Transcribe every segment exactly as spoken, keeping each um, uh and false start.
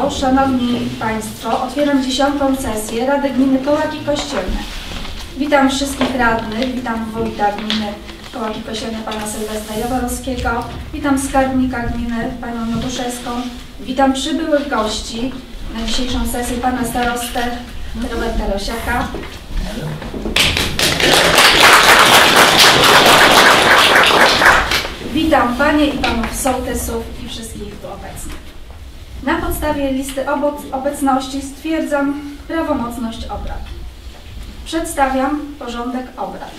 Państwo, Szanowni Państwo, otwieram dziesiątą sesję Rady Gminy Kołaki Kościelne. Witam wszystkich radnych, witam wójta gminy Kołaki Kościelne, pana Sylwestra Jaworowskiego, witam skarbnika gminy, panią Nobuszewską, witam przybyłych gości na dzisiejszą sesję, pana starostę Roberta Rosiaka. Witam panie i panów sołtysów i wszystkich tu obecnych. Na podstawie listy obecności stwierdzam prawomocność obrad. Przedstawiam porządek obrad.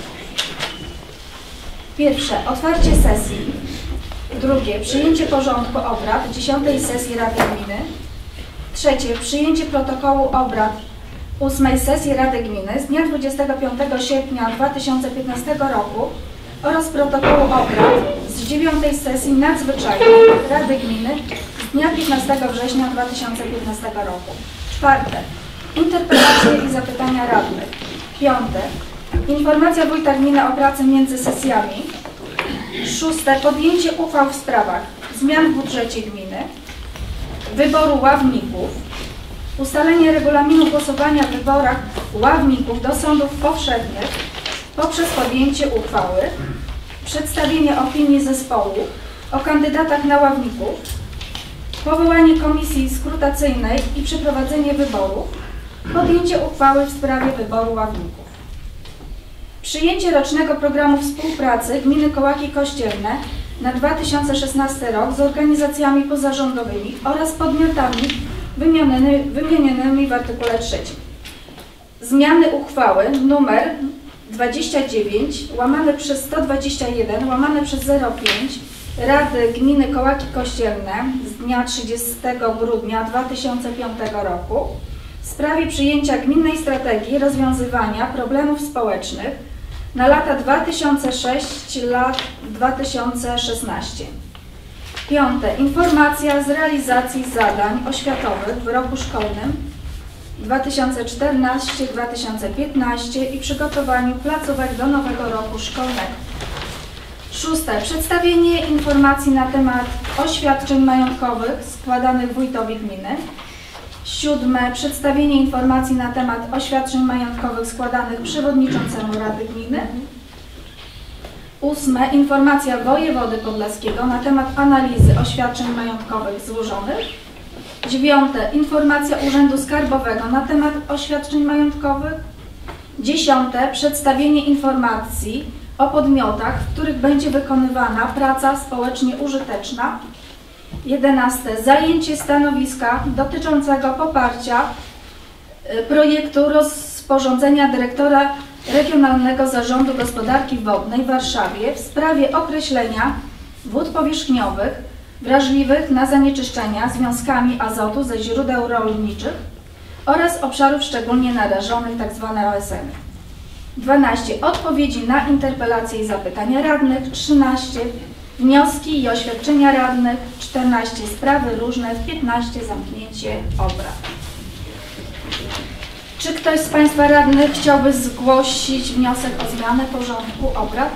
Pierwsze, otwarcie sesji. Drugie, przyjęcie porządku obrad dziesiątej sesji Rady Gminy. Trzecie, przyjęcie protokołu obrad ósmej sesji Rady Gminy z dnia dwudziestego piątego sierpnia dwa tysiące piętnastego roku oraz protokołu obrad z dziewiątej sesji nadzwyczajnej Rady Gminy z dnia piętnastego września dwa tysiące piętnastego roku. Czwarte, interpelacje i zapytania radnych. Piąte, informacja wójta gminy o pracy między sesjami. Szóste, podjęcie uchwał w sprawach zmian w budżecie gminy, wyboru ławników, ustalenie regulaminu głosowania w wyborach ławników do sądów powszechnych poprzez podjęcie uchwały, przedstawienie opinii zespołu o kandydatach na ławników, powołanie komisji skrutacyjnej i przeprowadzenie wyborów, podjęcie uchwały w sprawie wyboru ławników. Przyjęcie rocznego programu współpracy Gminy Kołaki Kościelne na dwa tysiące szesnasty rok z organizacjami pozarządowymi oraz podmiotami wymienionymi, wymienionymi w artykule trzecim. Zmiany uchwały nr dwadzieścia dziewięć łamane przez sto dwadzieścia jeden łamane przez zero pięć Rady Gminy Kołaki Kościelne z dnia trzydziestego grudnia dwa tysiące piątego roku w sprawie przyjęcia gminnej strategii rozwiązywania problemów społecznych na lata dwa tysiące szósty do dwa tysiące szesnastego. Piąte. Informacja z realizacji zadań oświatowych w roku szkolnym dwa tysiące czternastym do dwa tysiące piętnastego i przygotowaniu placówek do nowego roku szkolnego. Szóste. Przedstawienie informacji na temat oświadczeń majątkowych składanych wójtowi gminy. Siódme. Przedstawienie informacji na temat oświadczeń majątkowych składanych przewodniczącemu Rady Gminy. Ósme. Informacja wojewody podlaskiego na temat analizy oświadczeń majątkowych złożonych. Dziewiąte. Informacja Urzędu Skarbowego na temat oświadczeń majątkowych. Dziesiąte. Przedstawienie informacji o podmiotach, w których będzie wykonywana praca społecznie użyteczna. Jedenaste. Zajęcie stanowiska dotyczącego poparcia projektu rozporządzenia dyrektora Regionalnego Zarządu Gospodarki Wodnej w Warszawie w sprawie określenia wód powierzchniowych wrażliwych na zanieczyszczenia związkami azotu ze źródeł rolniczych oraz obszarów szczególnie narażonych, tzw. O S M. dwanaście. Odpowiedzi na interpelacje i zapytania radnych. trzynaście. Wnioski i oświadczenia radnych. czternaście. Sprawy różne. piętnaście. Zamknięcie obrad. Czy ktoś z Państwa radnych chciałby zgłosić wniosek o zmianę porządku obrad?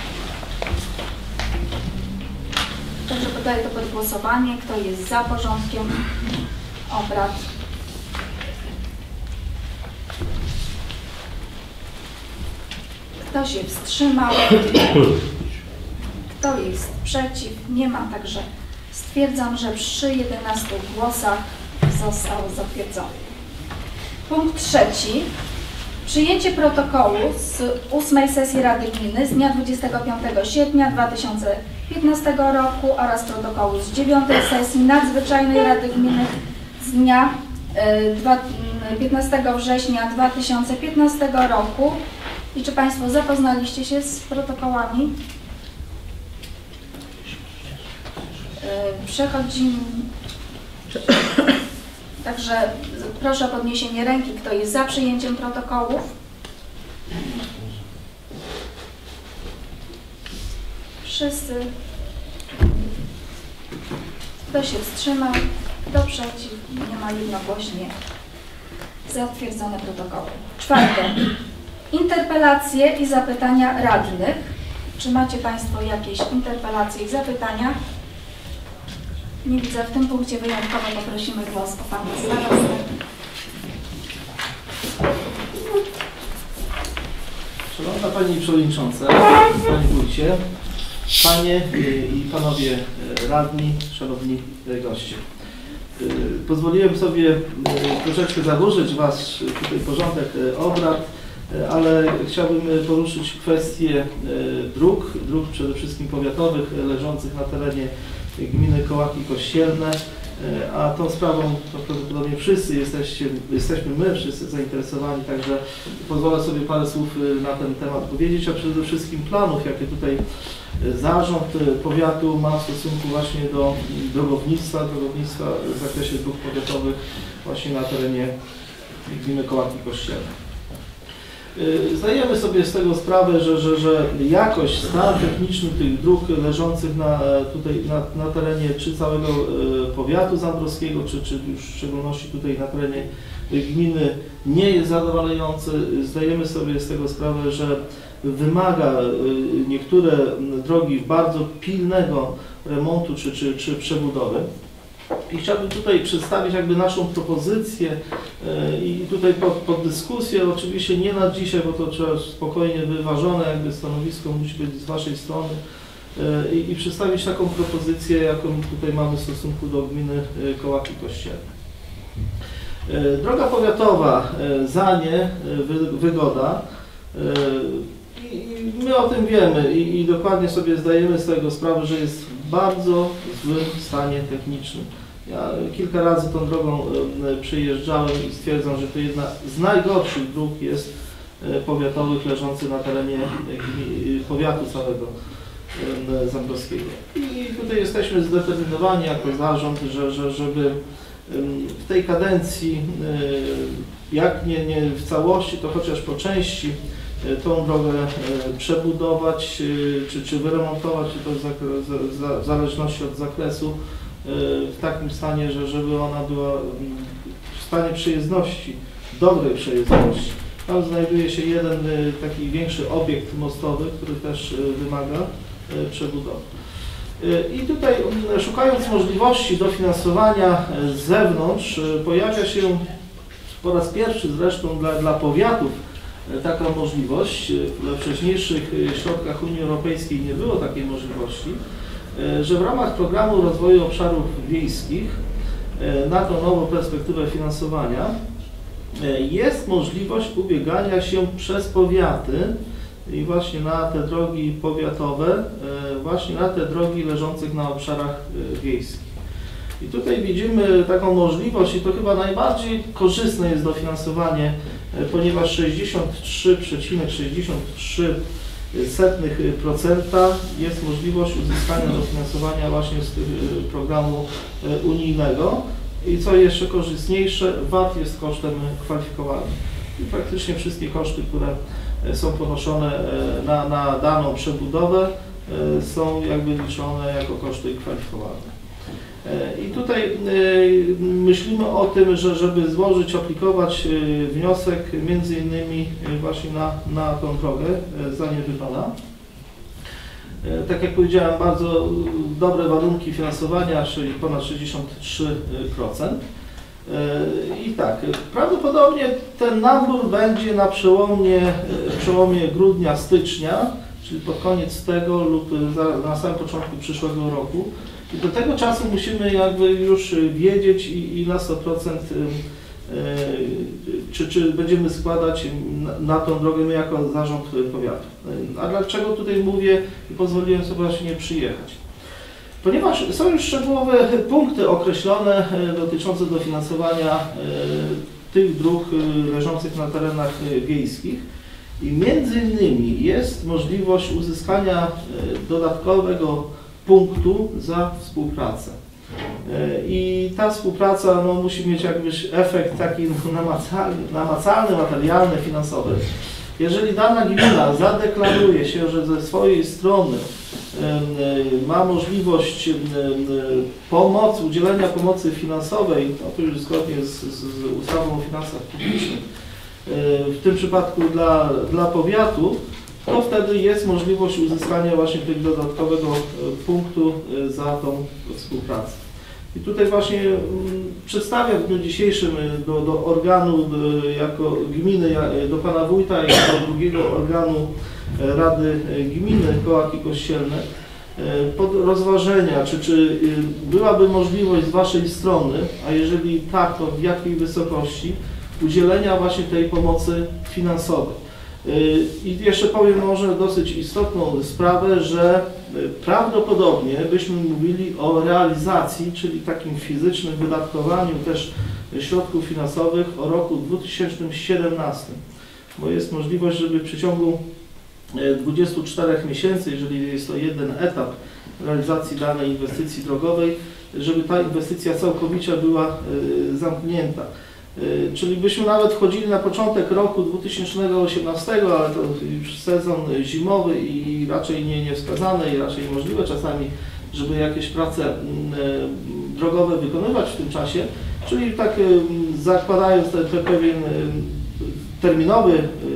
Także podaję to pod głosowanie. Kto jest za porządkiem obrad? Kto się wstrzymał? Kto jest przeciw? Nie ma, także stwierdzam, że przy jedenastu głosach został zatwierdzony. Punkt trzeci. Przyjęcie protokołu z ósmej sesji Rady Gminy z dnia dwudziestego piątego sierpnia dwa tysiące piętnastego roku oraz protokołu z dziewiątej sesji nadzwyczajnej Rady Gminy z dnia piętnastego września dwa tysiące piętnastego roku. I czy Państwo zapoznaliście się z protokołami? Przechodzimy. Także proszę o podniesienie ręki, kto jest za przyjęciem protokołów. Wszyscy. Kto się wstrzymał? Kto przeciw? Nie ma, jednogłośnie zatwierdzone protokoły. Czwarte. Interpelacje i zapytania radnych. Czy macie Państwo jakieś interpelacje i zapytania? Nie widzę. W tym punkcie wyjątkowo poprosimy głos o pana starostę. Szanowna Pani Przewodnicząca, Panie Wójcie, Panie i Panowie Radni, Szanowni Goście. Pozwoliłem sobie troszeczkę zaburzyć Wasz tutaj porządek obrad, ale chciałbym poruszyć kwestię dróg, dróg przede wszystkim powiatowych leżących na terenie gminy Kołaki Kościelne, a tą sprawą to prawdopodobnie wszyscy jesteście, jesteśmy my wszyscy zainteresowani, także pozwolę sobie parę słów na ten temat powiedzieć, a przede wszystkim planów, jakie tutaj zarząd powiatu ma w stosunku właśnie do drogownictwa, drogownictwa w zakresie dróg powiatowych właśnie na terenie gminy Kołaki Kościelne. Zdajemy sobie z tego sprawę, że, że, że jakość, stan techniczny tych dróg leżących na, tutaj na, na terenie czy całego powiatu zambrowskiego, czy, czy już w szczególności tutaj na terenie gminy nie jest zadowalający. Zdajemy sobie z tego sprawę, że wymaga niektóre drogi bardzo pilnego remontu czy, czy, czy przebudowy. I chciałbym tutaj przedstawić jakby naszą propozycję i tutaj pod, pod dyskusję, oczywiście nie na dzisiaj, bo to trzeba spokojnie wyważone jakby stanowisko musi być z Waszej strony i, i przedstawić taką propozycję, jaką tutaj mamy w stosunku do gminy Kołaki Kościelne. Droga powiatowa Zanie, Wygoda, i my o tym wiemy i, i dokładnie sobie zdajemy z tego sprawę, że jest w bardzo złym stanie technicznym. Ja kilka razy tą drogą przyjeżdżałem i stwierdzam, że to jedna z najgorszych dróg jest powiatowych leżących na terenie powiatu całego zambrowskiego. I tutaj jesteśmy zdeterminowani jako zarząd, że, że, żeby w tej kadencji, jak nie, nie w całości, to chociaż po części tą drogę przebudować, czy, czy wyremontować, czy to w zależności od zakresu, w takim stanie, że żeby ona była w stanie przejezdności, dobrej przejezdności. Tam znajduje się jeden taki większy obiekt mostowy, który też wymaga przebudowy. I tutaj, szukając możliwości dofinansowania z zewnątrz, pojawia się po raz pierwszy zresztą dla, dla powiatów taka możliwość. We wcześniejszych środkach Unii Europejskiej nie było takiej możliwości, że w ramach Programu Rozwoju Obszarów Wiejskich na tą nową perspektywę finansowania jest możliwość ubiegania się przez powiaty i właśnie na te drogi powiatowe, właśnie na te drogi leżących na obszarach wiejskich. I tutaj widzimy taką możliwość i to chyba najbardziej korzystne jest dofinansowanie, ponieważ sześćdziesiąt trzy przecinek sześćdziesiąt trzy procent jest możliwość uzyskania dofinansowania właśnie z programu unijnego i co jeszcze korzystniejsze, V A T jest kosztem kwalifikowalnym. I praktycznie wszystkie koszty, które są ponoszone na, na daną przebudowę, są jakby liczone jako koszty kwalifikowalne. I tutaj myślimy o tym, że żeby złożyć, aplikować wniosek między innymi właśnie na, na tą drogę Zanie Wygoda. Tak jak powiedziałem, bardzo dobre warunki finansowania, czyli ponad sześćdziesiąt trzy procent. I tak, prawdopodobnie ten nabór będzie na przełomie, przełomie grudnia, stycznia, czyli pod koniec tego lub na samym początku przyszłego roku. I do tego czasu musimy jakby już wiedzieć i, i na sto procent czy, czy będziemy składać na, na tą drogę my jako zarząd powiatu. A dlaczego tutaj mówię i pozwoliłem sobie właśnie przyjechać? Ponieważ są już szczegółowe punkty określone dotyczące dofinansowania tych dróg leżących na terenach wiejskich i między innymi jest możliwość uzyskania dodatkowego punktu za współpracę. I ta współpraca no, musi mieć jakbyś efekt taki namacalny, namacalny, materialny, finansowy. Jeżeli dana gmina zadeklaruje się, że ze swojej strony ma możliwość pomocy, udzielenia pomocy finansowej, no to już zgodnie z, z ustawą o finansach publicznych, w tym przypadku dla, dla powiatu, to wtedy jest możliwość uzyskania właśnie tego dodatkowego punktu za tą współpracę. I tutaj właśnie mm, przedstawiam w dniu dzisiejszym do, do organu do, jako gminy, do pana wójta i do drugiego organu Rady Gminy Kołaki Kościelne pod rozważenia, czy, czy byłaby możliwość z waszej strony, a jeżeli tak, to w jakiej wysokości, udzielenia właśnie tej pomocy finansowej. I jeszcze powiem może dosyć istotną sprawę, że prawdopodobnie byśmy mówili o realizacji, czyli takim fizycznym wydatkowaniu też środków finansowych o roku dwa tysiące siedemnastym, bo jest możliwość, żeby w przeciągu dwudziestu czterech miesięcy, jeżeli jest to jeden etap realizacji danej inwestycji drogowej, żeby ta inwestycja całkowicie była zamknięta. Czyli byśmy nawet wchodzili na początek roku dwa tysiące osiemnastego, ale to już sezon zimowy i raczej nie, nie wskazane i raczej niemożliwe czasami, żeby jakieś prace drogowe wykonywać w tym czasie. Czyli tak zakładając ten, ten pewien terminowy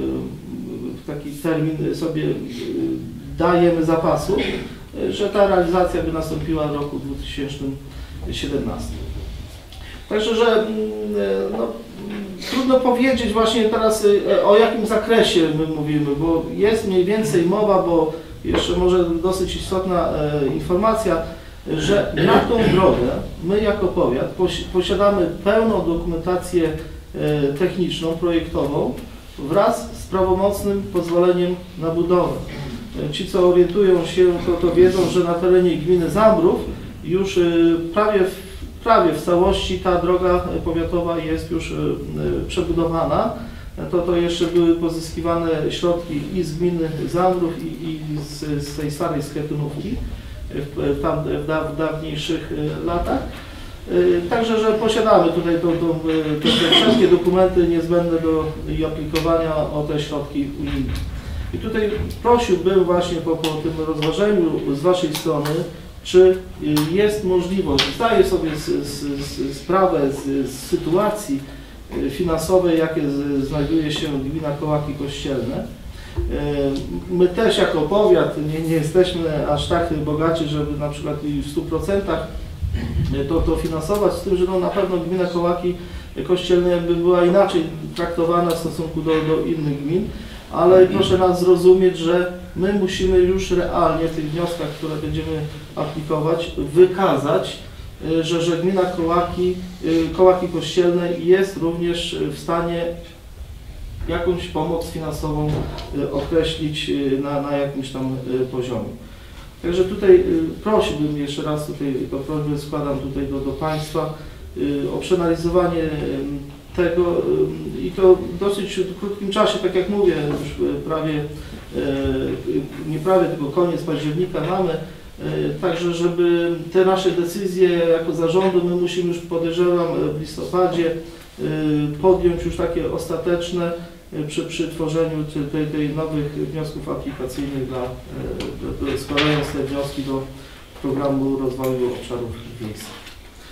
taki termin sobie dajemy zapasu, że ta realizacja by nastąpiła w roku dwa tysiące siedemnastym. Także, że no, trudno powiedzieć właśnie teraz o jakim zakresie my mówimy, bo jest mniej więcej mowa, bo jeszcze może dosyć istotna e, informacja, że na tą drogę my jako powiat posiadamy pełną dokumentację e, techniczną, projektową wraz z prawomocnym pozwoleniem na budowę. Ci, co orientują się, to, to wiedzą, że na terenie gminy Zambrów już e, prawie w Prawie w całości ta droga powiatowa jest już przebudowana. To, to jeszcze były pozyskiwane środki i z gminy Zambrów i, i z, z tej starej schetynówki w, tam, w, da, w dawniejszych latach. Także, że posiadamy tutaj to, to, te, te wszystkie dokumenty niezbędne do i aplikowania o te środki unijne. I tutaj prosiłbym właśnie po, po tym rozważeniu z waszej strony, czy jest możliwość, zdaję sobie z, z, z, sprawę z, z sytuacji finansowej, jakie z, znajduje się gmina Kołaki Kościelne. My też jako powiat nie, nie jesteśmy aż tak bogaci, żeby na przykład w stu procentach to, to finansować, z tym, że no na pewno gmina Kołaki Kościelne by była inaczej traktowana w stosunku do, do innych gmin. Ale proszę nas zrozumieć, że my musimy już realnie w tych wnioskach, które będziemy aplikować, wykazać, że, że gmina Kołaki, Kołaki Kościelne jest również w stanie jakąś pomoc finansową określić na, na jakimś tam poziomie. Także tutaj prosiłbym jeszcze raz, tutaj to prośbę składam tutaj do, do Państwa o przeanalizowanie tego i to w dosyć krótkim czasie, tak jak mówię, już prawie, nie prawie, tylko koniec października mamy, także żeby te nasze decyzje jako zarządu, my musimy już, podejrzewam, w listopadzie podjąć już takie ostateczne przy, przy tworzeniu tej, tej nowych wniosków aplikacyjnych dla, do, składając te wnioski do programu rozwoju obszarów wiejskich.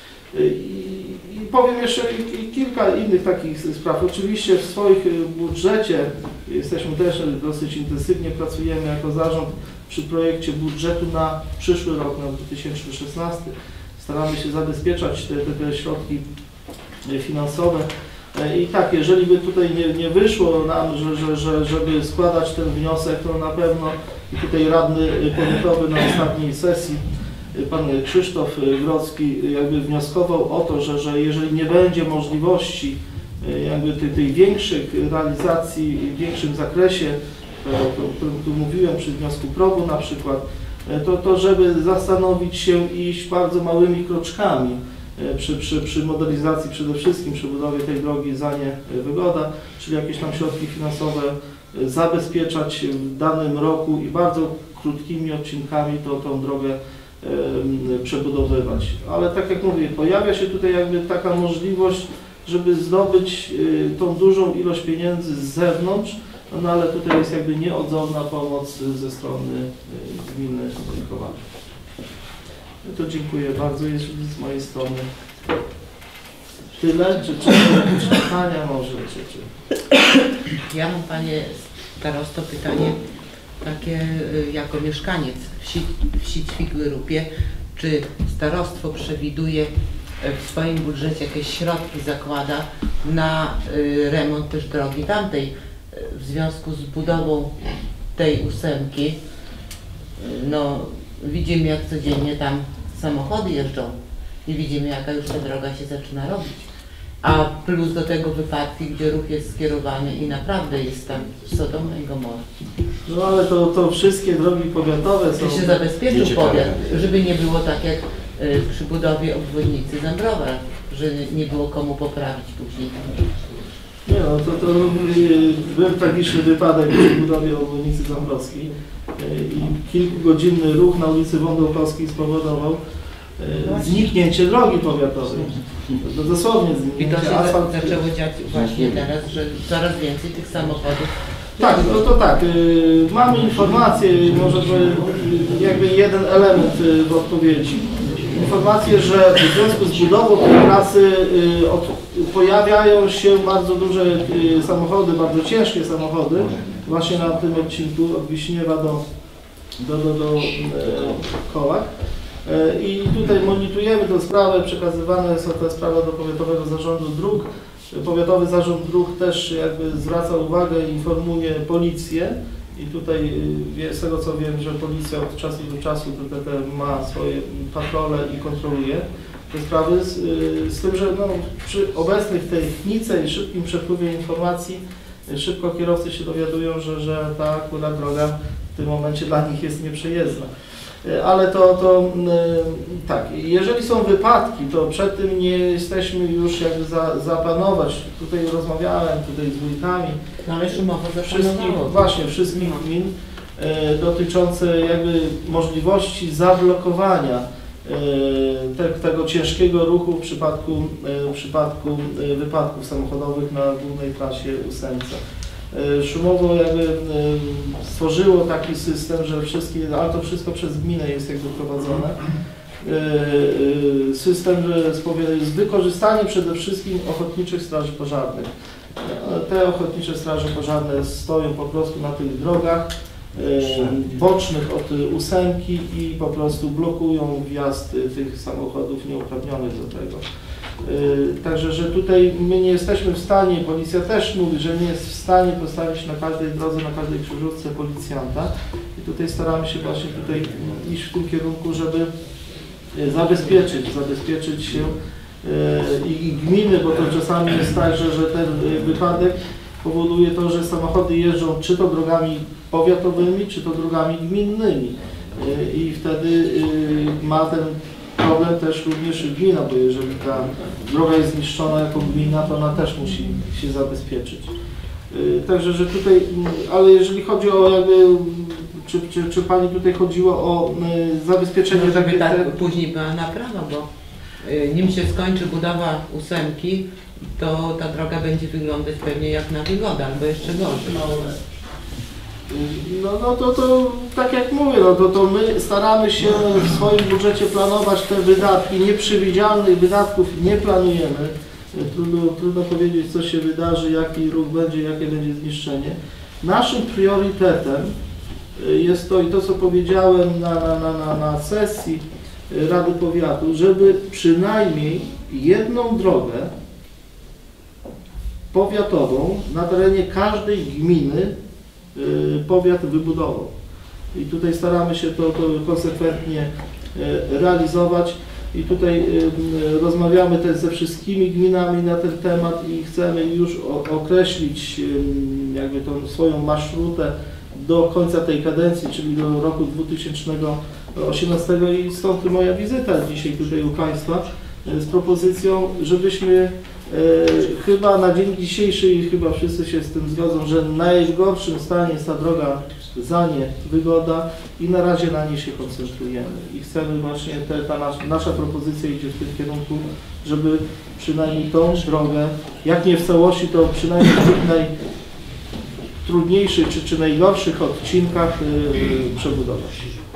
I, I powiem jeszcze kilka innych takich spraw. Oczywiście w swoich budżecie jesteśmy też dosyć intensywnie pracujemy jako zarząd przy projekcie budżetu na przyszły rok, na dwa tysiące szesnasty. Staramy się zabezpieczać te, te, te środki finansowe. I tak, jeżeli by tutaj nie, nie wyszło nam, że, że, że, żeby składać ten wniosek, to na pewno i tutaj radny powiatowy na ostatniej sesji pan Krzysztof Grodzki jakby wnioskował o to, że, że jeżeli nie będzie możliwości jakby tej, tej większych realizacji w większym zakresie, o którym tu mówiłem przy wniosku progu na przykład, to, to żeby zastanowić się i iść bardzo małymi kroczkami przy, przy, przy modernizacji, przede wszystkim przy budowie tej drogi Zanie Wygoda, czyli jakieś tam środki finansowe zabezpieczać w danym roku i bardzo krótkimi odcinkami to, tą drogę przebudowywać. Ale tak jak mówię, pojawia się tutaj jakby taka możliwość, żeby zdobyć tą dużą ilość pieniędzy z zewnątrz, no ale tutaj jest jakby nieodzowna pomoc ze strony gminy Kołaki. To dziękuję bardzo, jest z mojej strony tyle, czy, czy jakieś pytania może, czy, czy... Ja mam, panie starosto, pytanie takie jako mieszkaniec wsi, wsi Ćwikły Rupie. czy starostwo przewiduje w swoim budżecie jakieś środki, zakłada na y, remont też drogi tamtej y, w związku z budową tej ósemki. Y, no widzimy, jak codziennie tam samochody jeżdżą i widzimy, jaka już ta droga się zaczyna robić. A plus do tego wypadki, gdzie ruch jest skierowany i naprawdę jest tam Sodoma i Gomora. No ale to, to wszystkie drogi powiatowe są... Czy się zabezpieczył powiat, żeby nie było tak jak y, przy budowie obwodnicy Dąbrowa, że nie było komu poprawić później. Nie no, to, to y, był tragiczny wypadek przy budowie obwodnicy Dąbrowskiej y, i kilkugodzinny ruch na ulicy Wądokowskiej spowodował y, zniknięcie drogi powiatowej. To, to dosłownie I to zniknięcie. się Asfalt... zaczęło dziać właśnie teraz, że coraz więcej tych samochodów. Tak, no to tak, y, mamy informację, może by, jakby jeden element y, w odpowiedzi. Informację, że w związku z budową tej trasy y, od, pojawiają się bardzo duże y, samochody, bardzo ciężkie samochody właśnie na tym odcinku od Wiśniewa do, do, do, do y, Kołak. Y, I tutaj monitorujemy tę sprawę, przekazywana jest ta sprawa do Powiatowego Zarządu Dróg. Powiatowy Zarząd Dróg też jakby zwraca uwagę i informuje policję i tutaj z tego co wiem, że policja od czasu do czasu te, te ma swoje patrole i kontroluje te sprawy z, z tym, że no, przy obecnej technice i szybkim przepływie informacji szybko kierowcy się dowiadują, że, że ta akurat droga w tym momencie dla nich jest nieprzejezdna. Ale to, to tak, jeżeli są wypadki, to przed tym nie jesteśmy już jakby za, zaplanować. Tutaj rozmawiałem tutaj z wójtami, No ale Szumowo wszystkich, właśnie wszystkich gmin e, dotyczące jakby możliwości zablokowania e, te, tego ciężkiego ruchu w przypadku, e, w przypadku e, wypadków samochodowych na głównej trasie ósemce. Szumowo jakby stworzyło taki system, że wszystkie, ale to wszystko przez gminę jest jakby prowadzone. System z wykorzystaniem przede wszystkim ochotniczych straży pożarnych. Te ochotnicze straże pożarne stoją po prostu na tych drogach bocznych od ósemki i po prostu blokują wjazd tych samochodów nieuprawnionych do tego. Także, że tutaj my nie jesteśmy w stanie, policja też mówi, że nie jest w stanie postawić na każdej drodze, na każdej krzyżówce policjanta i tutaj staramy się właśnie tutaj iść w tym kierunku, żeby zabezpieczyć, zabezpieczyć się i gminy, bo to czasami jest tak, że, że ten wypadek powoduje to, że samochody jeżdżą czy to drogami powiatowymi, czy to drogami gminnymi i wtedy ma ten problem też również gmina, bo jeżeli ta droga jest zniszczona jako gmina, to ona też musi się zabezpieczyć. Także, że tutaj, ale jeżeli chodzi o jakby, czy, czy, czy Pani tutaj chodziło o zabezpieczenie... No, żeby takie, tak te... później była naprawa, bo nim się skończy budowa ósemki, to ta droga będzie wyglądać pewnie jak na wygodę, albo jeszcze gorzej. No, no to, to tak jak mówię, no to, to my staramy się w swoim budżecie planować te wydatki, nieprzewidzialnych wydatków nie planujemy. Trudno, trudno powiedzieć, co się wydarzy, jaki ruch będzie, jakie będzie zniszczenie. Naszym priorytetem jest to i to, co powiedziałem na, na, na, na, na sesji Rady Powiatu, żeby przynajmniej jedną drogę powiatową na terenie każdej gminy powiat wybudował. I tutaj staramy się to, to konsekwentnie realizować i tutaj rozmawiamy też ze wszystkimi gminami na ten temat i chcemy już określić jakby tą swoją marszrutę do końca tej kadencji, czyli do roku dwa tysiące osiemnastego i stąd moja wizyta dzisiaj tutaj u Państwa z propozycją, żebyśmy E, chyba na dzień dzisiejszy i chyba wszyscy się z tym zgodzą, że w najgorszym stanie jest ta droga za nie wygoda i na razie na niej się koncentrujemy i chcemy właśnie, te, ta nas, nasza propozycja idzie w tym kierunku, żeby przynajmniej tą drogę, jak nie w całości, to przynajmniej w tych najtrudniejszych czy, czy najgorszych odcinkach yy, przebudować.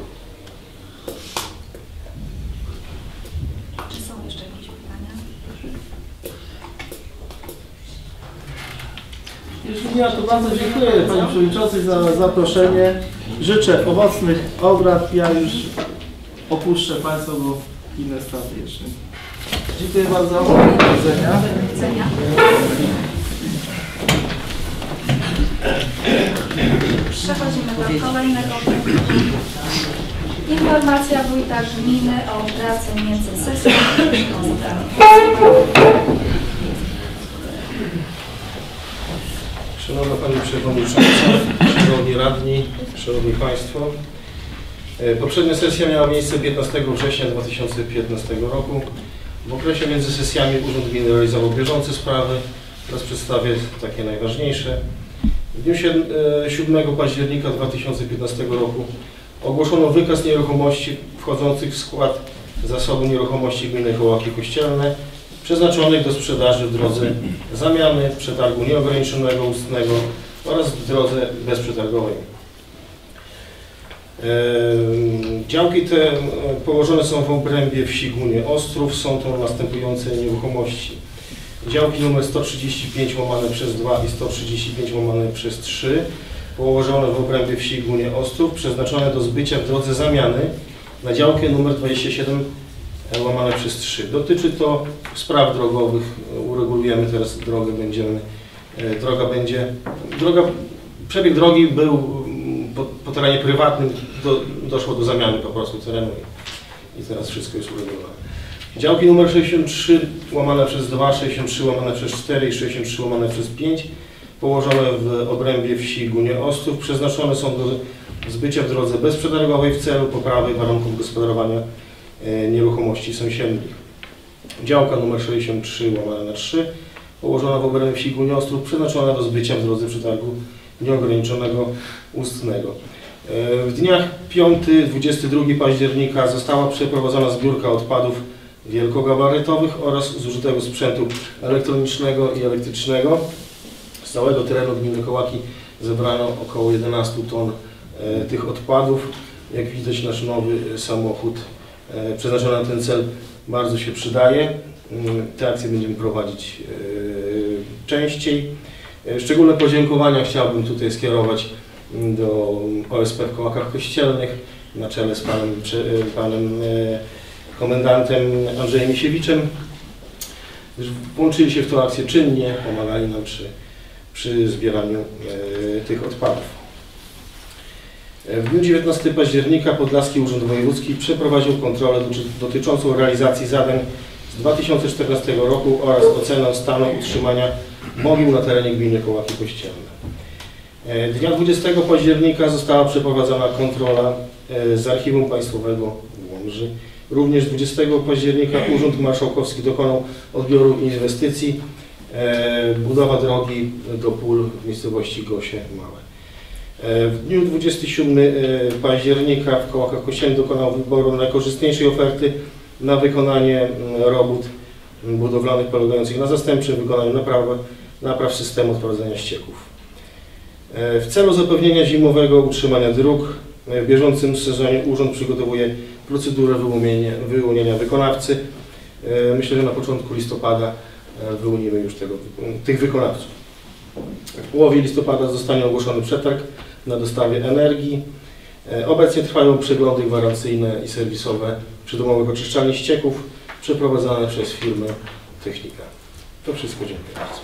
Jeśli nie, to bardzo dziękuję Panie Przewodniczący za zaproszenie. Życzę owocnych obrad. Ja już opuszczę Państwa, bo inne sprawy jeszcze. Dziękuję bardzo. Do widzenia. Do widzenia. Przechodzimy do kolejnego punktu. Informacja wójta gminy o pracy między sesją i komendami. Szanowna Pani Przewodnicząca, Szanowni Radni, Szanowni Państwo. Poprzednia sesja miała miejsce piętnastego września dwa tysiące piętnastego roku. W okresie między sesjami Urząd Gminy realizował bieżące sprawy. Teraz przedstawię takie najważniejsze. W dniu siódmego października dwa tysiące piętnastego roku ogłoszono wykaz nieruchomości wchodzących w skład zasobu nieruchomości gminy Kołaki Kościelne przeznaczonych do sprzedaży w drodze zamiany, przetargu nieograniczonego ustnego oraz w drodze bezprzetargowej. Działki te położone są w obrębie wsi Gunie Ostrów. Są to następujące nieruchomości. Działki nr sto trzydzieści pięć łamane przez dwa i sto trzydzieści pięć łamane przez trzy położone w obrębie wsi Gunie Ostrów, przeznaczone do zbycia w drodze zamiany na działkę nr dwadzieścia siedem łamane przez trzy. Dotyczy to spraw drogowych. Uregulujemy teraz drogę, będziemy, droga będzie, droga, przebieg drogi był po, po terenie prywatnym, do, doszło do zamiany po prostu terenu i, i teraz wszystko jest uregulowane. Działki nr sześćdziesiąt trzy łamane przez dwa, sześćdziesiąt trzy łamane przez cztery i sześćdziesiąt trzy łamane przez pięć położone w obrębie wsi Gunie Ostrów przeznaczone są do zbycia w drodze bezprzetargowej w celu poprawy warunków gospodarowania e, nieruchomości sąsiednich. Działka nr sześćdziesiąt trzy łamane na trzy położona w obrębie wsi Gunie Ostrów przeznaczona do zbycia w drodze przetargu nieograniczonego ustnego. E, w dniach piątego do dwudziestego drugiego października została przeprowadzona zbiórka odpadów wielkogabarytowych oraz zużytego sprzętu elektronicznego i elektrycznego. Z całego terenu gminy Kołaki zebrano około jedenaście ton e, tych odpadów. Jak widać, nasz nowy samochód e, przeznaczony na ten cel bardzo się przydaje. Te akcje będziemy prowadzić e, częściej. E, szczególne podziękowania chciałbym tutaj skierować do O S P w Kołakach Kościelnych na czele z panem, panem e, komendantem Andrzejem Misiewiczem, gdyż włączyli się w tę akcję czynnie, pomagali nam przy, przy zbieraniu e, tych odpadów. W dniu dziewiętnastego października Podlaski Urząd Wojewódzki przeprowadził kontrolę dotyczącą realizacji zadań z dwa tysiące czternastego roku oraz ocenę stanu utrzymania mogił na terenie gminy Kołaki Kościelne. Dnia dwudziestego października została przeprowadzona kontrola z Archiwum Państwowego w Łomży. Również dwudziestego października Urząd Marszałkowski dokonał odbioru inwestycji e, budowa drogi do pól w miejscowości Gosie Małe. E, w dniu dwudziestego siódmego października w Kołakach Kościelnych dokonał wyboru najkorzystniejszej oferty na wykonanie robót budowlanych polegających na zastępczym wykonaniu naprawy, napraw systemu odprowadzania ścieków. E, w celu zapewnienia zimowego utrzymania dróg w bieżącym sezonie Urząd przygotowuje procedurę wyłonienia, wyłonienia wykonawcy. Myślę, że na początku listopada wyłonimy już tego, tych wykonawców. W połowie listopada zostanie ogłoszony przetarg na dostawę energii. Obecnie trwają przeglądy gwarancyjne i serwisowe przydomowych oczyszczalni ścieków przeprowadzane przez firmę Technika. To wszystko, dziękuję bardzo.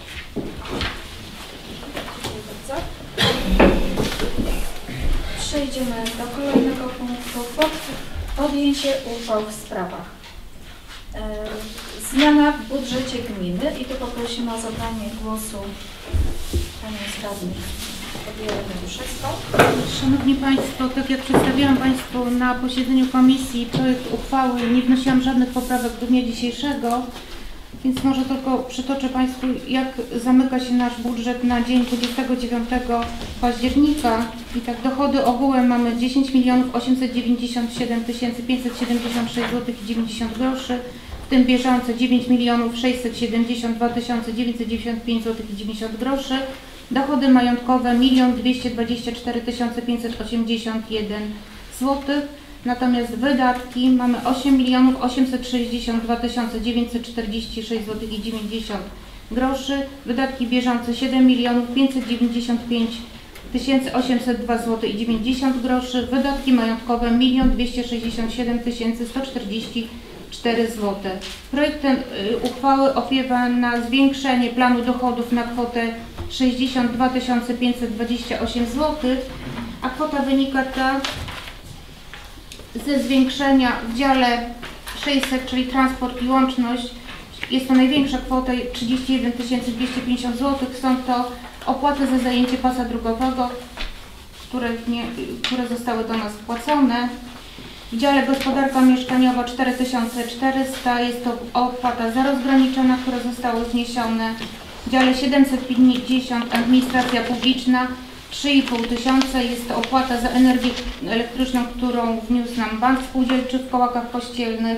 Przejdziemy do kolejnego punktu. Podjęcie uchwał w sprawach. E, zmiana w budżecie gminy i tu poprosimy o zabranie głosu panią radnych Adriannę Duszewską. Szanowni Państwo, tak jak przedstawiłam Państwu na posiedzeniu komisji projekt uchwały, nie wnosiłam żadnych poprawek do dnia dzisiejszego, więc może tylko przytoczę Państwu, jak zamyka się nasz budżet na dzień dwudziestego dziewiątego października. I tak, dochody ogółem mamy dziesięć milionów osiemset dziewięćdziesiąt siedem tysięcy pięćset siedemdziesiąt sześć złotych i dziewięćdziesiąt groszy, w tym bieżące dziewięć milionów sześćset siedemdziesiąt dwa tysiące dziewięćset dziewięćdziesiąt pięć złotych i dziewięćdziesiąt groszy, dochody majątkowe jeden milion dwieście dwadzieścia cztery tysiące pięćset osiemdziesiąt jeden złotych. Natomiast wydatki mamy osiem milionów osiemset sześćdziesiąt dwa tysiące dziewięćset czterdzieści sześć złotych i dziewięćdziesiąt groszy, wydatki bieżące siedem milionów pięćset dziewięćdziesiąt pięć tysięcy osiemset dwa złote i dziewięćdziesiąt groszy. Wydatki majątkowe milion dwieście sześćdziesiąt siedem tysięcy sto czterdzieści cztery złote. Projekt ten y, uchwały opiewa na zwiększenie planu dochodów na kwotę sześćdziesiąt dwa tysiące pięćset dwadzieścia osiem złotych, a kwota wynika ta ze zwiększenia w dziale sześćset, czyli transport i łączność. Jest to największa kwota, trzydzieści jeden tysięcy dwieście pięćdziesiąt złotych. Są to opłaty za zajęcie pasa drogowego, które, nie, które zostały do nas wpłacone. W dziale gospodarka mieszkaniowa cztery tysiące czterysta, jest to opłata za rozgraniczenia, które zostały zniesione. W dziale siedemset pięćdziesiąt administracja publiczna trzy i pół tysiąca, jest to opłata za energię elektryczną, którą wniósł nam Bank Spółdzielczy w Kołakach Kościelnych.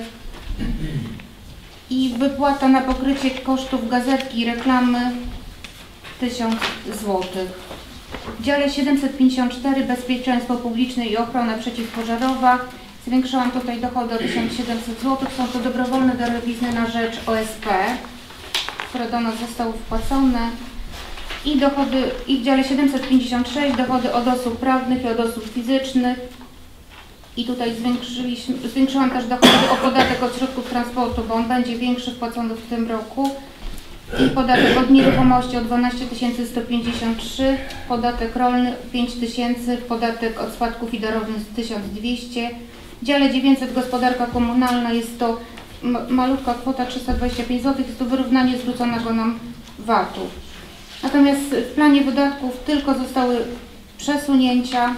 I wypłata na pokrycie kosztów gazetki i reklamy tysiąc złotych. W dziale siedemset pięćdziesiąt cztery bezpieczeństwo publiczne i ochrona przeciwpożarowa zwiększyłam tutaj dochody o tysiąc siedemset złotych. Są to dobrowolne darowizny na rzecz O S P, które do nas zostały wpłacone. I dochody, i w dziale siedemset pięćdziesiąt sześć dochody od osób prawnych i od osób fizycznych. I tutaj zwiększyliśmy, zwiększyłam też dochody o podatek od środków transportu, bo on będzie większy, wpłacony w tym roku. I podatek od nieruchomości o dwanaście tysięcy sto pięćdziesiąt trzy, podatek rolny pięć tysięcy, podatek od spadków i darowizn tysiąc dwieście. W dziale dziewięćset gospodarka komunalna jest to malutka kwota trzysta dwadzieścia pięć złotych, jest to wyrównanie zwróconego nam vatu. Natomiast w planie wydatków tylko zostały przesunięcia.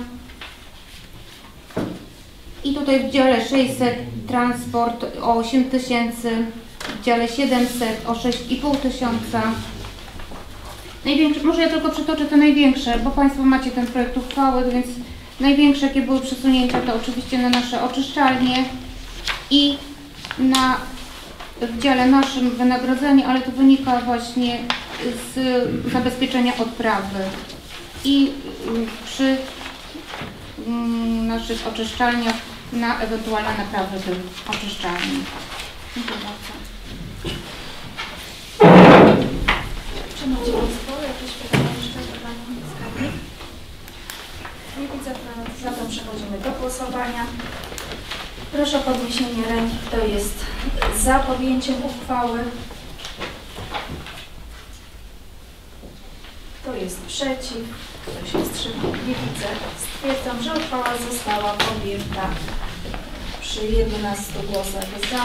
I tutaj w dziale sześćset transport o osiem tysięcy, w dziale siedemset o sześć i pół tysiąca. Największe, może ja tylko przytoczę te największe, bo Państwo macie ten projekt uchwały, więc największe jakie były przesunięcia to oczywiście na nasze oczyszczalnie i na w dziale naszym wynagrodzenie, ale to wynika właśnie z zabezpieczenia odprawy. I przy naszych oczyszczalniach na ewentualne naprawy tych oczyszczalni. Dziękuję bardzo. Czy macie Państwo jakieś pytania jeszcze do Pani Skarbnik? Nie widzę, to zatem przechodzimy do głosowania. Proszę o podniesienie ręki, kto jest za podjęciem uchwały. Kto jest przeciw? Kto się wstrzymał? Nie widzę. Stwierdzam, że uchwała została podjęta przy jedenastu głosach za.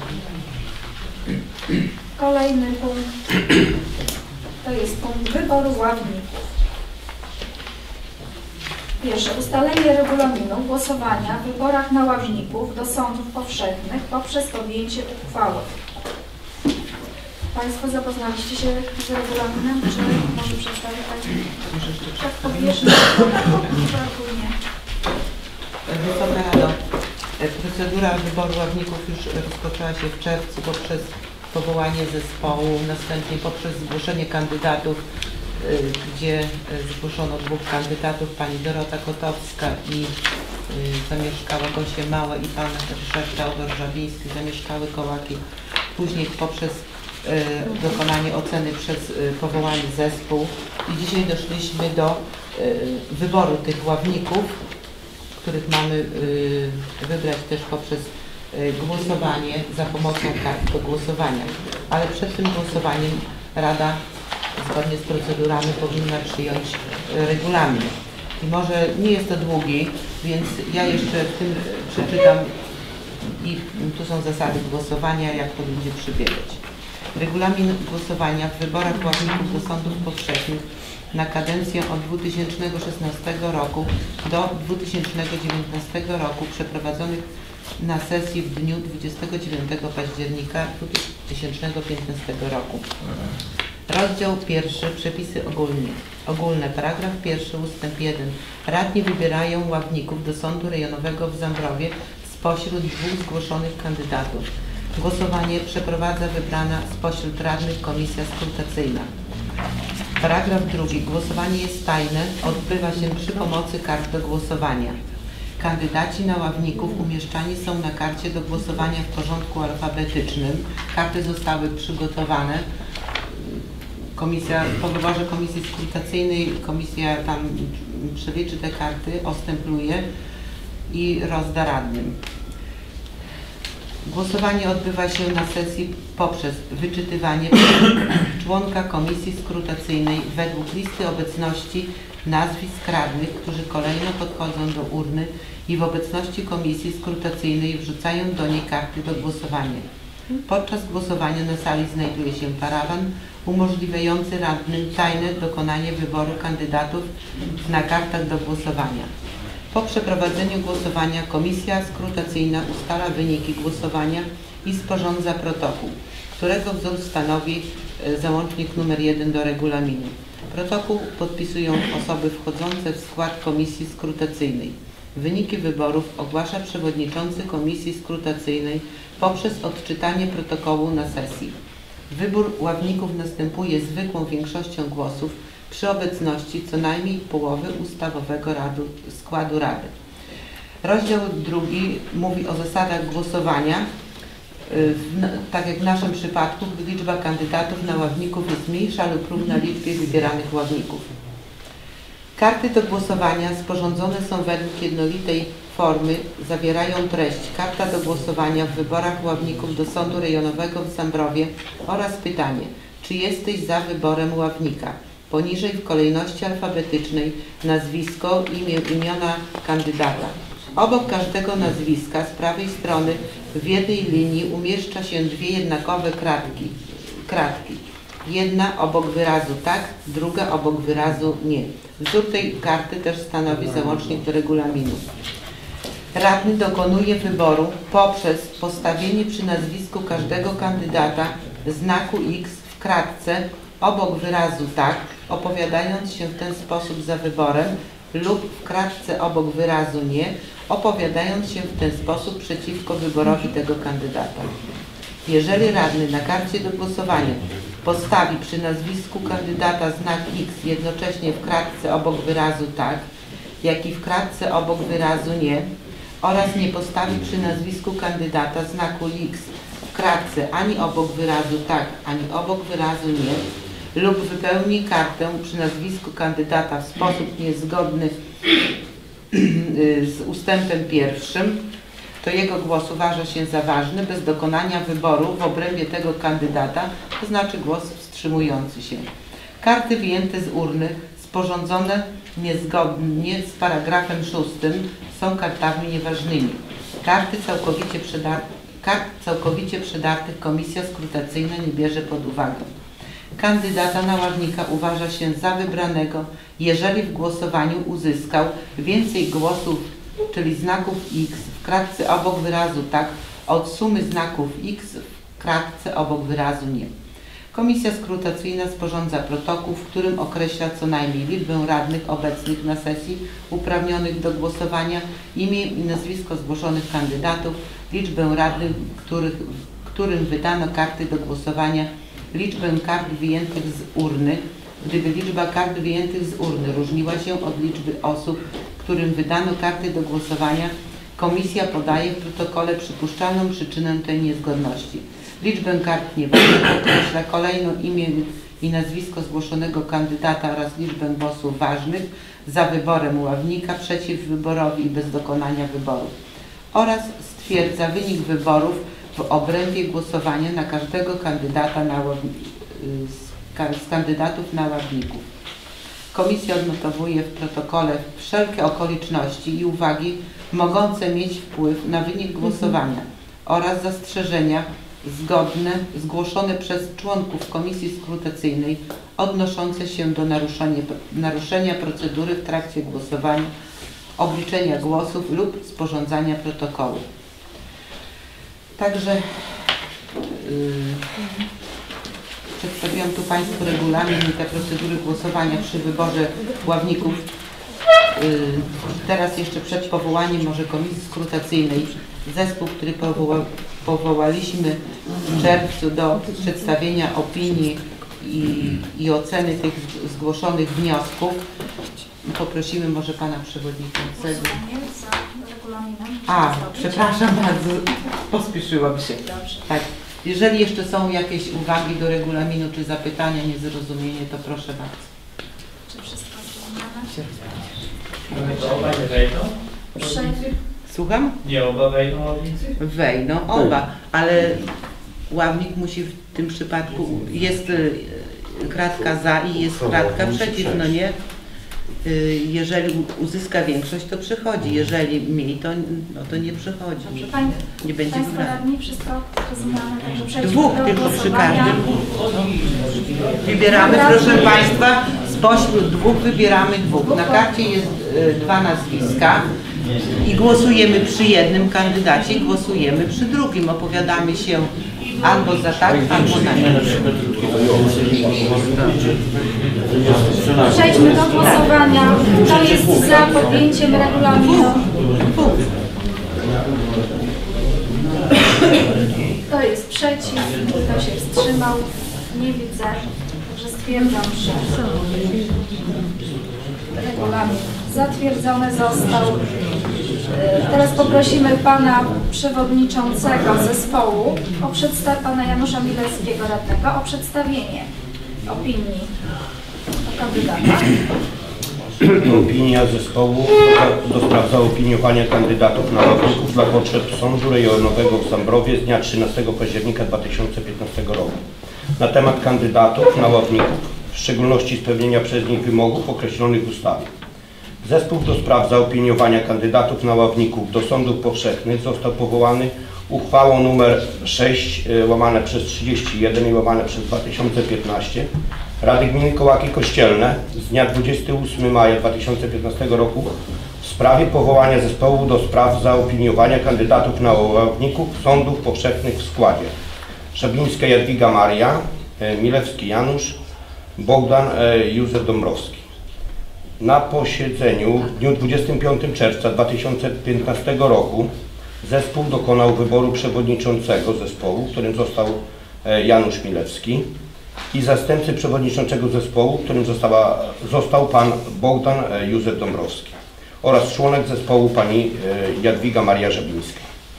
Kolejny punkt to jest punkt wyboru ławników. Pierwsze, ustalenie regulaminu głosowania w wyborach na ławników do sądów powszechnych poprzez podjęcie uchwały. Państwo zapoznaliście się z regulaminem, czy może przedstawić Pani? Tak powierzchnię, brakuje. Wysoka Rado, procedura wyboru ławników już rozpoczęła się w czerwcu poprzez powołanie zespołu, następnie poprzez zgłoszenie kandydatów, gdzie zgłoszono dwóch kandydatów, pani Dorota Kotowska i zamieszkała Gosie Małe i pan Ryszard Teodor Żabiński, zamieszkały Kołaki. Później poprzez dokonanie oceny przez powołany zespół i dzisiaj doszliśmy do wyboru tych ławników, których mamy wybrać też poprzez głosowanie za pomocą kart do głosowania. Ale przed tym głosowaniem Rada zgodnie z procedurami powinna przyjąć regulamin. I może nie jest to długi, więc ja jeszcze w tym przeczytam i tu są zasady głosowania, jak to będzie przebiegać. Regulamin głosowania w wyborach ławników do sądów powszechnych na kadencję od dwa tysiące szesnastego roku do dwa tysiące dziewiętnastego roku przeprowadzonych na sesji w dniu dwudziestego dziewiątego października dwa tysiące piętnastego roku. Rozdział pierwszy. Przepisy ogólne. Ogólne. Paragraf pierwszy. Ustęp jeden. Radni wybierają ławników do Sądu Rejonowego w Zambrowie spośród dwóch zgłoszonych kandydatów. Głosowanie przeprowadza wybrana spośród radnych komisja skrutacyjna. Paragraf drugi. Głosowanie jest tajne. Odbywa się przy pomocy kart do głosowania. Kandydaci na ławników umieszczani są na karcie do głosowania w porządku alfabetycznym. Karty zostały przygotowane komisja, po wyborze komisji skrutacyjnej, komisja tam przeliczy te karty, ostempluje i rozda radnym. Głosowanie odbywa się na sesji poprzez wyczytywanie członka komisji skrutacyjnej według listy obecności nazwisk radnych, którzy kolejno podchodzą do urny i w obecności komisji skrutacyjnej wrzucają do niej karty do głosowania. Podczas głosowania na sali znajduje się parawan umożliwiający radnym tajne dokonanie wyboru kandydatów na kartach do głosowania. Po przeprowadzeniu głosowania komisja skrutacyjna ustala wyniki głosowania i sporządza protokół, którego wzór stanowi załącznik nr jeden do regulaminu. Protokół podpisują osoby wchodzące w skład komisji skrutacyjnej. Wyniki wyborów ogłasza przewodniczący komisji skrutacyjnej poprzez odczytanie protokołu na sesji. Wybór ławników następuje zwykłą większością głosów przy obecności co najmniej połowy ustawowego radu, składu rady. Rozdział drugi mówi o zasadach głosowania. W, tak jak w naszym przypadku, gdy liczba kandydatów na ławników jest mniejsza lub równa liczbie wybieranych ławników. Karty do głosowania sporządzone są według jednolitej formy, zawierają treść: karta do głosowania w wyborach ławników do Sądu Rejonowego w Zambrowie oraz pytanie: czy jesteś za wyborem ławnika? Poniżej w kolejności alfabetycznej nazwisko, imię, imiona kandydata. Obok każdego nazwiska z prawej strony w jednej linii umieszcza się dwie jednakowe kratki. kratki. Jedna obok wyrazu tak, druga obok wyrazu nie. Wzór tej karty też stanowi załącznik do regulaminu. Radny dokonuje wyboru poprzez postawienie przy nazwisku każdego kandydata znaku X w kratce obok wyrazu tak, opowiadając się w ten sposób za wyborem, lub w kratce obok wyrazu nie, opowiadając się w ten sposób przeciwko wyborowi tego kandydata. Jeżeli radny na karcie do głosowania postawi przy nazwisku kandydata znak X jednocześnie w kratce obok wyrazu tak, jak i w kratce obok wyrazu nie, oraz nie postawi przy nazwisku kandydata znaku X w kratce ani obok wyrazu tak, ani obok wyrazu nie, lub wypełni kartę przy nazwisku kandydata w sposób niezgodny z ustępem pierwszym, to jego głos uważa się za ważny bez dokonania wyboru w obrębie tego kandydata, to znaczy głos wstrzymujący się. Karty wyjęte z urny, sporządzone niezgodnie z paragrafem szóstym, są kartami nieważnymi. Karty całkowicie, przedar kart całkowicie przedartych komisja skrutacyjna nie bierze pod uwagę. Kandydata na ławnika uważa się za wybranego, jeżeli w głosowaniu uzyskał więcej głosów, czyli znaków X w kratce obok wyrazu tak, od sumy znaków X w kratce obok wyrazu nie. Komisja skrutacyjna sporządza protokół, w którym określa co najmniej liczbę radnych obecnych na sesji uprawnionych do głosowania, imię i nazwisko zgłoszonych kandydatów, liczbę radnych, których, którym wydano karty do głosowania, liczbę kart wyjętych z urny. Gdyby liczba kart wyjętych z urny różniła się od liczby osób, którym wydano karty do głosowania, komisja podaje w protokole przypuszczalną przyczynę tej niezgodności. Liczbę kart nieważnych określa kolejno imię i nazwisko zgłoszonego kandydata oraz liczbę głosów ważnych za wyborem ławnika przeciw wyborowi i bez dokonania wyboru. Oraz stwierdza wynik wyborów w obrębie głosowania na każdego kandydata na z kandydatów na ławników. Komisja odnotowuje w protokole wszelkie okoliczności i uwagi mogące mieć wpływ na wynik głosowania oraz zastrzeżenia zgodne, zgłoszone przez członków komisji skrutacyjnej odnoszące się do naruszenia, naruszenia procedury w trakcie głosowania, obliczenia głosów lub sporządzania protokołu. Także yy, przedstawiłam tu Państwu regulamin i te procedury głosowania przy wyborze ławników. Yy, teraz jeszcze przed powołaniem może komisji skrutacyjnej zespół, który powoła, powołaliśmy w czerwcu do przedstawienia opinii i, i oceny tych zgłoszonych wniosków. Poprosimy może Pana Przewodniczącego. A, przepraszam bardzo, pospieszyłam się. Tak. Jeżeli jeszcze są jakieś uwagi do regulaminu czy zapytania, niezrozumienie, to proszę bardzo. Czy wszystko zrozumiane? To oba nie wejdą? Przejdźmy. Słucham? Nie, oba wejdą ławnicy? Wejdą oba, ale ławnik musi w tym przypadku, jest y, kratka za i jest kratka przeciw, no nie? Y, jeżeli u- uzyska większość, to przychodzi, jeżeli mniej, to, no to nie przychodzi, Dobrze, Pań, nie będzie Państwo wybrany. radni, wszystko rozumiane, także przejdźmy Dwóch do tylko przy głosowania. każdym. Wybieramy, proszę Państwa, spośród dwóch wybieramy dwóch. Na karcie jest y, dwa nazwiska i głosujemy przy jednym kandydacie, głosujemy przy drugim. Opowiadamy się albo za tak, albo na nie. Przejdźmy do głosowania. Kto jest za podjęciem regulaminu? Kto jest przeciw? Kto się wstrzymał? Nie widzę. Także stwierdzam, że regulamin zatwierdzony został. E, Teraz poprosimy pana przewodniczącego zespołu, o przedsta- pana Janusza Milewskiego radnego, o przedstawienie opinii o kandydatach. Opinia zespołu do spraw zaopiniowania kandydatów na ławników dla potrzeb Sądu Rejonowego w Zambrowie z dnia trzynastego października dwa tysiące piętnastego roku. Na temat kandydatów na ławników, w szczególności spełnienia przez nich wymogów określonych w ustawie. Zespół do spraw zaopiniowania kandydatów na ławników do sądów powszechnych został powołany uchwałą nr sześć łamane przez trzydzieści jeden i łamane przez dwa tysiące piętnaście Rady Gminy Kołaki Kościelne z dnia dwudziestego ósmego maja dwa tysiące piętnastego roku w sprawie powołania zespołu do spraw zaopiniowania kandydatów na ławników sądów powszechnych w składzie: Szabińska Jadwiga Maria, Milewski Janusz, Bogdan Józef Dąbrowski. Na posiedzeniu w dniu dwudziestego piątego czerwca dwa tysiące piętnastego roku zespół dokonał wyboru przewodniczącego zespołu, którym został Janusz Milewski, i zastępcy przewodniczącego zespołu, którym została, został pan Bogdan Józef Dąbrowski, oraz członek zespołu pani Jadwiga Maria Szabińska.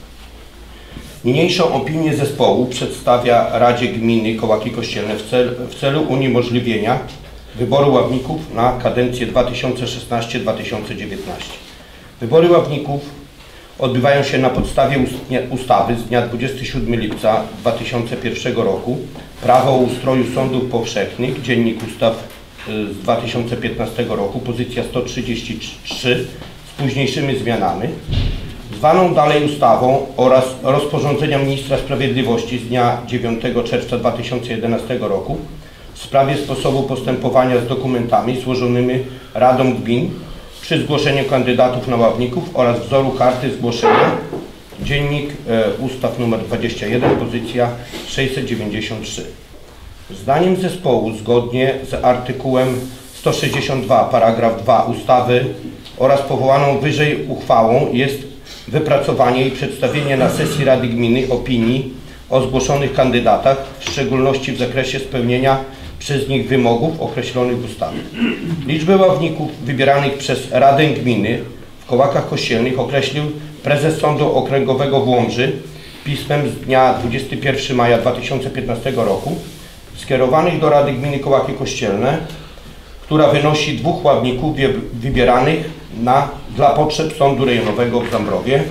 Niniejszą opinię zespołu przedstawia Radzie Gminy Kołaki Kościelne w, cel, w celu uniemożliwienia wyboru ławników na kadencję dwa tysiące szesnastego do dwa tysiące dziewiętnastego. Wybory ławników odbywają się na podstawie ustawy z dnia dwudziestego siódmego lipca dwa tysiące pierwszego roku Prawo o ustroju sądów powszechnych, Dziennik Ustaw z dwa tysiące piętnastego roku, pozycja sto trzydzieści trzy z późniejszymi zmianami, zwaną dalej ustawą, oraz rozporządzenia Ministra Sprawiedliwości z dnia dziewiątego czerwca dwa tysiące jedenastego roku w sprawie sposobu postępowania z dokumentami złożonymi Radą Gmin przy zgłoszeniu kandydatów na ławników oraz wzoru karty zgłoszenia, Dziennik e, Ustaw nr dwadzieścia jeden, pozycja sześćset dziewięćdziesiąt trzy. Zdaniem zespołu, zgodnie z artykułem sto sześćdziesiąt dwa paragraf dwa ustawy oraz powołaną wyżej uchwałą jest wypracowanie i przedstawienie na sesji Rady Gminy opinii o zgłoszonych kandydatach, w szczególności w zakresie spełnienia przez nich wymogów określonych w ustawie. Liczbę ławników wybieranych przez Radę Gminy w Kołakach Kościelnych określił prezes Sądu Okręgowego w Łomży pismem z dnia dwudziestego pierwszego maja dwa tysiące piętnastego roku skierowanych do Rady Gminy Kołaki Kościelne, która wynosi dwóch ławników wybieranych na, dla potrzeb Sądu Rejonowego w Zambrowie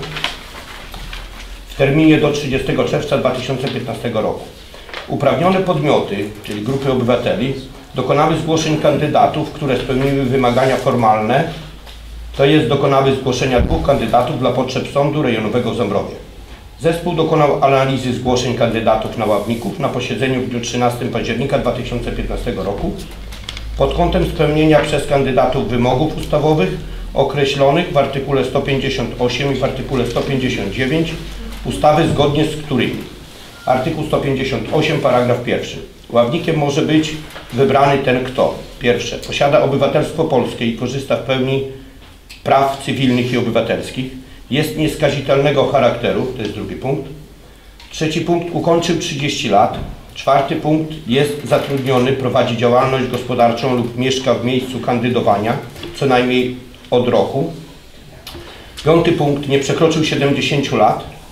w terminie do trzydziestego czerwca dwa tysiące piętnastego roku. Uprawnione podmioty, czyli grupy obywateli, dokonały zgłoszeń kandydatów, które spełniły wymagania formalne, to jest dokonały zgłoszenia dwóch kandydatów dla potrzeb Sądu Rejonowego w Zambrowie. Zespół dokonał analizy zgłoszeń kandydatów na ławników na posiedzeniu w dniu trzynastego października dwa tysiące piętnastego roku pod kątem spełnienia przez kandydatów wymogów ustawowych określonych w artykule sto pięćdziesiąt osiem i w artykule sto pięćdziesiąt dziewięć ustawy, zgodnie z którymi: artykuł sto pięćdziesiąt osiem paragraf pierwszy. Ławnikiem może być wybrany ten, kto: pierwsze, posiada obywatelstwo polskie i korzysta w pełni praw cywilnych i obywatelskich, jest nieskazitelnego charakteru, to jest drugi punkt. Trzeci punkt, ukończył trzydzieści lat. Czwarty punkt, jest zatrudniony, prowadzi działalność gospodarczą lub mieszka w miejscu kandydowania co najmniej od roku. Piąty punkt, nie przekroczył siedemdziesięciu lat.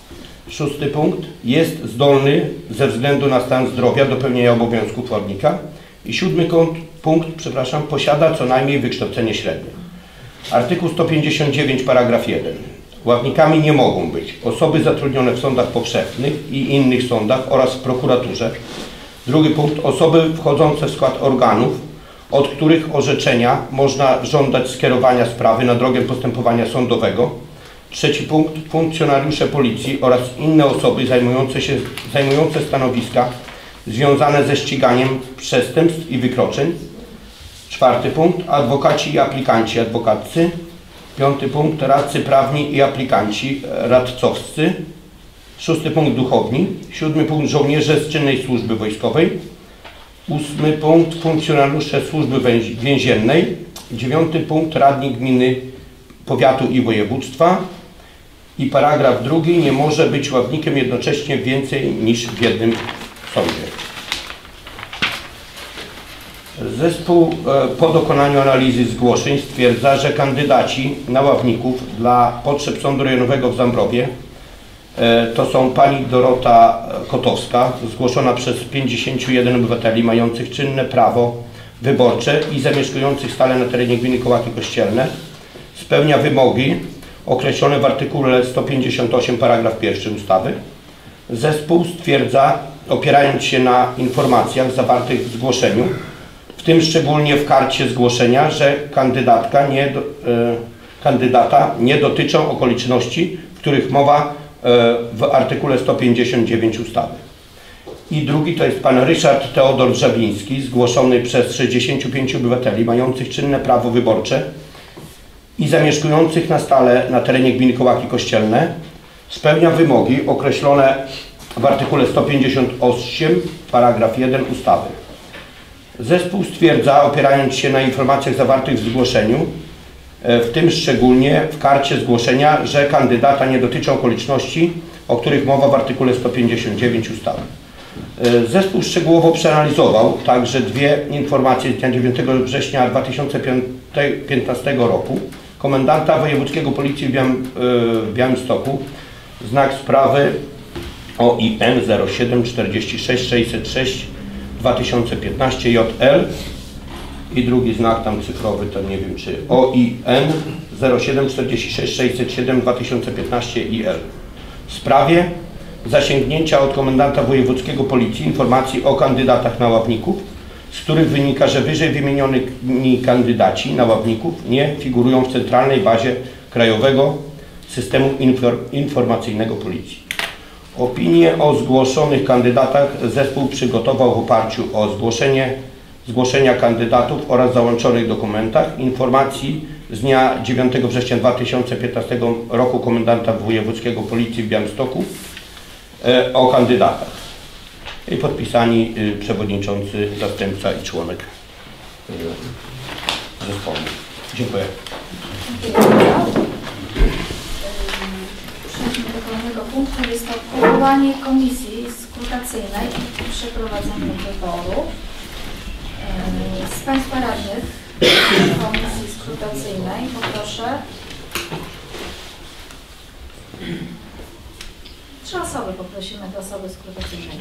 Szósty punkt. Jest zdolny ze względu na stan zdrowia do pełnienia obowiązków ławnika. I siódmy punkt, przepraszam, posiada co najmniej wykształcenie średnie. Artykuł sto pięćdziesiąt dziewięć, paragraf jeden. Ławnikami nie mogą być osoby zatrudnione w sądach powszechnych i innych sądach oraz w prokuraturze. Drugi punkt. Osoby wchodzące w skład organów, od których orzeczenia można żądać skierowania sprawy na drogę postępowania sądowego. Trzeci punkt. Funkcjonariusze policji oraz inne osoby zajmujące się, zajmujące stanowiska związane ze ściganiem przestępstw i wykroczeń. Czwarty punkt. Adwokaci i aplikanci adwokaccy. Piąty punkt. Radcy prawni i aplikanci radcowscy. Szósty punkt. Duchowni. Siódmy punkt. Żołnierze z czynnej służby wojskowej. Ósmy punkt. Funkcjonariusze służby więziennej. Dziewiąty punkt. Radni gminy, powiatu i województwa. I paragraf drugi. Nie może być ławnikiem jednocześnie więcej niż w jednym sądzie. Zespół po dokonaniu analizy zgłoszeń stwierdza, że kandydaci na ławników dla potrzeb Sądu Rejonowego w Zambrowie to są pani Dorota Kotowska, zgłoszona przez pięćdziesięciu jeden obywateli mających czynne prawo wyborcze i zamieszkujących stale na terenie gminy Kołaki Kościelne. Spełnia wymogi określone w artykule sto pięćdziesiąt osiem, paragraf pierwszy ustawy. Zespół stwierdza, opierając się na informacjach zawartych w zgłoszeniu, w tym szczególnie w karcie zgłoszenia, że kandydatka nie, e, kandydata nie dotyczą okoliczności, w których mowa e, w artykule sto pięćdziesiąt dziewięć ustawy. I drugi to jest pan Ryszard Teodor Drzawiński, zgłoszony przez sześćdziesięciu pięciu obywateli mających czynne prawo wyborcze i zamieszkujących na stale na terenie gminy Kołaki Kościelne. Spełnia wymogi określone w artykule sto pięćdziesiąt osiem, paragraf jeden ustawy. Zespół stwierdza, opierając się na informacjach zawartych w zgłoszeniu, w tym szczególnie w karcie zgłoszenia, że kandydata nie dotyczą okoliczności, o których mowa w artykule sto pięćdziesiąt dziewięć ustawy. Zespół szczegółowo przeanalizował także dwie informacje z dnia dziewiątego września dwa tysiące piętnastego roku komendanta wojewódzkiego policji w, Białym, w Białymstoku, znak sprawy O I N zero siedem czterdzieści sześć sześćset sześć dwa tysiące piętnaście J L i drugi znak tam cyfrowy, to nie wiem czy O I N zero siedem czterdzieści sześć sześćset siedem dwa tysiące piętnaście I L w sprawie zasięgnięcia od komendanta wojewódzkiego policji informacji o kandydatach na ławników, z których wynika, że wyżej wymienioni kandydaci na ławników nie figurują w centralnej bazie krajowego systemu informacyjnego policji. Opinię o zgłoszonych kandydatach zespół przygotował w oparciu o zgłoszenie, zgłoszenia kandydatów oraz załączonych dokumentach informacji z dnia dziewiątego września dwa tysiące piętnastego roku komendanta wojewódzkiego policji w Białymstoku e, o kandydatach. I podpisani y, przewodniczący, zastępca i członek y, zespołu. Dziękuję. Przejdźmy do kolejnego punktu. Jest to powołanie komisji skrutacyjnej i przeprowadzenie wyboru. Z Państwa radnych komisji skrutacyjnej poproszę trzy osoby, poprosimy do osoby skrutacyjnej.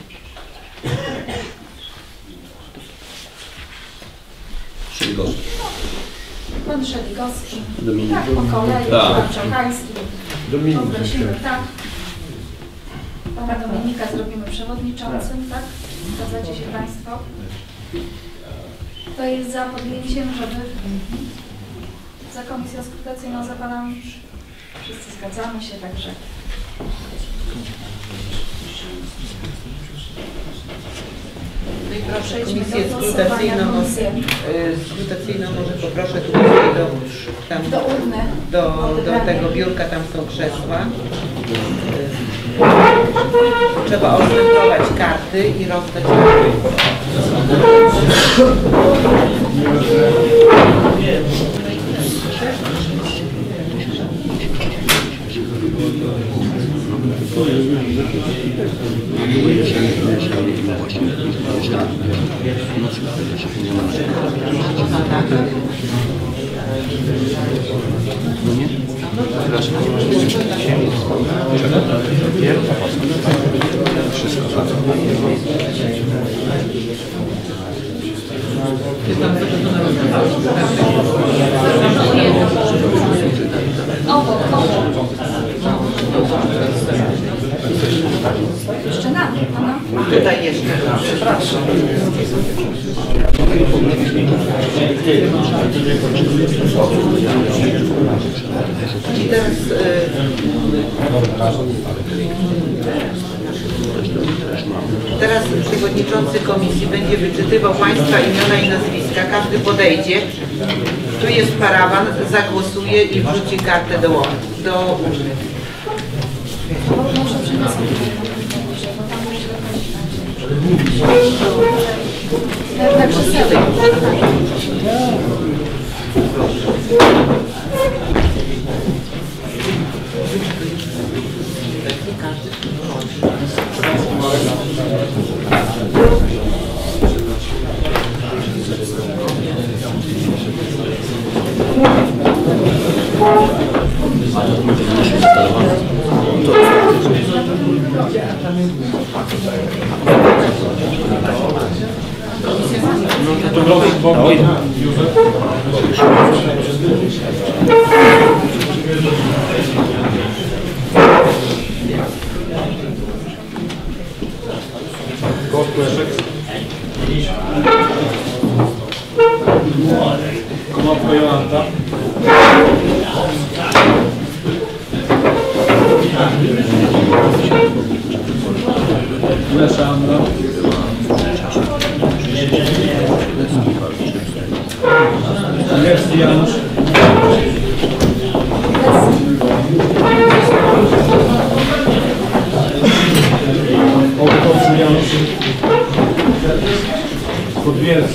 Szeligowski. Pan Szeligowski. Dominik. Tak, po kolei. Tak. Pan Czochański. Dominik. Poprosimy, tak. Pana Dominika zrobimy przewodniczącym, tak? Zgadzacie się Państwo? To jest za podjęciem, żeby za komisją skrutacyjną za Panem wszyscy zgadzamy się, także. No i proszę Przejdźmy komisję do skrutacyjną, głosowania. Komisję. y, skrutacyjną może poproszę tutaj do, tam, Do urny. do, do Odebrania. tego biurka, tam są krzesła. Y, Trzeba odcentrować karty i rozdać karty. Jeszcze na mnie, pana? Tutaj jeszcze. Przepraszam. I teraz y, teraz przewodniczący komisji będzie wyczytywał Państwa imiona i nazwiska. Każdy podejdzie. Tu jest parawan, zagłosuje i wrzuci kartę do, do urny. Może przyniosę na krzesełek. Konopka Jolanta. Lesza Anna. Lewski Janusz. Ołkowski Janusz. Podwiercy.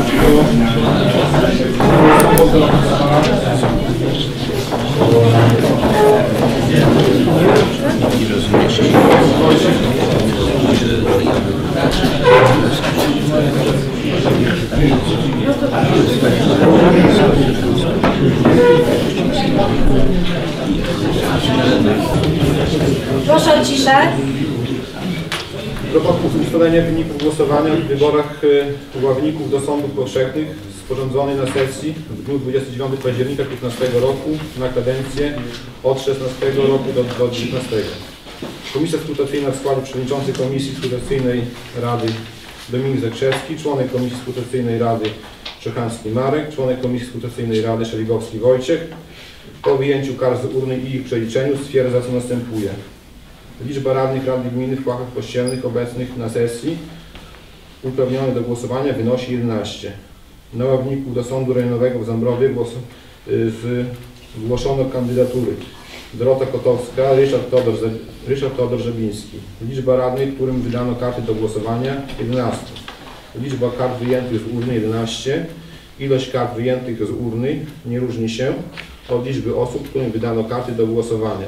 Proszę o ciszę. Proponuję ustalenie wyników głosowania w wyborach ławników do sądów powszechnych sporządzonej na sesji w dniu dwudziestego dziewiątego października dwa tysiące piętnastego roku na kadencję od szesnastego roku do, do dziewiętnastego. Komisja skrutacyjna w składzie przewodniczący Komisji Skrutacyjnej Rady Dominik Zakrzewski, członek Komisji Skrutacyjnej Rady Czochanski Marek, członek Komisji Skrutacyjnej Rady Szeligowski Wojciech. Po wyjęciu kar z urny i ich przeliczeniu stwierdza, co następuje. Liczba radnych Rady Gminy w Płachach Kościelnych obecnych na sesji uprawnionych do głosowania wynosi jedenaście. Na ławników do Sądu Rejonowego w Zambrowie głos, y, zgłoszono kandydatury Dorota Kotowska, Ryszard Todor, Ryszard Todor Żebiński. Liczba radnych, którym wydano karty do głosowania jedenaście. Liczba kart wyjętych z urny jedenaście. Ilość kart wyjętych z urny nie różni się od liczby osób, którym wydano karty do głosowania.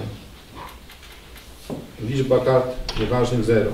Liczba kart nieważnych zero.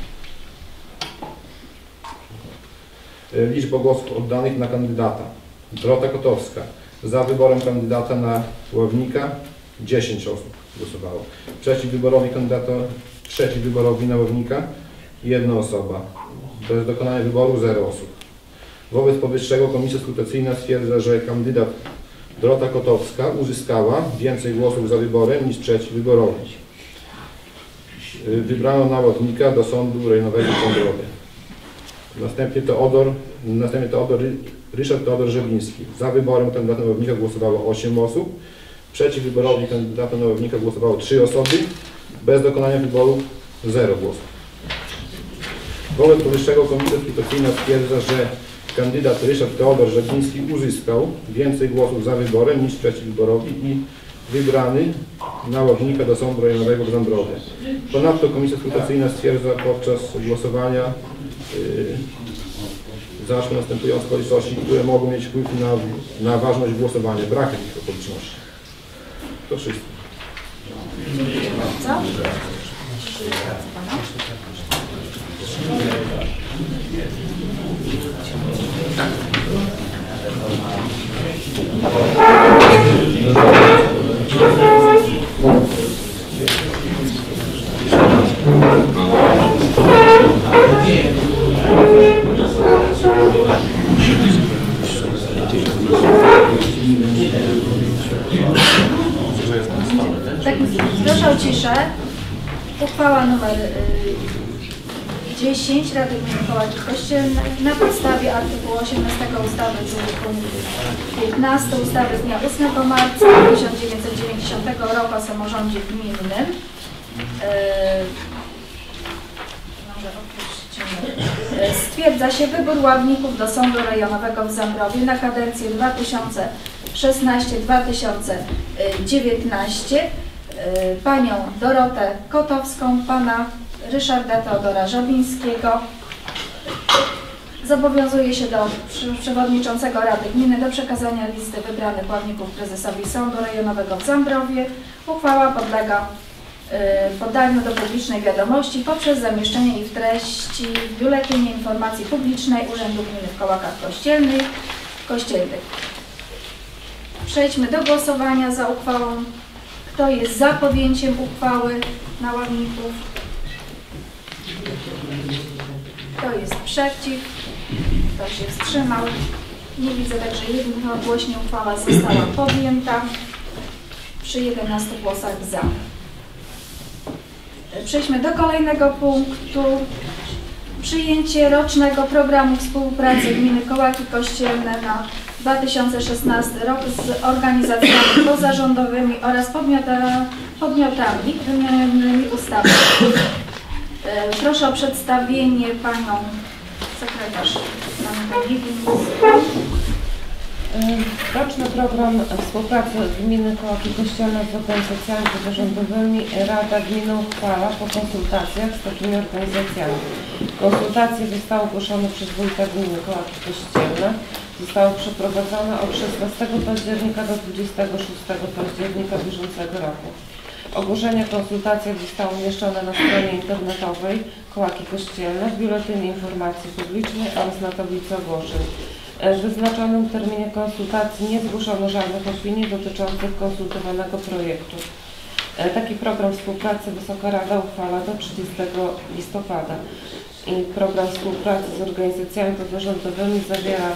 Liczba głosów oddanych na kandydata. Dorota Kotowska. Za wyborem kandydata na ławnika dziesięć osób głosowało. Przeciw wyborowi kandydata, przeciw wyborowi na ławnika jedna osoba. Bez dokonania wyboru zero osób. Wobec powyższego Komisja Skrutacyjna stwierdza, że kandydat Dorota Kotowska uzyskała więcej głosów za wyborem niż przeciw wyborowi. Wybrano na ławnika do Sądu Rejonowego w Dąbrowie. Następnie Teodor, następnie Teodor, Ryszard Teodor Żebiński. Za wyborem kandydata na ławnika głosowało osiem osób. Przeciw wyborowi kandydata na ławnika głosowało trzy osoby. Bez dokonania wyboru zero głosów. Wobec powyższego Komisja Skrutacyjna stwierdza, że kandydat Ryszard Teodor Żebiński uzyskał więcej głosów za wyborem niż przeciw wyborowi i wybrany na ławnika do Sądu Rejonowego w Dąbrowie. Ponadto Komisja Skrutacyjna stwierdza podczas głosowania yy, zaszły następujące okoliczności, które mogą mieć wpływ na, na ważność głosowania. Brak takich okoliczności. To wszystko. Co? Tak, proszę o ciszę. Uchwała numer dziesięć Rady Gminy Kołaki Kościelne na podstawie artykułu osiemnastego ustawy z punkt piętnaście ustawy z dnia ósmego marca tysiąc dziewięćset dziewięćdziesiątego roku o samorządzie gminnym. Stwierdza się wybór ławników do Sądu Rejonowego w Zambrowie na kadencję dwa tysiące szesnaście do dwa tysiące dziewiętnaście. Panią Dorotę Kotowską, pana Ryszarda Teodora Żabińskiego. Zobowiązuje się do przewodniczącego Rady Gminy do przekazania listy wybranych ławników prezesowi Sądu Rejonowego w Zambrowie. Uchwała podlega podaniu do publicznej wiadomości poprzez zamieszczenie jej w treści w Biuletynie Informacji Publicznej Urzędu Gminy w Kołakach Kościelnych. Kościelnych. Przejdźmy do głosowania za uchwałą. Kto jest za podjęciem uchwały na ławników? Kto jest przeciw? Kto się wstrzymał? Nie widzę, także jednogłośnie uchwała została podjęta przy jedenastu głosach za. Przejdźmy do kolejnego punktu. Przyjęcie rocznego programu współpracy Gminy Kołaki Kościelne na dwa tysiące szesnasty rok z organizacjami pozarządowymi oraz podmiota, podmiotami wymienionymi ustawą. Proszę o przedstawienie panią sekretarz Roczny program współpracy Gminy Kołaki Kościelne z organizacjami pozarządowymi Rada Gminy uchwala po konsultacjach z takimi organizacjami. Konsultacje zostały ogłoszone przez wójta Gminy Kołaki Kościelne. Zostały przeprowadzone od szesnastego października do dwudziestego szóstego października bieżącego roku. Ogłoszenie o konsultacjach zostało umieszczone na stronie internetowej Kołaki Kościelne, w Biuletynie Informacji Publicznej oraz na tablicy ogłoszeń. W wyznaczonym terminie konsultacji nie zgłoszono żadnych opinii dotyczących konsultowanego projektu. Taki program współpracy Wysoka Rada uchwala do trzydziestego listopada. I program współpracy z organizacjami pozarządowymi zawiera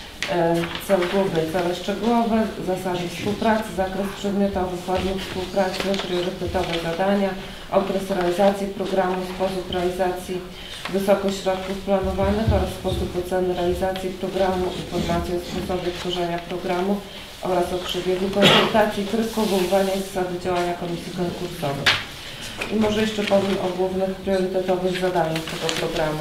cel główny, cele szczegółowe, zasady współpracy, zakres przedmiotowy, formy współpracy, priorytetowe zadania, okres realizacji programu, sposób realizacji, wysokość środków planowanych oraz sposób oceny realizacji programu, informacje o sposobie tworzenia programu oraz o przebiegu konsultacji, tryb powoływania i zasady działania komisji konkursowych. I może jeszcze powiem o głównych priorytetowych zadaniach tego programu.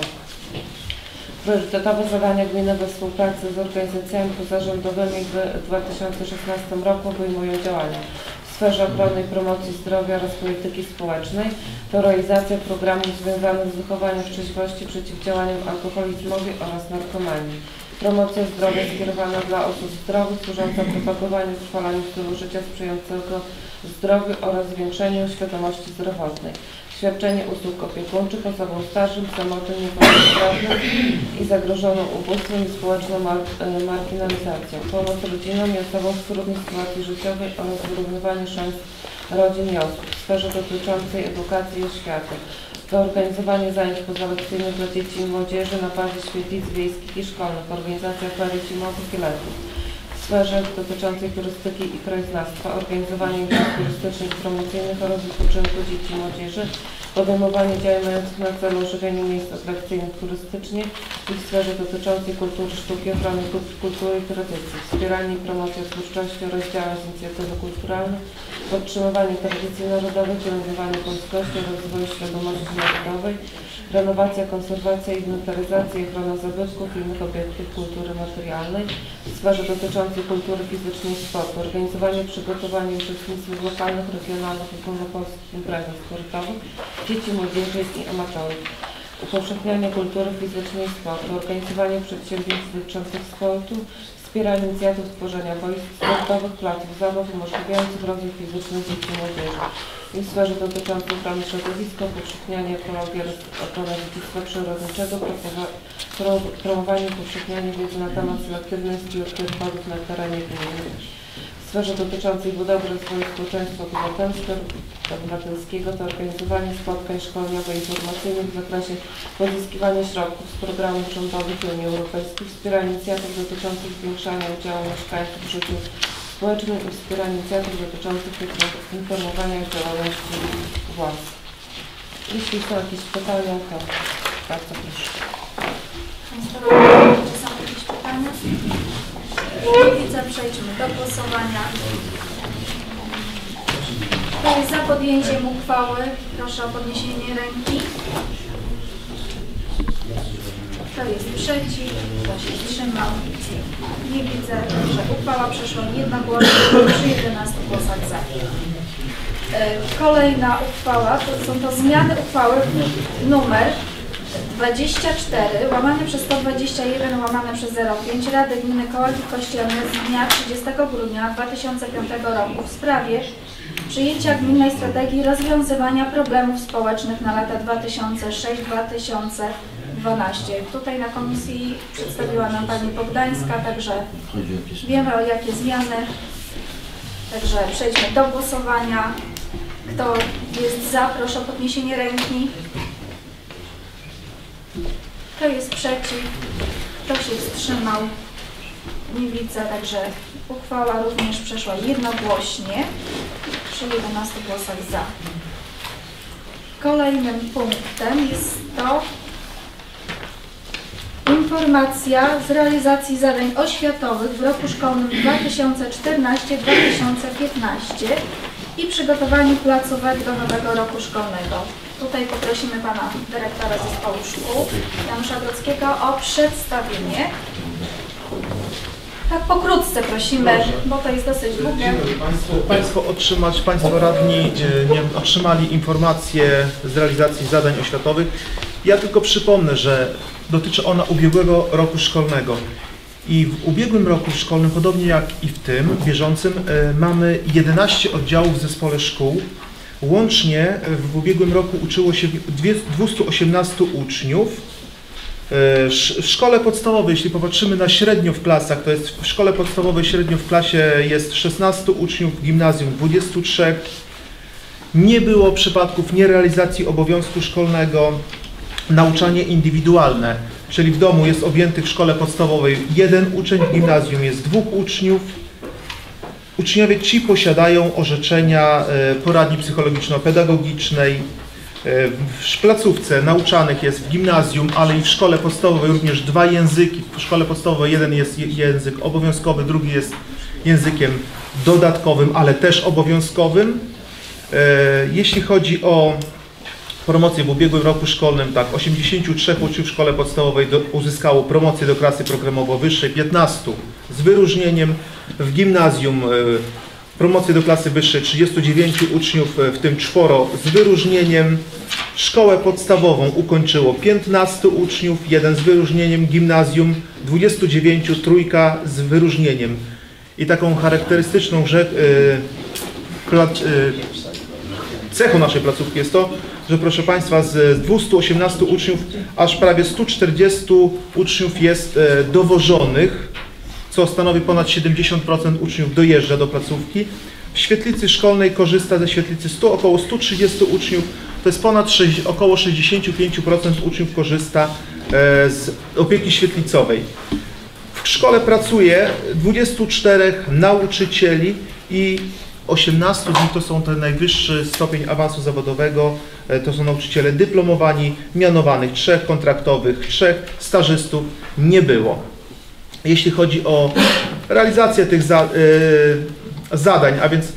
Priorytetowe zadania gminy we współpracy z organizacjami pozarządowymi w dwa tysiące szesnastym roku obejmują działania w sferze ochrony i promocji zdrowia oraz polityki społecznej. To realizacja programów związanych z wychowaniem w trzeźwości, przeciwdziałaniem alkoholizmowi oraz narkomanii. Promocja zdrowia skierowana dla osób zdrowych, służąca propagowaniu i utrwalaniu stylu życia sprzyjającego zdrowiu oraz zwiększeniu świadomości zdrowotnej. Świadczenie usług opiekuńczych osobom starszym, samotnym, niepełnosprawnym i zagrożoną ubóstwem i społeczną mar marginalizacją. Pomoc rodzinom i osobom w trudnej sytuacji życiowej oraz wyrównywanie szans rodzin i osób w sferze dotyczącej edukacji i oświaty. Zorganizowanie zajęć pozalekcyjnych dla dzieci i młodzieży na bazie świetlic wiejskich i szkolnych. Organizacja ferii zimowych i letnich. W sferze dotyczącej turystyki i krajoznawstwa, organizowanie imprez turystycznych, promocyjnych oraz wypoczynku dzieci i młodzieży, podejmowanie działań mających na celu ożywienie miejsc atrakcyjnych turystycznie i w sferze dotyczącej kultury, sztuki, ochrony kultury i tradycji, wspieranie i promocja twórczości oraz działań z inicjatywy kulturalnej, podtrzymywanie tradycji narodowych, pielęgnowanie polskości oraz rozwoju świadomości narodowej, renowacja, konserwacja, inwentaryzacja i ochrona zabytków i innych obiektów kultury materialnej, w sferze dotyczącej kultury fizycznej i sportu, organizowanie, przygotowanie i uczestnictwo w lokalnych, regionalnych i ogólnopolskich imprezach sportowych, dzieci, młodzieży i amatorów, upowszechnianie kultury fizycznej i sportu, organizowanie przedsięwzięć dotyczących sportu, wspieranie inicjatyw tworzenia boisk sportowych, placów zabaw umożliwiających rozwój fizyczny dzieci i młodzieży. I w sferze dotyczącej ochrony środowiska, upowszechnianie ekologii oraz ochrony dziedzictwa przyrodniczego, promowanie i upowszechnianie wiedzy na temat selektywnej zbiórki odpadów na terenie gminy. W sferze dotyczącej budowy rozwoju społeczeństwa obywatelskiego to organizowanie spotkań szkoleniowych i informacyjnych w zakresie pozyskiwania środków z programów rządowych Unii Europejskiej, wspieranie inicjatyw dotyczących zwiększania udziału mieszkańców w życiu społecznej i wspieraniu centrów dotyczących informowania o działalności władz. Jeśli są jakieś pytania, to bardzo proszę. Czy są jakieś pytania? Nie widzę, przejdźmy do głosowania. Kto jest za podjęciem uchwały? Proszę o podniesienie ręki. Kto jest przeciw? Kto się wstrzymał? Nie widzę, że uchwała przeszła jednogłośnie przy jedenastu głosach za. Kolejna uchwała to są to zmiany uchwały numer dwadzieścia cztery łamane przez sto dwadzieścia jeden łamane przez zero pięć Rady Gminy Kołaki Kościelne z dnia trzydziestego grudnia dwa tysiące piątego roku w sprawie przyjęcia gminnej strategii rozwiązywania problemów społecznych na lata dwa tysiące szósty do dwa tysiące dwunastego. Tutaj na komisji przedstawiła nam Pani Bogdańska, także wiemy, o jakie zmiany. Także przejdźmy do głosowania. Kto jest za, proszę o podniesienie ręki. Kto jest przeciw? Kto się wstrzymał? Nie widzę, także uchwała również przeszła jednogłośnie przy jedenastu głosach za. Kolejnym punktem jest to informacja z realizacji zadań oświatowych w roku szkolnym dwa tysiące czternastym do dwa tysiące piętnastego i przygotowaniu placówek do nowego roku szkolnego. Tutaj poprosimy Pana Dyrektora Zespołu Szkół, Janusza Grodzkiego, o przedstawienie. Tak pokrótce prosimy, bo to jest dosyć długie. Państwo, państwo, otrzymać, państwo radni nie, otrzymali informację z realizacji zadań oświatowych. Ja tylko przypomnę, że dotyczy ona ubiegłego roku szkolnego. I w ubiegłym roku szkolnym, podobnie jak i w tym bieżącym, mamy jedenaście oddziałów w zespole szkół. Łącznie w ubiegłym roku uczyło się dwieście osiemnaście uczniów. W szkole podstawowej, jeśli popatrzymy na średnio w klasach, to jest w szkole podstawowej średnio w klasie jest szesnastu uczniów, w gimnazjum dwudziestu trzech. Nie było przypadków nierealizacji obowiązku szkolnego. Nauczanie indywidualne, czyli w domu jest objętych w szkole podstawowej jeden uczeń, w gimnazjum jest dwóch uczniów. Uczniowie ci posiadają orzeczenia poradni psychologiczno-pedagogicznej. W placówce nauczanych jest w gimnazjum, ale i w szkole podstawowej również dwa języki. W szkole podstawowej jeden jest język obowiązkowy, drugi jest językiem dodatkowym, ale też obowiązkowym. Jeśli chodzi o promocję w ubiegłym roku szkolnym, tak, osiemdziesięciu trzech uczniów w szkole podstawowej do, uzyskało promocję do klasy programowo-wyższej, piętnastu z wyróżnieniem. W gimnazjum y, promocję do klasy wyższej trzydziestu dziewięciu uczniów, w tym czworo z wyróżnieniem. Szkołę podstawową ukończyło piętnastu uczniów, jeden z wyróżnieniem. Gimnazjum dwudziestu dziewięciu, trójka z wyróżnieniem. I taką charakterystyczną że, y, y, cechą naszej placówki jest to, że proszę Państwa, z dwustu osiemnastu uczniów aż prawie stu czterdziestu uczniów jest dowożonych, co stanowi ponad siedemdziesiąt procent uczniów dojeżdża do placówki. W świetlicy szkolnej korzysta ze świetlicy stu, około stu trzydziestu uczniów, to jest ponad około sześćdziesiąt pięć procent uczniów korzysta z opieki świetlicowej. W szkole pracuje dwudziestu czterech nauczycieli i osiemnastu z nich to są ten najwyższy stopień awansu zawodowego, to są nauczyciele dyplomowani, mianowanych, trzech kontraktowych, trzech stażystów nie było. Jeśli chodzi o realizację tych za, y, zadań, a więc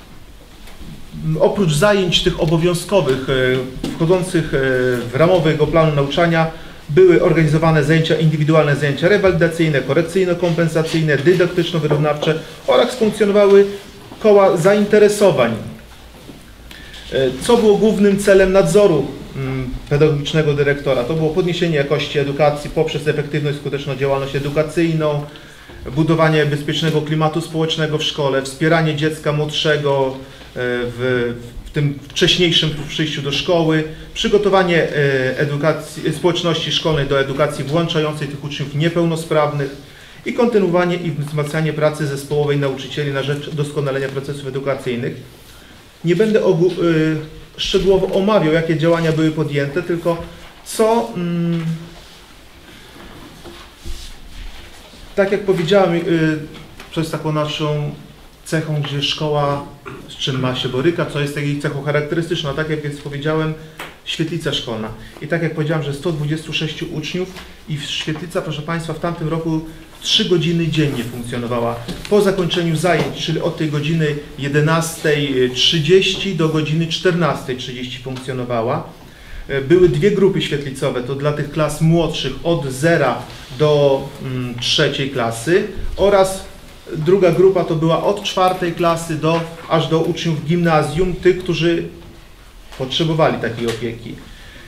oprócz zajęć tych obowiązkowych y, wchodzących y, w ramowego planu nauczania, były organizowane zajęcia indywidualne, zajęcia rewalidacyjne, korekcyjno-kompensacyjne, dydaktyczno-wyrównawcze oraz funkcjonowały koła zainteresowań. Co było głównym celem nadzoru pedagogicznego dyrektora? To było podniesienie jakości edukacji poprzez efektywną i skuteczną działalność edukacyjną, budowanie bezpiecznego klimatu społecznego w szkole, wspieranie dziecka młodszego w, w tym wcześniejszym przyjściu do szkoły, przygotowanie edukacji, społeczności szkolnej do edukacji włączającej tych uczniów niepełnosprawnych i kontynuowanie i wzmacnianie pracy zespołowej nauczycieli na rzecz doskonalenia procesów edukacyjnych. Nie będę ogół, y, szczegółowo omawiał, jakie działania były podjęte, tylko co, mm, tak jak powiedziałem, y, przez taką naszą cechą, gdzie szkoła z czym ma się boryka, co jest jej cechą charakterystyczną. Tak jak więc powiedziałem, świetlica szkolna. I tak jak powiedziałem, że sto dwudziestu sześciu uczniów i świetlica, proszę Państwa, w tamtym roku trzy godziny dziennie funkcjonowała. Po zakończeniu zajęć, czyli od tej godziny jedenastej trzydzieści do godziny czternastej trzydzieści funkcjonowała. Były dwie grupy świetlicowe, to dla tych klas młodszych od zera do mm, trzeciej klasy oraz druga grupa to była od czwartej klasy do, aż do uczniów gimnazjum, tych, którzy potrzebowali takiej opieki.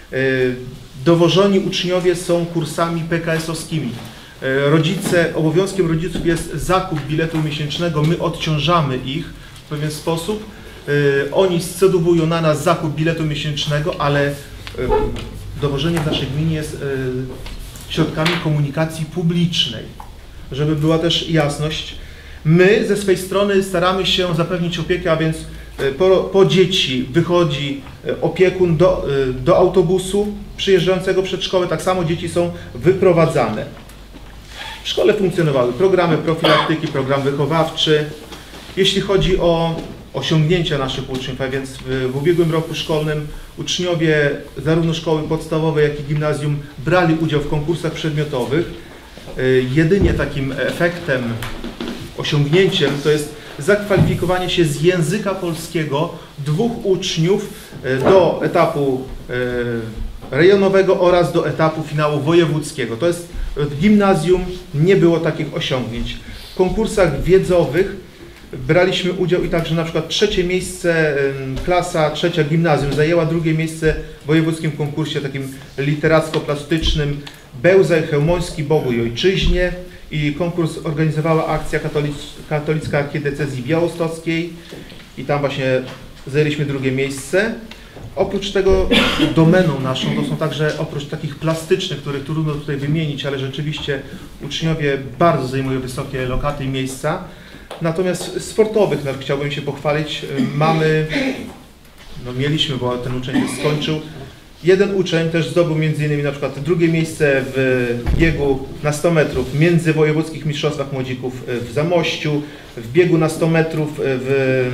Dowożeni uczniowie są kursami P K S-owskimi. Rodzice, obowiązkiem rodziców jest zakup biletu miesięcznego, my odciążamy ich w pewien sposób. Oni scedowują na nas zakup biletu miesięcznego, ale dowożenie w naszej gminie jest środkami komunikacji publicznej. Żeby była też jasność, my ze swej strony staramy się zapewnić opiekę, a więc po, po dzieci wychodzi opiekun do, do autobusu przyjeżdżającego przed szkołę, tak samo dzieci są wyprowadzane. W szkole funkcjonowały programy profilaktyki, program wychowawczy. Jeśli chodzi o osiągnięcia naszych uczniów, a więc w, w ubiegłym roku szkolnym uczniowie zarówno szkoły podstawowej, jak i gimnazjum brali udział w konkursach przedmiotowych. Jedynie takim efektem, osiągnięciem to jest zakwalifikowanie się z języka polskiego dwóch uczniów do etapu rejonowego oraz do etapu finału wojewódzkiego. To jest w gimnazjum nie było takich osiągnięć. W konkursach wiedzowych braliśmy udział i także na przykład trzecie miejsce, klasa trzecia gimnazjum zajęła drugie miejsce w wojewódzkim konkursie takim literacko-plastycznym Bełzaj Chełmoński Bogu i Ojczyźnie i konkurs organizowała akcja Katolic Katolicka Archidiecezji Białostockiej i tam właśnie zajęliśmy drugie miejsce. Oprócz tego domeną naszą to są także oprócz takich plastycznych, których trudno tutaj wymienić, ale rzeczywiście uczniowie bardzo zajmują wysokie lokaty i miejsca. Natomiast sportowych, no, chciałbym się pochwalić, mamy, no mieliśmy, bo ten uczeń skończył, jeden uczeń też zdobył między innymi na przykład drugie miejsce w biegu na sto metrów w międzywojewódzkich mistrzostwach młodzików w Zamościu, w biegu na sto metrów w,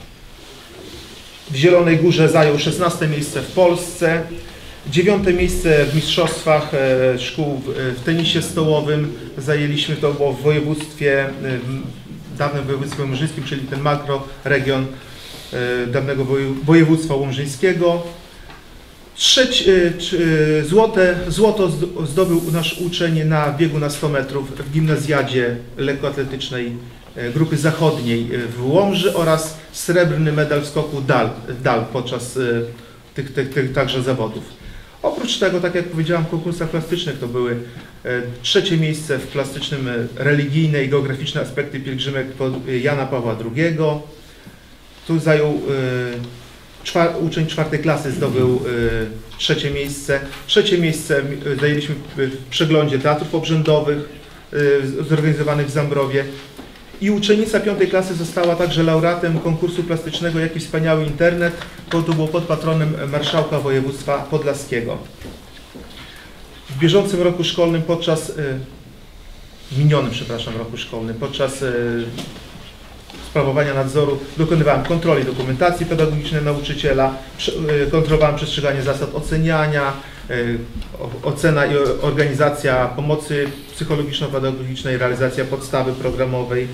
w Zielonej Górze zajął szesnaste miejsce w Polsce, dziewiąte miejsce w mistrzostwach szkół w tenisie stołowym zajęliśmy, to było w województwie, w dawnym województwie łomżyńskim, czyli ten makroregion dawnego województwa łomżyńskiego. Trzeci, złote, złoto zdobył nasz uczeń na biegu na sto metrów w gimnazjadzie lekkoatletycznej grupy zachodniej w Łomży oraz srebrny medal w skoku dal, w dal podczas tych, tych, tych także zawodów. Oprócz tego, tak jak powiedziałam, w konkursach plastycznych to były trzecie miejsce w plastycznym religijne i geograficzne aspekty pielgrzymek Jana Pawła drugiego. Tu zajął czwar, uczeń czwartej klasy zdobył y, trzecie miejsce. Trzecie miejsce zajęliśmy w przeglądzie teatrów obrzędowych y, zorganizowanych w Zambrowie. I uczennica piątej klasy została także laureatem konkursu plastycznego Jaki Wspaniały Internet, to było pod patronem marszałka województwa podlaskiego. W bieżącym roku szkolnym podczas, y, w minionym, przepraszam, roku szkolnym, podczas y, sprawowania nadzoru dokonywałem kontroli dokumentacji pedagogicznej nauczyciela, kontrolowałem przestrzeganie zasad oceniania, ocena i organizacja pomocy psychologiczno-pedagogicznej, realizacja podstawy programowej.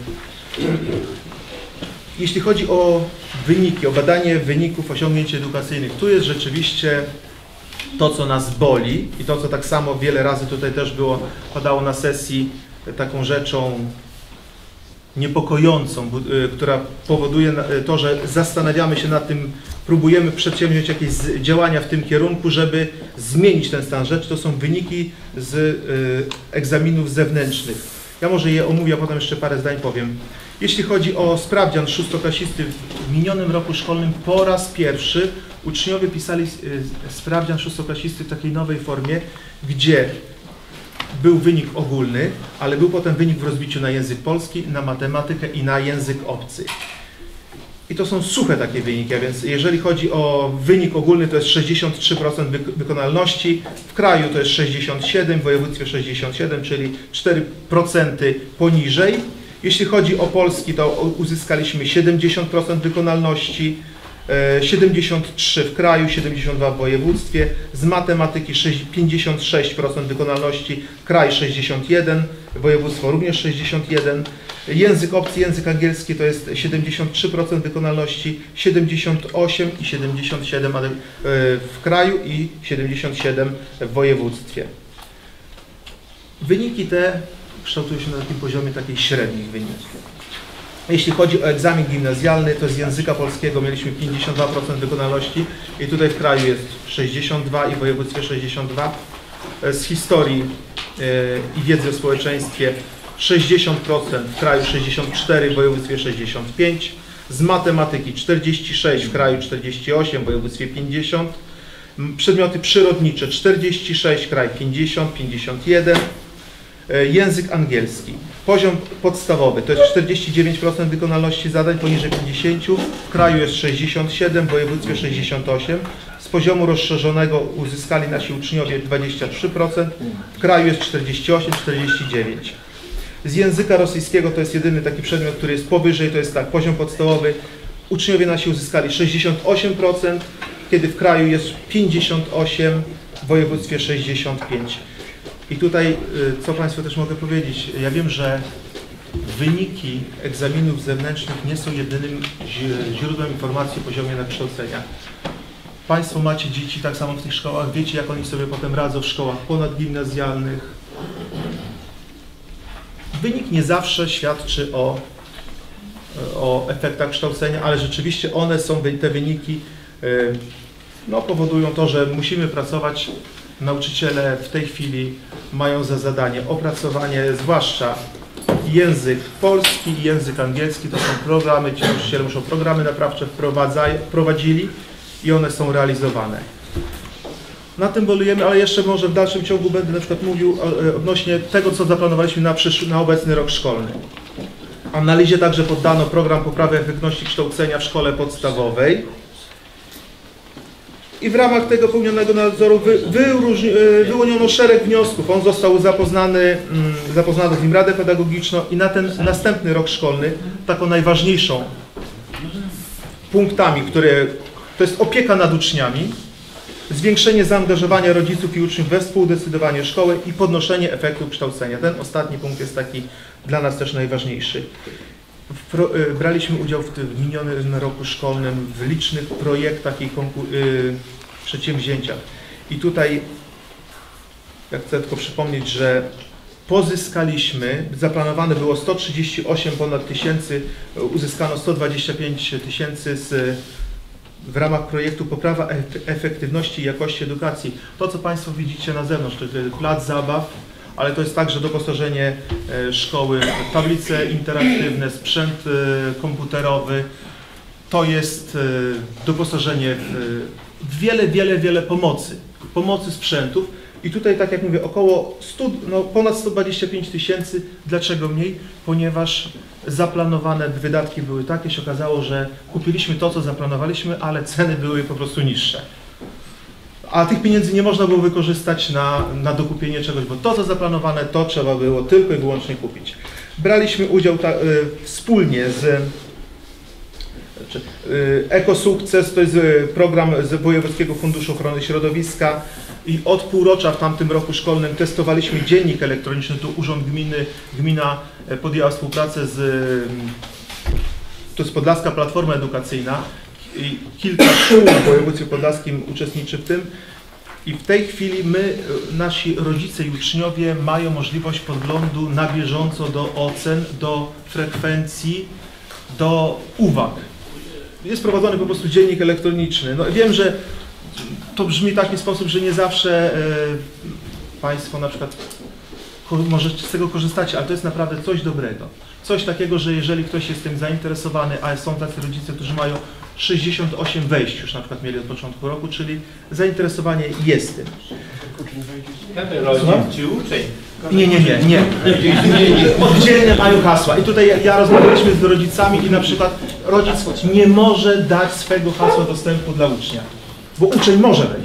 Jeśli chodzi o wyniki, o badanie wyników osiągnięć edukacyjnych, tu jest rzeczywiście to, co nas boli i to, co tak samo wiele razy tutaj też było, padało na sesji taką rzeczą niepokojącą, która powoduje to, że zastanawiamy się nad tym, próbujemy przedsięwziąć jakieś działania w tym kierunku, żeby zmienić ten stan rzeczy. To są wyniki z egzaminów zewnętrznych. Ja może je omówię, a potem jeszcze parę zdań powiem. Jeśli chodzi o sprawdzian szóstoklasisty, w minionym roku szkolnym po raz pierwszy uczniowie pisali sprawdzian szóstoklasisty w takiej nowej formie, gdzie był wynik ogólny, ale był potem wynik w rozbiciu na język polski, na matematykę i na język obcy. I to są suche takie wyniki, a więc jeżeli chodzi o wynik ogólny, to jest sześćdziesiąt trzy procent wykonalności, w kraju to jest sześćdziesiąt siedem procent, w województwie sześćdziesiąt siedem procent, czyli cztery procent poniżej. Jeśli chodzi o polski, to uzyskaliśmy siedemdziesiąt procent wykonalności, siedemdziesiąt trzy procent w kraju, siedemdziesiąt dwa procent w województwie. Z matematyki pięćdziesiąt sześć procent wykonalności, kraj sześćdziesiąt jeden procent, województwo również sześćdziesiąt jeden procent. Język obcy, język angielski to jest siedemdziesiąt trzy procent wykonalności, siedemdziesiąt osiem procent i siedemdziesiąt siedem procent w kraju i siedemdziesiąt siedem procent w województwie. Wyniki te kształtują się na takim poziomie takiej średnich wyników. Jeśli chodzi o egzamin gimnazjalny, to z języka polskiego mieliśmy pięćdziesiąt dwa procent wykonalności i tutaj w kraju jest sześćdziesiąt dwa procent i w województwie sześćdziesiąt dwa procent. Z historii i wiedzy o społeczeństwie sześćdziesiąt procent w kraju, sześćdziesiąt cztery procent w województwie sześćdziesiąt pięć procent. Z matematyki czterdzieści sześć procent w kraju, czterdzieści osiem procent w województwie pięćdziesiąt procent. Przedmioty przyrodnicze czterdzieści sześć procent, kraj pięćdziesiąt procent, pięćdziesiąt jeden procent. Język angielski. Poziom podstawowy to jest czterdzieści dziewięć procent wykonalności zadań, poniżej pięćdziesiąt procent, w kraju jest sześćdziesiąt siedem procent, w województwie sześćdziesiąt osiem procent. Z poziomu rozszerzonego uzyskali nasi uczniowie dwadzieścia trzy procent, w kraju jest czterdzieści osiem procent, czterdzieści dziewięć procent. Z języka rosyjskiego to jest jedyny taki przedmiot, który jest powyżej, to jest tak, poziom podstawowy, uczniowie nasi uzyskali sześćdziesiąt osiem procent, kiedy w kraju jest pięćdziesiąt osiem procent, w województwie sześćdziesiąt pięć procent. I tutaj, co Państwu też mogę powiedzieć, ja wiem, że wyniki egzaminów zewnętrznych nie są jedynym źródłem informacji o poziomie nakształcenia. Państwo macie dzieci tak samo w tych szkołach, wiecie, jak oni sobie potem radzą w szkołach ponadgimnazjalnych. Wynik nie zawsze świadczy o, o efektach kształcenia, ale rzeczywiście one są, te wyniki no, powodują to, że musimy pracować. Nauczyciele w tej chwili mają za zadanie opracowanie, zwłaszcza język polski i język angielski, to są programy, ci nauczyciele muszą programy naprawcze wprowadzili i one są realizowane. Na tym bolujemy, ale jeszcze może w dalszym ciągu będę na przykład mówił odnośnie tego, co zaplanowaliśmy na, przyszły, na obecny rok szkolny. Analizie także poddano program poprawy efektywności kształcenia w szkole podstawowej. I w ramach tego pełnionego nadzoru wy, wyróżni, wyłoniono szereg wniosków. On został zapoznany, zapoznano z nim Radę Pedagogiczną i na ten następny rok szkolny taką najważniejszą punktami, które to jest opieka nad uczniami, zwiększenie zaangażowania rodziców i uczniów we współdecydowanie szkoły i podnoszenie efektu kształcenia. Ten ostatni punkt jest taki dla nas też najważniejszy. Pro, braliśmy udział w tym minionym roku szkolnym w licznych projektach i yy, przedsięwzięciach. I tutaj ja chcę tylko przypomnieć, że pozyskaliśmy, zaplanowane było sto trzydzieści osiem ponad tysięcy, uzyskano sto dwadzieścia pięć tysięcy z w ramach projektu Poprawa efektywności i jakości edukacji. To, co Państwo widzicie na zewnątrz, to jest plac zabaw, ale to jest także doposażenie szkoły, tablice interaktywne, sprzęt komputerowy, to jest doposażenie w wiele, wiele, wiele pomocy, pomocy sprzętów i tutaj, tak jak mówię, około sto, no ponad sto dwadzieścia pięć tysięcy. Dlaczego mniej? Ponieważ zaplanowane wydatki były takie, się okazało, że kupiliśmy to, co zaplanowaliśmy, ale ceny były po prostu niższe. A tych pieniędzy nie można było wykorzystać na, na dokupienie czegoś, bo to, co zaplanowane, to trzeba było tylko i wyłącznie kupić. Braliśmy udział ta, y, wspólnie z znaczy, y, EkoSukces, to jest y, program z Wojewódzkiego Funduszu Ochrony Środowiska i od półrocza w tamtym roku szkolnym testowaliśmy dziennik elektroniczny, tu Urząd Gminy, gmina podjęła współpracę z, to jest Podlaska Platforma Edukacyjna, i kilka szkół w województwie podlaskim uczestniczy w tym i w tej chwili my, nasi rodzice i uczniowie mają możliwość podglądu na bieżąco do ocen, do frekwencji, do uwag. Jest prowadzony po prostu dziennik elektroniczny. No, wiem, że to brzmi w taki sposób, że nie zawsze e, Państwo na przykład możecie z tego korzystać, ale to jest naprawdę coś dobrego. Coś takiego, że jeżeli ktoś jest tym zainteresowany, a są tacy rodzice, którzy mają sześćdziesiąt osiem wejść już na przykład mieli od początku roku, czyli zainteresowanie jest tym. Czy uczeń? Nie, nie, nie, nie. Oddzielne mają hasła. I tutaj ja rozmawialiśmy z rodzicami i na przykład rodzic nie może dać swego hasła dostępu dla ucznia, bo uczeń może wejść,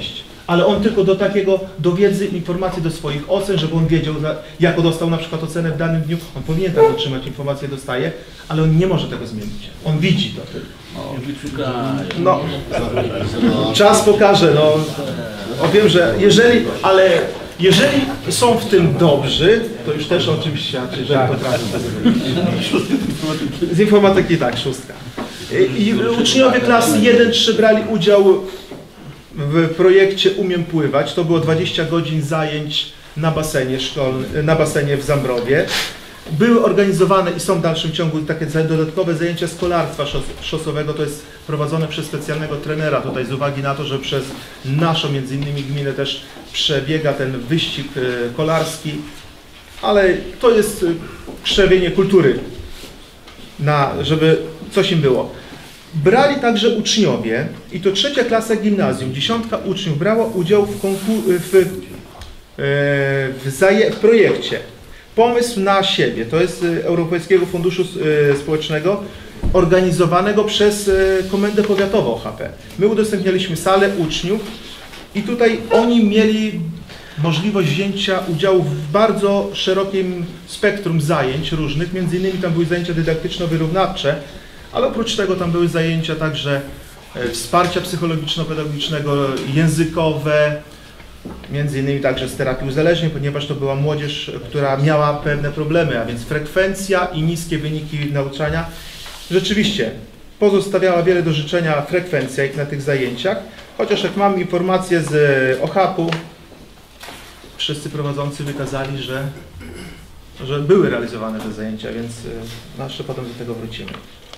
ale on tylko do takiego, do wiedzy, informacji, do swoich ocen, żeby on wiedział, jaką dostał na przykład ocenę w danym dniu, on powinien tak otrzymać, informacje dostaje, ale on nie może tego zmienić. On widzi to tylko. No, czas pokaże, no, o wiem, że jeżeli, ale jeżeli są w tym dobrzy, to już też o czymś świadczy, że potrafią to zrobić. Z informatyki tak, szóstka. I uczniowie klasy jeden trzy brali udział w projekcie Umiem Pływać. To było dwadzieścia godzin zajęć na basenie szkolnym, na basenie w Zambrowie. Były organizowane i są w dalszym ciągu takie dodatkowe zajęcia z kolarstwa szosowego. To jest prowadzone przez specjalnego trenera tutaj z uwagi na to, że przez naszą między innymi gminę też przebiega ten wyścig kolarski, ale to jest krzewienie kultury, na, żeby coś im było. Brali także uczniowie i to trzecia klasa gimnazjum, dziesiątka uczniów brała udział w, w, w, zaje w projekcie Pomysł na siebie, to jest Europejskiego Funduszu Społecznego organizowanego przez Komendę Powiatową H P. My udostępnialiśmy salę uczniów i tutaj oni mieli możliwość wzięcia udziału w bardzo szerokim spektrum zajęć różnych, między innymi tam były zajęcia dydaktyczno-wyrównawcze, ale oprócz tego tam były zajęcia także wsparcia psychologiczno-pedagogicznego, językowe, między innymi także z terapii uzależnień, ponieważ to była młodzież, która miała pewne problemy, a więc frekwencja i niskie wyniki nauczania. Rzeczywiście pozostawiała wiele do życzenia frekwencja jak na tych zajęciach, chociaż jak mam informacje z O H A P-u, wszyscy prowadzący wykazali, że, że były realizowane te zajęcia, więc no, jeszcze potem do tego wrócimy.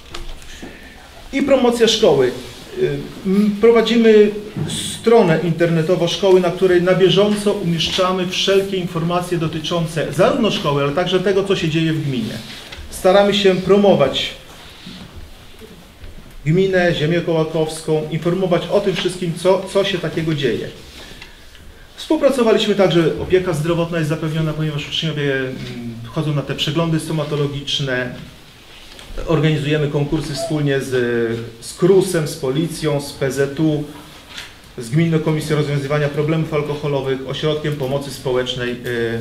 I promocja szkoły. Prowadzimy stronę internetową szkoły, na której na bieżąco umieszczamy wszelkie informacje dotyczące zarówno szkoły, ale także tego, co się dzieje w gminie. Staramy się promować gminę, ziemię kołakowską, informować o tym wszystkim, co, co się takiego dzieje. Współpracowaliśmy także, opieka zdrowotna jest zapewniona, ponieważ uczniowie chodzą na te przeglądy stomatologiczne. Organizujemy konkursy wspólnie z, z krusem, z policją, z P Z U, z Gminną Komisją Rozwiązywania Problemów Alkoholowych, Ośrodkiem Pomocy Społecznej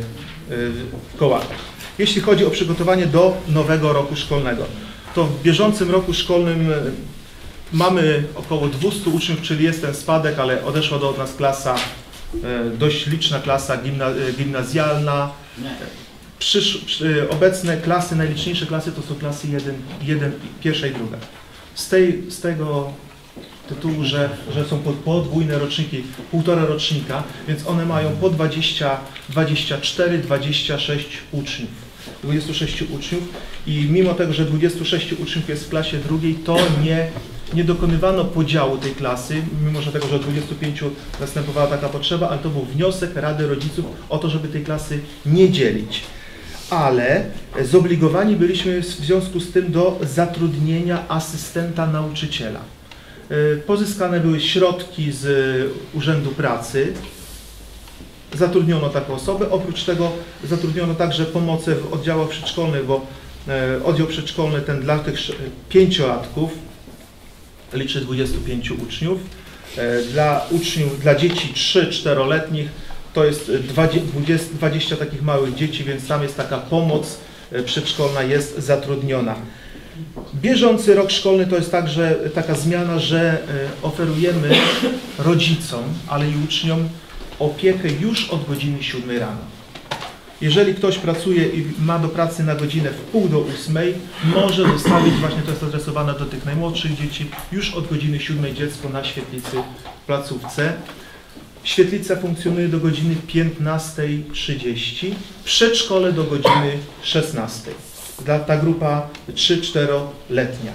w Kołakach. Jeśli chodzi o przygotowanie do nowego roku szkolnego, to w bieżącym roku szkolnym mamy około dwustu uczniów, czyli jest ten spadek, ale odeszła do nas klasa, dość liczna klasa gimna, gimnazjalna. Przysz, przy, obecne klasy, najliczniejsze klasy to są klasy jeden, pierwsza i druga. Z, tej, z tego tytułu, że, że są podwójne roczniki, półtora rocznika, więc one mają po dwadzieścia, dwadzieścia cztery, dwadzieścia sześć uczniów, dwudziestu sześciu uczniów i mimo tego, że dwudziestu sześciu uczniów jest w klasie drugiej, to nie, nie dokonywano podziału tej klasy, mimo że tego, że od dwudziestu pięciu następowała taka potrzeba, ale to był wniosek Rady Rodziców o to, żeby tej klasy nie dzielić. Ale zobligowani byliśmy w związku z tym do zatrudnienia asystenta nauczyciela. Pozyskane były środki z Urzędu Pracy, zatrudniono taką osobę, oprócz tego zatrudniono także pomoce w oddziałach przedszkolnych, bo oddział przedszkolny ten dla tych pięciolatków liczy dwudziestu pięciu uczniów, dla uczniów, dla dzieci trzy-czteroletnich to jest dwadzieścia, dwadzieścia takich małych dzieci, więc tam jest taka pomoc przedszkolna jest zatrudniona. Bieżący rok szkolny to jest także taka zmiana, że oferujemy rodzicom, ale i uczniom opiekę już od godziny siódmej rano. Jeżeli ktoś pracuje i ma do pracy na godzinę w pół do ósmej, może zostawić, właśnie to jest adresowane do tych najmłodszych dzieci, już od godziny siódmej dziecko na świetlicy w placówce. Świetlica funkcjonuje do godziny piętnastej trzydzieści, przedszkole do godziny szesnastej. Dla ta grupa trzy-czteroletnia.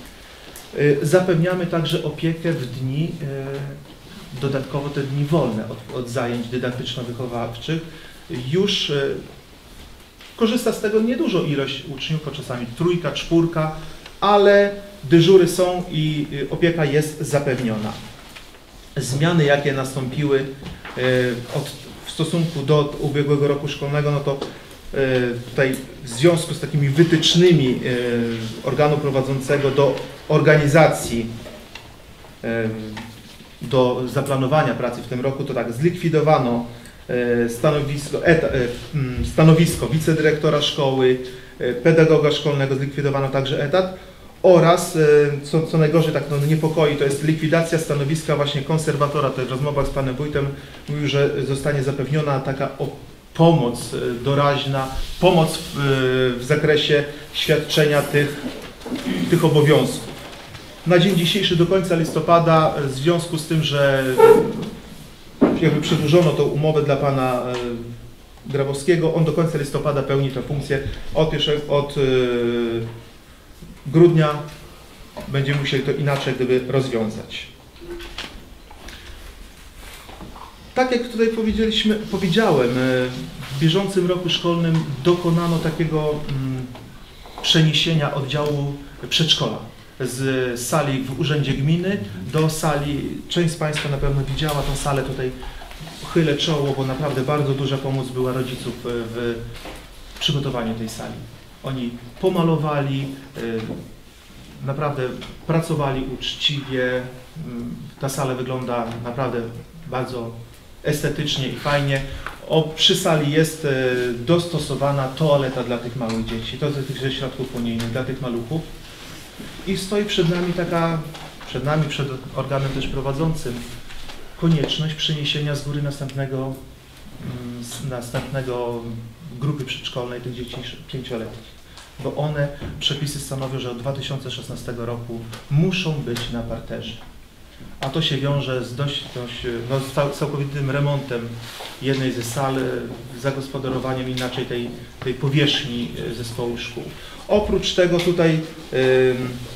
Zapewniamy także opiekę w dni, dodatkowo te dni wolne od, od zajęć dydaktyczno-wychowawczych. Już korzysta z tego niedużo ilość uczniów, bo czasami trójka, czwórka, ale dyżury są i opieka jest zapewniona. Zmiany, jakie nastąpiły od, w stosunku do ubiegłego roku szkolnego, no to tutaj w związku z takimi wytycznymi organu prowadzącego do organizacji do zaplanowania pracy w tym roku, to tak, zlikwidowano stanowisko, eta, stanowisko wicedyrektora szkoły, pedagoga szkolnego, zlikwidowano także etat oraz, co, co najgorzej tak no, niepokoi, to jest likwidacja stanowiska właśnie konserwatora. To w rozmowach z panem wójtem mówił, że zostanie zapewniona taka pomoc doraźna, pomoc w, w zakresie świadczenia tych, tych obowiązków. Na dzień dzisiejszy do końca listopada, w związku z tym, że jakby przedłużono tą umowę dla pana Grabowskiego, on do końca listopada pełni tę funkcję. Od, od grudnia będziemy musieli to inaczej gdyby rozwiązać. Tak jak tutaj powiedzieliśmy, powiedziałem, w bieżącym roku szkolnym dokonano takiego przeniesienia oddziału przedszkola z sali w Urzędzie Gminy do sali, część z Państwa na pewno widziała tą salę, tutaj chylę czoło, bo naprawdę bardzo duża pomoc była rodziców w przygotowaniu tej sali. Oni pomalowali, naprawdę pracowali uczciwie, ta sala wygląda naprawdę bardzo estetycznie i fajnie. O, przy sali jest dostosowana toaleta dla tych małych dzieci, to z tych środków unijnych dla tych maluchów. I stoi przed nami taka, przed nami, przed organem też prowadzącym, konieczność przeniesienia z góry następnego, następnego grupy przedszkolnej tych dzieci pięcioletnich. Bo one, przepisy stanowią, że od dwa tysiące szesnastego roku muszą być na parterze. A to się wiąże z dość, dość no, z całkowitym remontem jednej ze sal, zagospodarowaniem inaczej tej, tej powierzchni zespołu szkół. Oprócz tego tutaj yy,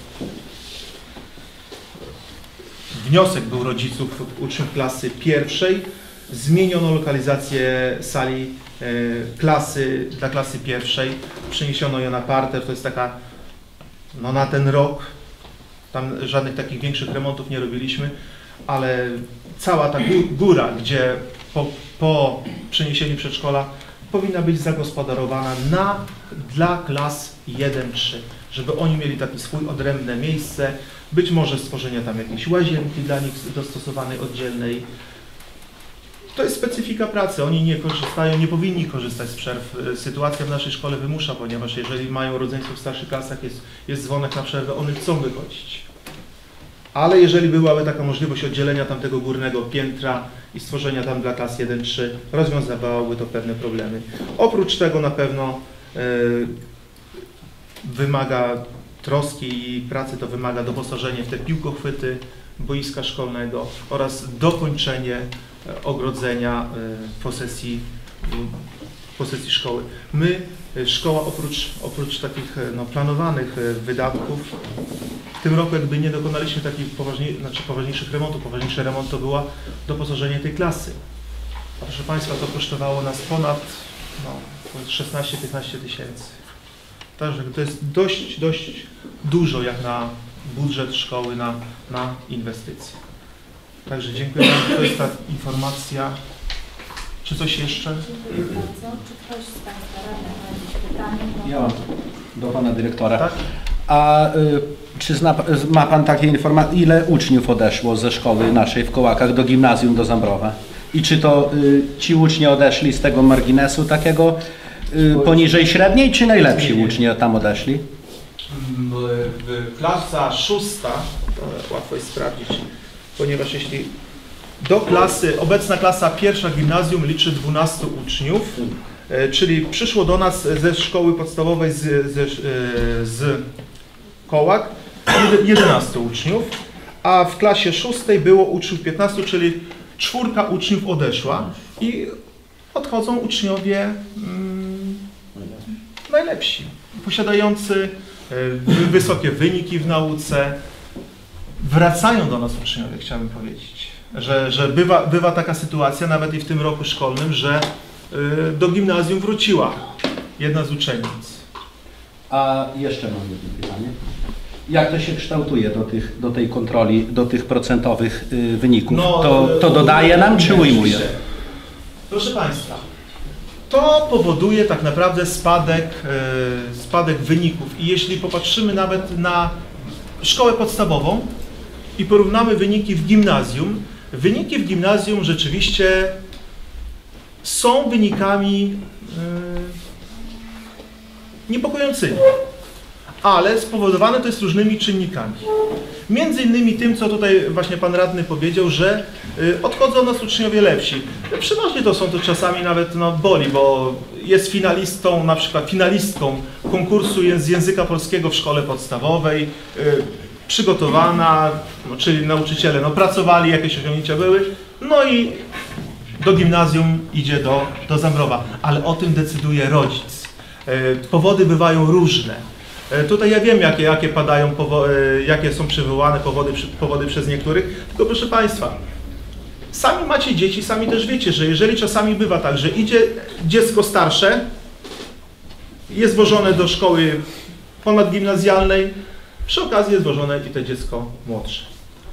wniosek był rodziców uczniów klasy pierwszej. Zmieniono lokalizację sali yy, klasy dla klasy pierwszej. Przeniesiono ją na parter. To jest taka, no na ten rok, tam żadnych takich większych remontów nie robiliśmy, ale cała ta góra, gdzie po, po przeniesieniu przedszkola powinna być zagospodarowana na, dla klas jeden trzy, żeby oni mieli taki swój odrębne miejsce, być może stworzenia tam jakiejś łazienki dla nich dostosowanej, oddzielnej. To jest specyfika pracy, oni nie korzystają, nie powinni korzystać z przerw. Sytuacja w naszej szkole wymusza, ponieważ jeżeli mają rodzeństwo w starszych klasach, jest, jest dzwonek na przerwę, one chcą wychodzić. Ale jeżeli byłaby taka możliwość oddzielenia tamtego górnego piętra i stworzenia tam dla klas jeden trzy, rozwiązywałoby to pewne problemy. Oprócz tego na pewno yy, wymaga troski i pracy, to wymaga doposażenie w te piłkochwyty boiska szkolnego oraz dokończenie ogrodzenia posesji, posesji szkoły. My, szkoła oprócz, oprócz takich no, planowanych wydatków, w tym roku jakby nie dokonaliśmy takich poważniej, znaczy poważniejszych remontów. Poważniejszy remont to była doposażenie tej klasy. A proszę Państwa, to kosztowało nas ponad no, szesnaście piętnaście tysięcy. Także to jest dość, dość dużo jak na budżet szkoły, na, na inwestycje. Także dziękuję bardzo. To jest ta informacja. Czy coś jeszcze? Dziękuję bardzo. Czy ktoś z Państwa radnych ma jakieś pytanie? Do... Ja mam do Pana Dyrektora. Tak? A y, czy zna, ma Pan takie informacje, ile uczniów odeszło ze szkoły naszej w Kołakach do gimnazjum do Zambrowa? I czy to y, ci uczniowie odeszli z tego marginesu takiego y, poniżej średniej, czy najlepsi uczniowie tam odeszli? Klasa szósta, to łatwo jest sprawdzić, ponieważ jeśli do klasy, obecna klasa pierwsza gimnazjum liczy dwunastu uczniów, czyli przyszło do nas ze szkoły podstawowej z, z, z Kołak jedenastu uczniów, a w klasie szóstej było uczniów piętnastu, czyli czwórka uczniów odeszła i odchodzą uczniowie mm, najlepsi, posiadający wysokie wyniki w nauce. Wracają do nas uczniowie, chciałbym powiedzieć, że, że bywa, bywa taka sytuacja nawet i w tym roku szkolnym, że y, do gimnazjum wróciła jedna z uczennic. A jeszcze mam jedno pytanie. Jak to się kształtuje do, tych, do tej kontroli, do tych procentowych y, wyników? No, to, to dodaje nam czy ujmuje? Proszę Państwa, to powoduje tak naprawdę spadek, y, spadek wyników i jeśli popatrzymy nawet na szkołę podstawową i porównamy wyniki w gimnazjum, wyniki w gimnazjum rzeczywiście są wynikami yy, niepokojącymi, ale spowodowane to jest różnymi czynnikami. Między innymi tym, co tutaj właśnie pan radny powiedział, że y, odchodzą nas uczniowie lepsi. Przeważnie to są to czasami nawet no, boli, bo jest finalistą, na przykład finalistką konkursu z języka polskiego w szkole podstawowej, y, przygotowana, no, czyli nauczyciele no, pracowali, jakieś osiągnięcia były, no i do gimnazjum idzie do, do Zambrowa, ale o tym decyduje rodzic. Y, powody bywają różne. Tutaj ja wiem, jakie, jakie padają, jakie są przywołane powody, powody przez niektórych, tylko proszę Państwa, sami macie dzieci, sami też wiecie, że jeżeli czasami bywa tak, że idzie dziecko starsze, jest wożone do szkoły ponadgimnazjalnej, przy okazji jest wożone i to dziecko młodsze.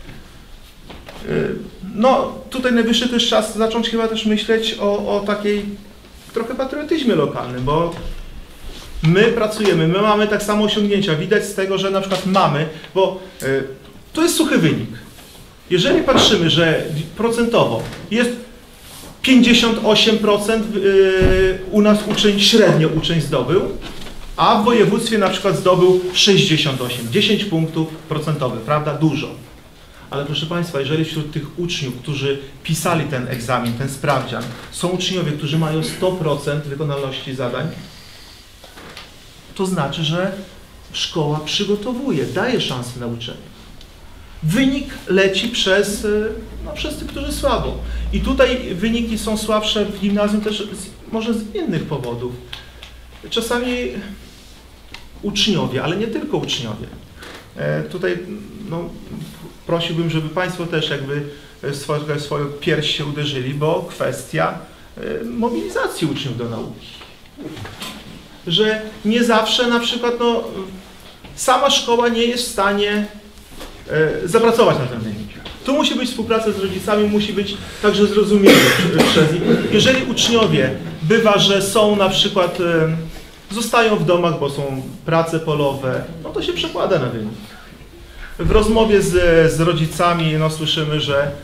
No, tutaj najwyższy też czas zacząć chyba też myśleć o, o takiej trochę patriotyzmie lokalnym, bo my pracujemy, my mamy tak samo osiągnięcia. Widać z tego, że na przykład mamy, bo y, to jest suchy wynik. Jeżeli patrzymy, że procentowo jest pięćdziesiąt osiem procent y, u nas uczeń, średnio uczeń zdobył, a w województwie na przykład zdobył sześćdziesiąt osiem, dziesięć punktów procentowych, prawda? Dużo. Ale proszę Państwa, jeżeli wśród tych uczniów, którzy pisali ten egzamin, ten sprawdzian, są uczniowie, którzy mają sto procent wykonalności zadań, to znaczy, że szkoła przygotowuje, daje szansę na uczenie. Wynik leci przez, no, przez tych, którzy słabo. I tutaj wyniki są słabsze w gimnazjum też z, może z innych powodów. Czasami uczniowie, ale nie tylko uczniowie. E, tutaj no, prosiłbym, żeby Państwo też jakby swoją, swoją pierś się uderzyli, bo kwestia e, mobilizacji uczniów do nauki. Że nie zawsze na przykład no, sama szkoła nie jest w stanie e, zapracować na ten wynik. Tu musi być współpraca z rodzicami, musi być także zrozumienie przez nich. Jeżeli uczniowie bywa, że są na przykład, e, zostają w domach, bo są prace polowe, no to się przekłada na wynik. W rozmowie z, z rodzicami no, słyszymy, że e,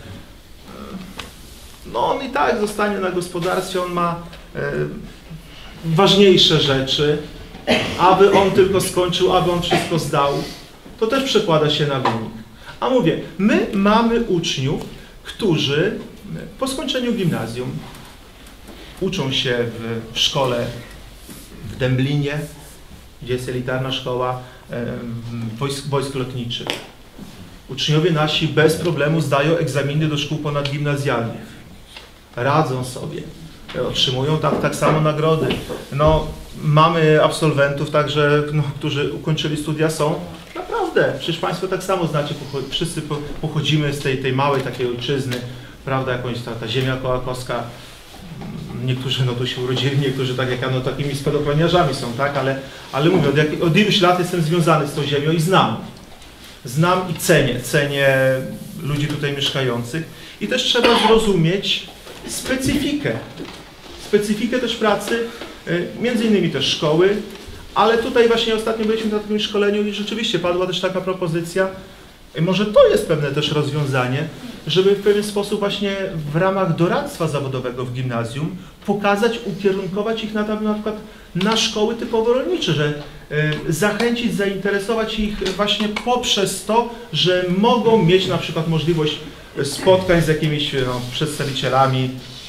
no, on i tak zostanie na gospodarstwie, on ma e, ważniejsze rzeczy, aby on tylko skończył, aby on wszystko zdał, to też przekłada się na wynik. A mówię, my mamy uczniów, którzy po skończeniu gimnazjum uczą się w szkole w Dęblinie, gdzie jest elitarna szkoła wojsk, wojsk lotniczych. Uczniowie nasi bez problemu zdają egzaminy do szkół ponadgimnazjalnych. Radzą sobie. Otrzymują tak, tak samo nagrody. No, mamy absolwentów także, no, którzy ukończyli studia, są naprawdę, przecież Państwo tak samo znacie, wszyscy pochodzimy z tej, tej małej takiej ojczyzny, prawda, jakąś ta, ta ziemia kołakowska. Niektórzy no tu się urodzili, niektórzy tak jak ja, no takimi spadochroniarzami są, tak, ale, ale mówię, od, jak, od iluś lat jestem związany z tą ziemią i znam. Znam i cenię, cenię ludzi tutaj mieszkających i też trzeba zrozumieć specyfikę, specyfikę też pracy, między innymi też szkoły, ale tutaj właśnie ostatnio byliśmy na takim szkoleniu i rzeczywiście padła też taka propozycja, może to jest pewne też rozwiązanie, żeby w pewien sposób właśnie w ramach doradztwa zawodowego w gimnazjum pokazać, ukierunkować ich na, na przykład na szkoły typowo rolnicze, że y, zachęcić, zainteresować ich właśnie poprzez to, że mogą mieć na przykład możliwość spotkań z jakimiś no, przedstawicielami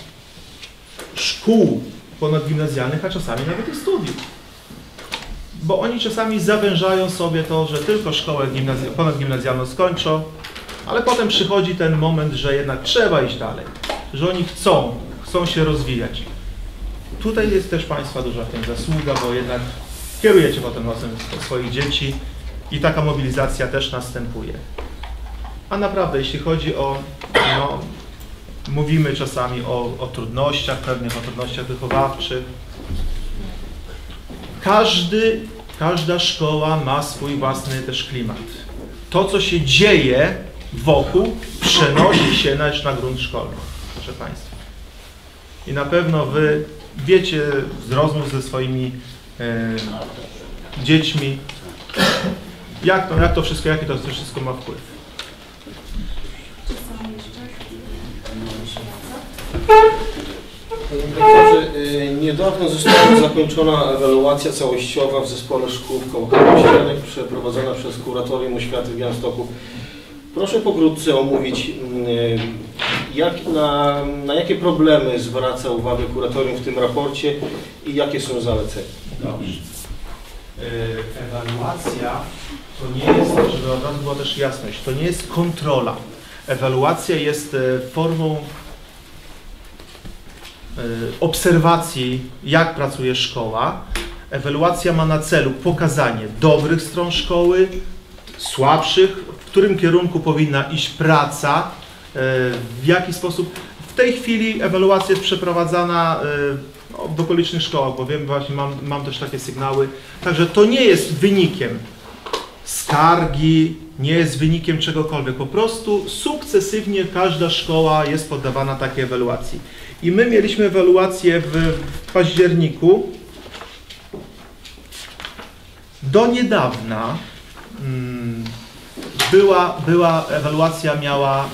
szkół ponadgimnazjalnych, a czasami nawet i studiów. Bo oni czasami zawężają sobie to, że tylko szkołę ponadgimnazjalną skończą, ale potem przychodzi ten moment, że jednak trzeba iść dalej, że oni chcą, chcą się rozwijać. Tutaj jest też Państwa duża w tym zasługa, bo jednak kierujecie potem losem swoich dzieci i taka mobilizacja też następuje. A naprawdę, jeśli chodzi o, no, mówimy czasami o, o trudnościach, pewnych o trudnościach wychowawczych. Każdy, każda szkoła ma swój własny też klimat. To, co się dzieje wokół, przenosi się na, na grunt szkolny, proszę Państwa. I na pewno Wy wiecie z rozmów ze swoimi e, dziećmi, jak to, jak to wszystko, jaki to wszystko ma wpływ. jeszcze? Panie dyrektorze, y, niedawno została zakończona ewaluacja całościowa w zespole szkół w Kołakach Kościelnych przeprowadzona przez Kuratorium Oświaty w Białymstoku. Proszę pokrótce omówić, y, jak, na, na jakie problemy zwraca uwagę Kuratorium w tym raporcie i jakie są zalecenia. Dobrze. Ewaluacja to nie jest, żeby od razu była też jasność, to nie jest kontrola. Ewaluacja jest formą obserwacji, jak pracuje szkoła. Ewaluacja ma na celu pokazanie dobrych stron szkoły, słabszych, w którym kierunku powinna iść praca, w jaki sposób. W tej chwili ewaluacja jest przeprowadzana w okolicznych szkołach, bo wiem, właśnie mam, mam też takie sygnały. Także to nie jest wynikiem skargi, nie jest wynikiem czegokolwiek. Po prostu sukcesywnie każda szkoła jest poddawana takiej ewaluacji. I my mieliśmy ewaluację w, w październiku. Do niedawna hmm, była, była ewaluacja, miała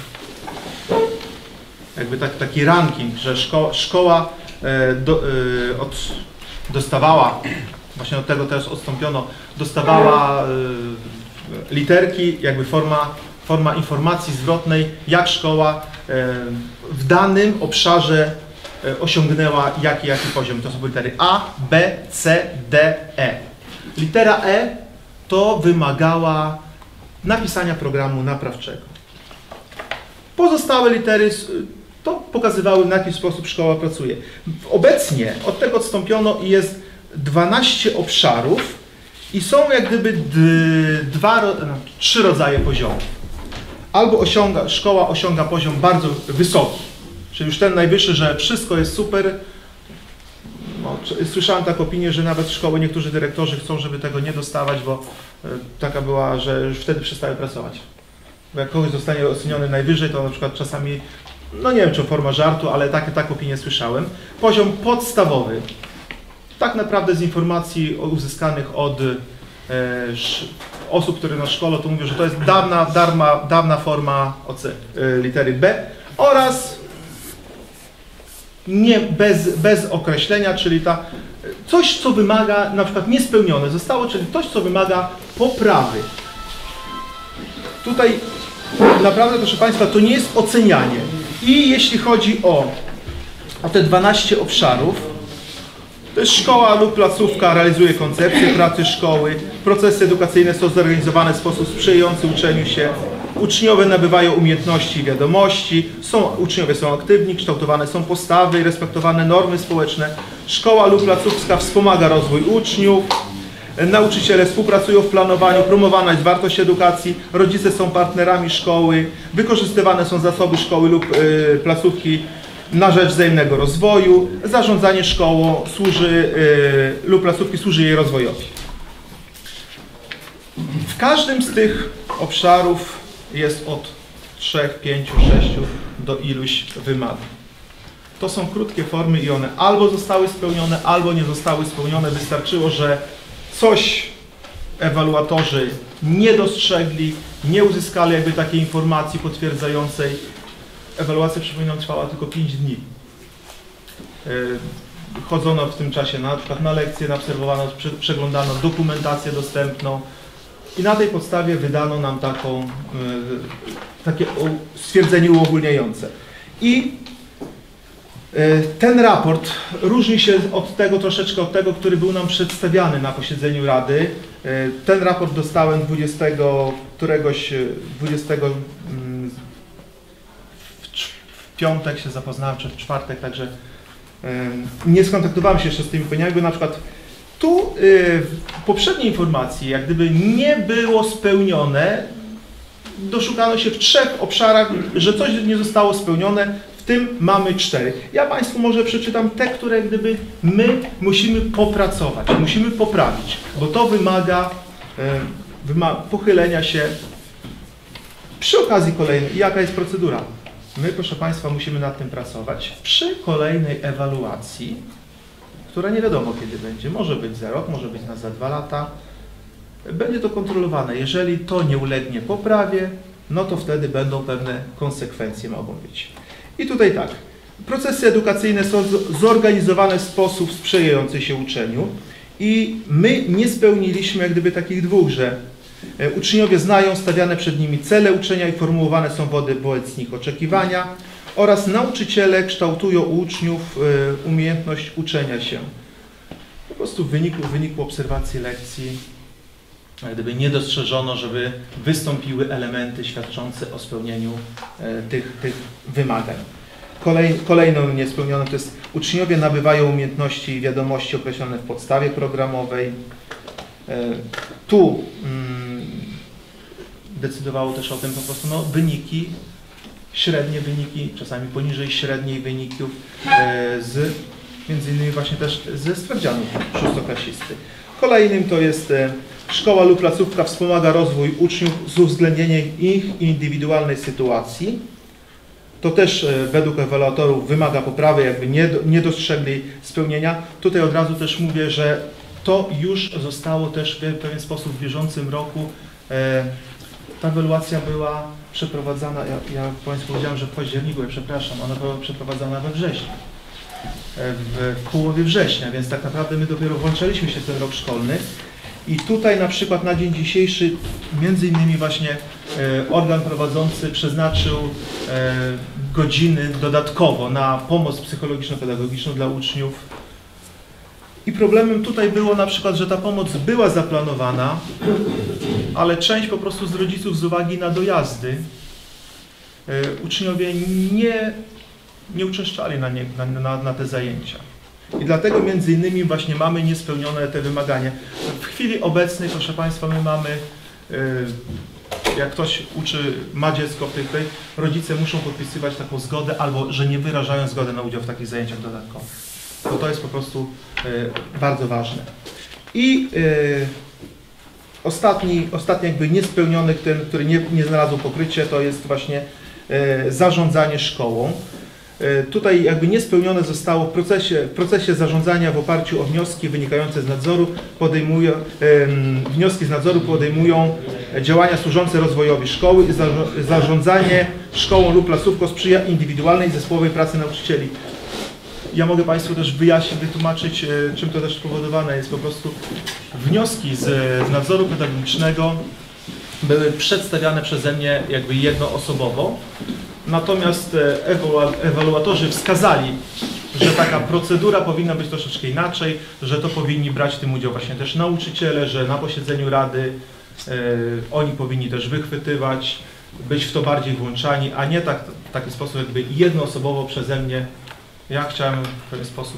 jakby tak, taki ranking, że szko, szkoła e, do, e, od, dostawała, właśnie od tego teraz odstąpiono, dostawała e, literki, jakby forma, forma informacji zwrotnej, jak szkoła e, w danym obszarze e, osiągnęła jaki, jaki poziom. To są litery A, B, C, D, E. Litera E to wymagała napisania programu naprawczego. Pozostałe litery to pokazywały, w jaki sposób szkoła pracuje. Obecnie od tego odstąpiono i jest dwanaście obszarów i są jak gdyby dwa, no, trzy rodzaje poziomów. Albo osiąga, szkoła osiąga poziom bardzo wysoki, czyli już ten najwyższy, że wszystko jest super. No, słyszałem taką opinię, że nawet szkoły, niektórzy dyrektorzy chcą, żeby tego nie dostawać, bo y, taka była, że już wtedy przestały pracować. Bo jak kogoś zostanie oceniony najwyżej, to na przykład czasami, no nie wiem czy forma żartu, ale takie, taką opinię słyszałem. Poziom podstawowy, tak naprawdę z informacji uzyskanych od e, sz, osób, które na szkole, to mówią, że to jest dawna, darma, dawna forma oce, e, litery B oraz nie, bez, bez określenia, czyli ta, coś, co wymaga, na przykład niespełnione zostało, czyli coś, co wymaga poprawy. Tutaj naprawdę, proszę Państwa, to nie jest ocenianie. I jeśli chodzi o, o te dwanaście obszarów, to jest szkoła lub placówka realizuje koncepcję pracy szkoły, procesy edukacyjne są zorganizowane w sposób sprzyjający uczeniu się, uczniowie nabywają umiejętności i wiadomości, są, uczniowie są aktywni, kształtowane są postawy i respektowane normy społeczne, szkoła lub placówka wspomaga rozwój uczniów, nauczyciele współpracują w planowaniu, promowana jest wartość edukacji, rodzice są partnerami szkoły, wykorzystywane są zasoby szkoły lub y, placówki na rzecz wzajemnego rozwoju, zarządzanie szkołą służy, y, lub placówki służy jej rozwojowi. W każdym z tych obszarów jest od trzech, pięciu, sześciu do iluś wymagań. To są krótkie formy i one albo zostały spełnione, albo nie zostały spełnione. Wystarczyło, że coś ewaluatorzy nie dostrzegli, nie uzyskali jakby takiej informacji potwierdzającej. Ewaluacja, przypominam, trwała tylko pięć dni. Chodzono w tym czasie na przykład na lekcje, obserwowano, przeglądano dokumentację dostępną i na tej podstawie wydano nam taką, takie stwierdzenie uogólniające. I ten raport różni się od tego, troszeczkę od tego, który był nam przedstawiany na posiedzeniu Rady. Ten raport dostałem dwudziestego, któregoś, dwudziestego w piątek się zapoznałem, czy w czwartek, także nie skontaktowałem się jeszcze z tymi opiniami, bo na przykład tu w poprzedniej informacji, jak gdyby nie było spełnione, doszukano się w trzech obszarach, że coś nie zostało spełnione, w tym mamy cztery. Ja Państwu może przeczytam te, które jak gdyby my musimy popracować, musimy poprawić, bo to wymaga, wymaga pochylenia się przy okazji kolejnej. Jaka jest procedura? My, proszę Państwa, musimy nad tym pracować. Przy kolejnej ewaluacji, która nie wiadomo kiedy będzie, może być za rok, może być na za dwa lata, będzie to kontrolowane. Jeżeli to nie ulegnie poprawie, no to wtedy będą pewne konsekwencje mogą być. I tutaj tak, procesy edukacyjne są zorganizowane w sposób sprzyjający się uczeniu i my nie spełniliśmy jak gdyby takich dwóch, że uczniowie znają stawiane przed nimi cele uczenia i formułowane są wobec nich oczekiwania oraz nauczyciele kształtują u uczniów umiejętność uczenia się. Po prostu w wyniku, w wyniku obserwacji lekcji jak gdyby nie dostrzeżono, żeby wystąpiły elementy świadczące o spełnieniu tych, tych wymagań. Kolej, kolejną niespełnioną to jest uczniowie nabywają umiejętności i wiadomości określone w podstawie programowej. Tu mm, decydowało też o tym po prostu no, wyniki, średnie wyniki, czasami poniżej średniej wyników e, z między innymi właśnie też ze sprawdzianów szóstoklasisty. Kolejnym to jest e, szkoła lub placówka wspomaga rozwój uczniów z uwzględnieniem ich indywidualnej sytuacji. To też e, według ewaluatorów wymaga poprawy, jakby nie, nie dostrzegli spełnienia. Tutaj od razu też mówię, że to już zostało też w pewien sposób w bieżącym roku. E, ta ewaluacja była przeprowadzana, ja, ja Państwu powiedziałem, że w październiku, ja przepraszam, ona była przeprowadzana we wrześniu, e, w, w połowie września, więc tak naprawdę my dopiero włączaliśmy się w ten rok szkolny. I tutaj na przykład na dzień dzisiejszy między innymi właśnie e, organ prowadzący przeznaczył e, godziny dodatkowo na pomoc psychologiczno-pedagogiczną dla uczniów. I problemem tutaj było na przykład, że ta pomoc była zaplanowana, ale część po prostu z rodziców z uwagi na dojazdy e, uczniowie nie, nie uczęszczali na, nie, na, na, na te zajęcia. I dlatego między innymi właśnie mamy niespełnione te wymagania. W chwili obecnej, proszę Państwa, my mamy, jak ktoś uczy, ma dziecko w tej, tej, rodzice muszą podpisywać taką zgodę, albo że nie wyrażają zgody na udział w takich zajęciach dodatkowych. Bo to jest po prostu bardzo ważne. I ostatni, ostatni jakby niespełniony, ten, który nie, nie znalazł pokrycia, to jest właśnie zarządzanie szkołą. Tutaj jakby niespełnione zostało w procesie, w procesie zarządzania w oparciu o wnioski wynikające z nadzoru, podejmują, wnioski z nadzoru podejmują działania służące rozwojowi szkoły i zarządzanie szkołą lub placówką sprzyja indywidualnej zespołowej pracy nauczycieli. Ja mogę Państwu też wyjaśnić, wytłumaczyć, czym to też spowodowane jest. Po prostu wnioski z, z nadzoru pedagogicznego były przedstawiane przeze mnie jakby jednoosobowo. Natomiast ewaluatorzy wskazali, że taka procedura powinna być troszeczkę inaczej, że to powinni brać w tym udział właśnie też nauczyciele, że na posiedzeniu rady e, oni powinni też wychwytywać, być w to bardziej włączani, a nie tak, w taki sposób jakby jednoosobowo przeze mnie. Ja chciałem w pewien sposób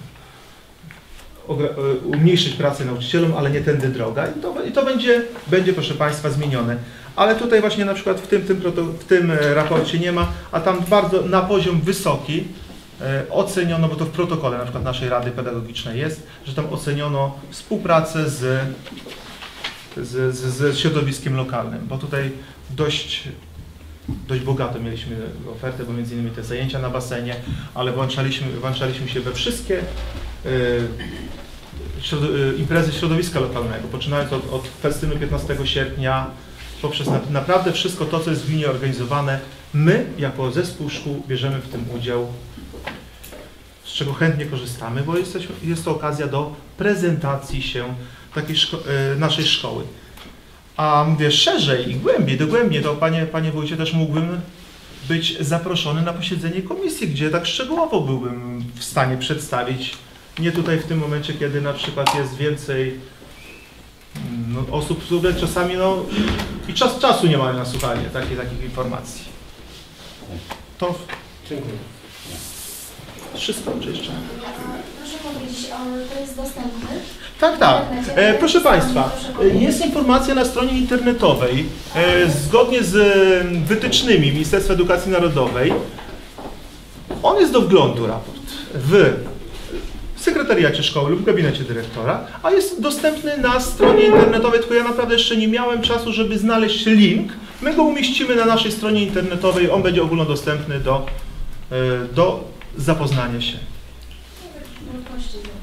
umniejszyć pracę nauczycielom, ale nie tędy droga i to, i to będzie, będzie, proszę Państwa, zmienione. Ale tutaj właśnie na przykład w tym, tym, w tym raporcie nie ma, a tam bardzo na poziom wysoki e, oceniono, bo to w protokole na przykład naszej Rady Pedagogicznej jest, że tam oceniono współpracę z, z, z, z środowiskiem lokalnym, bo tutaj dość, dość bogato mieliśmy ofertę, bo między innymi te zajęcia na basenie, ale włączaliśmy, włączaliśmy się we wszystkie e, środ, e, imprezy środowiska lokalnego, poczynając od, od festynu piętnastego sierpnia, poprzez na, naprawdę wszystko to, co jest w gminie organizowane, my jako zespół szkół bierzemy w tym udział, z czego chętnie korzystamy, bo jesteśmy, jest to okazja do prezentacji się takiej szko e, naszej szkoły. A mówię szerzej i głębiej, dogłębnie, to panie, panie wójcie, też mógłbym być zaproszony na posiedzenie komisji, gdzie tak szczegółowo byłbym w stanie przedstawić, nie tutaj w tym momencie, kiedy na przykład jest więcej no, osób, które czasami no, i czas, czasu nie mają na słuchanie takich, takich informacji. To dziękuję. Wszystko czy jeszcze? Proszę powiedzieć, to jest dostępne? Tak, tak. E, proszę Państwa, jest informacja na stronie internetowej, e, zgodnie z wytycznymi Ministerstwa Edukacji Narodowej. On jest do wglądu, raport, w sekretariacie szkoły lub gabinecie dyrektora, a jest dostępny na stronie internetowej, tylko ja naprawdę jeszcze nie miałem czasu, żeby znaleźć link. My go umieścimy na naszej stronie internetowej, on będzie ogólnodostępny do, do zapoznania się.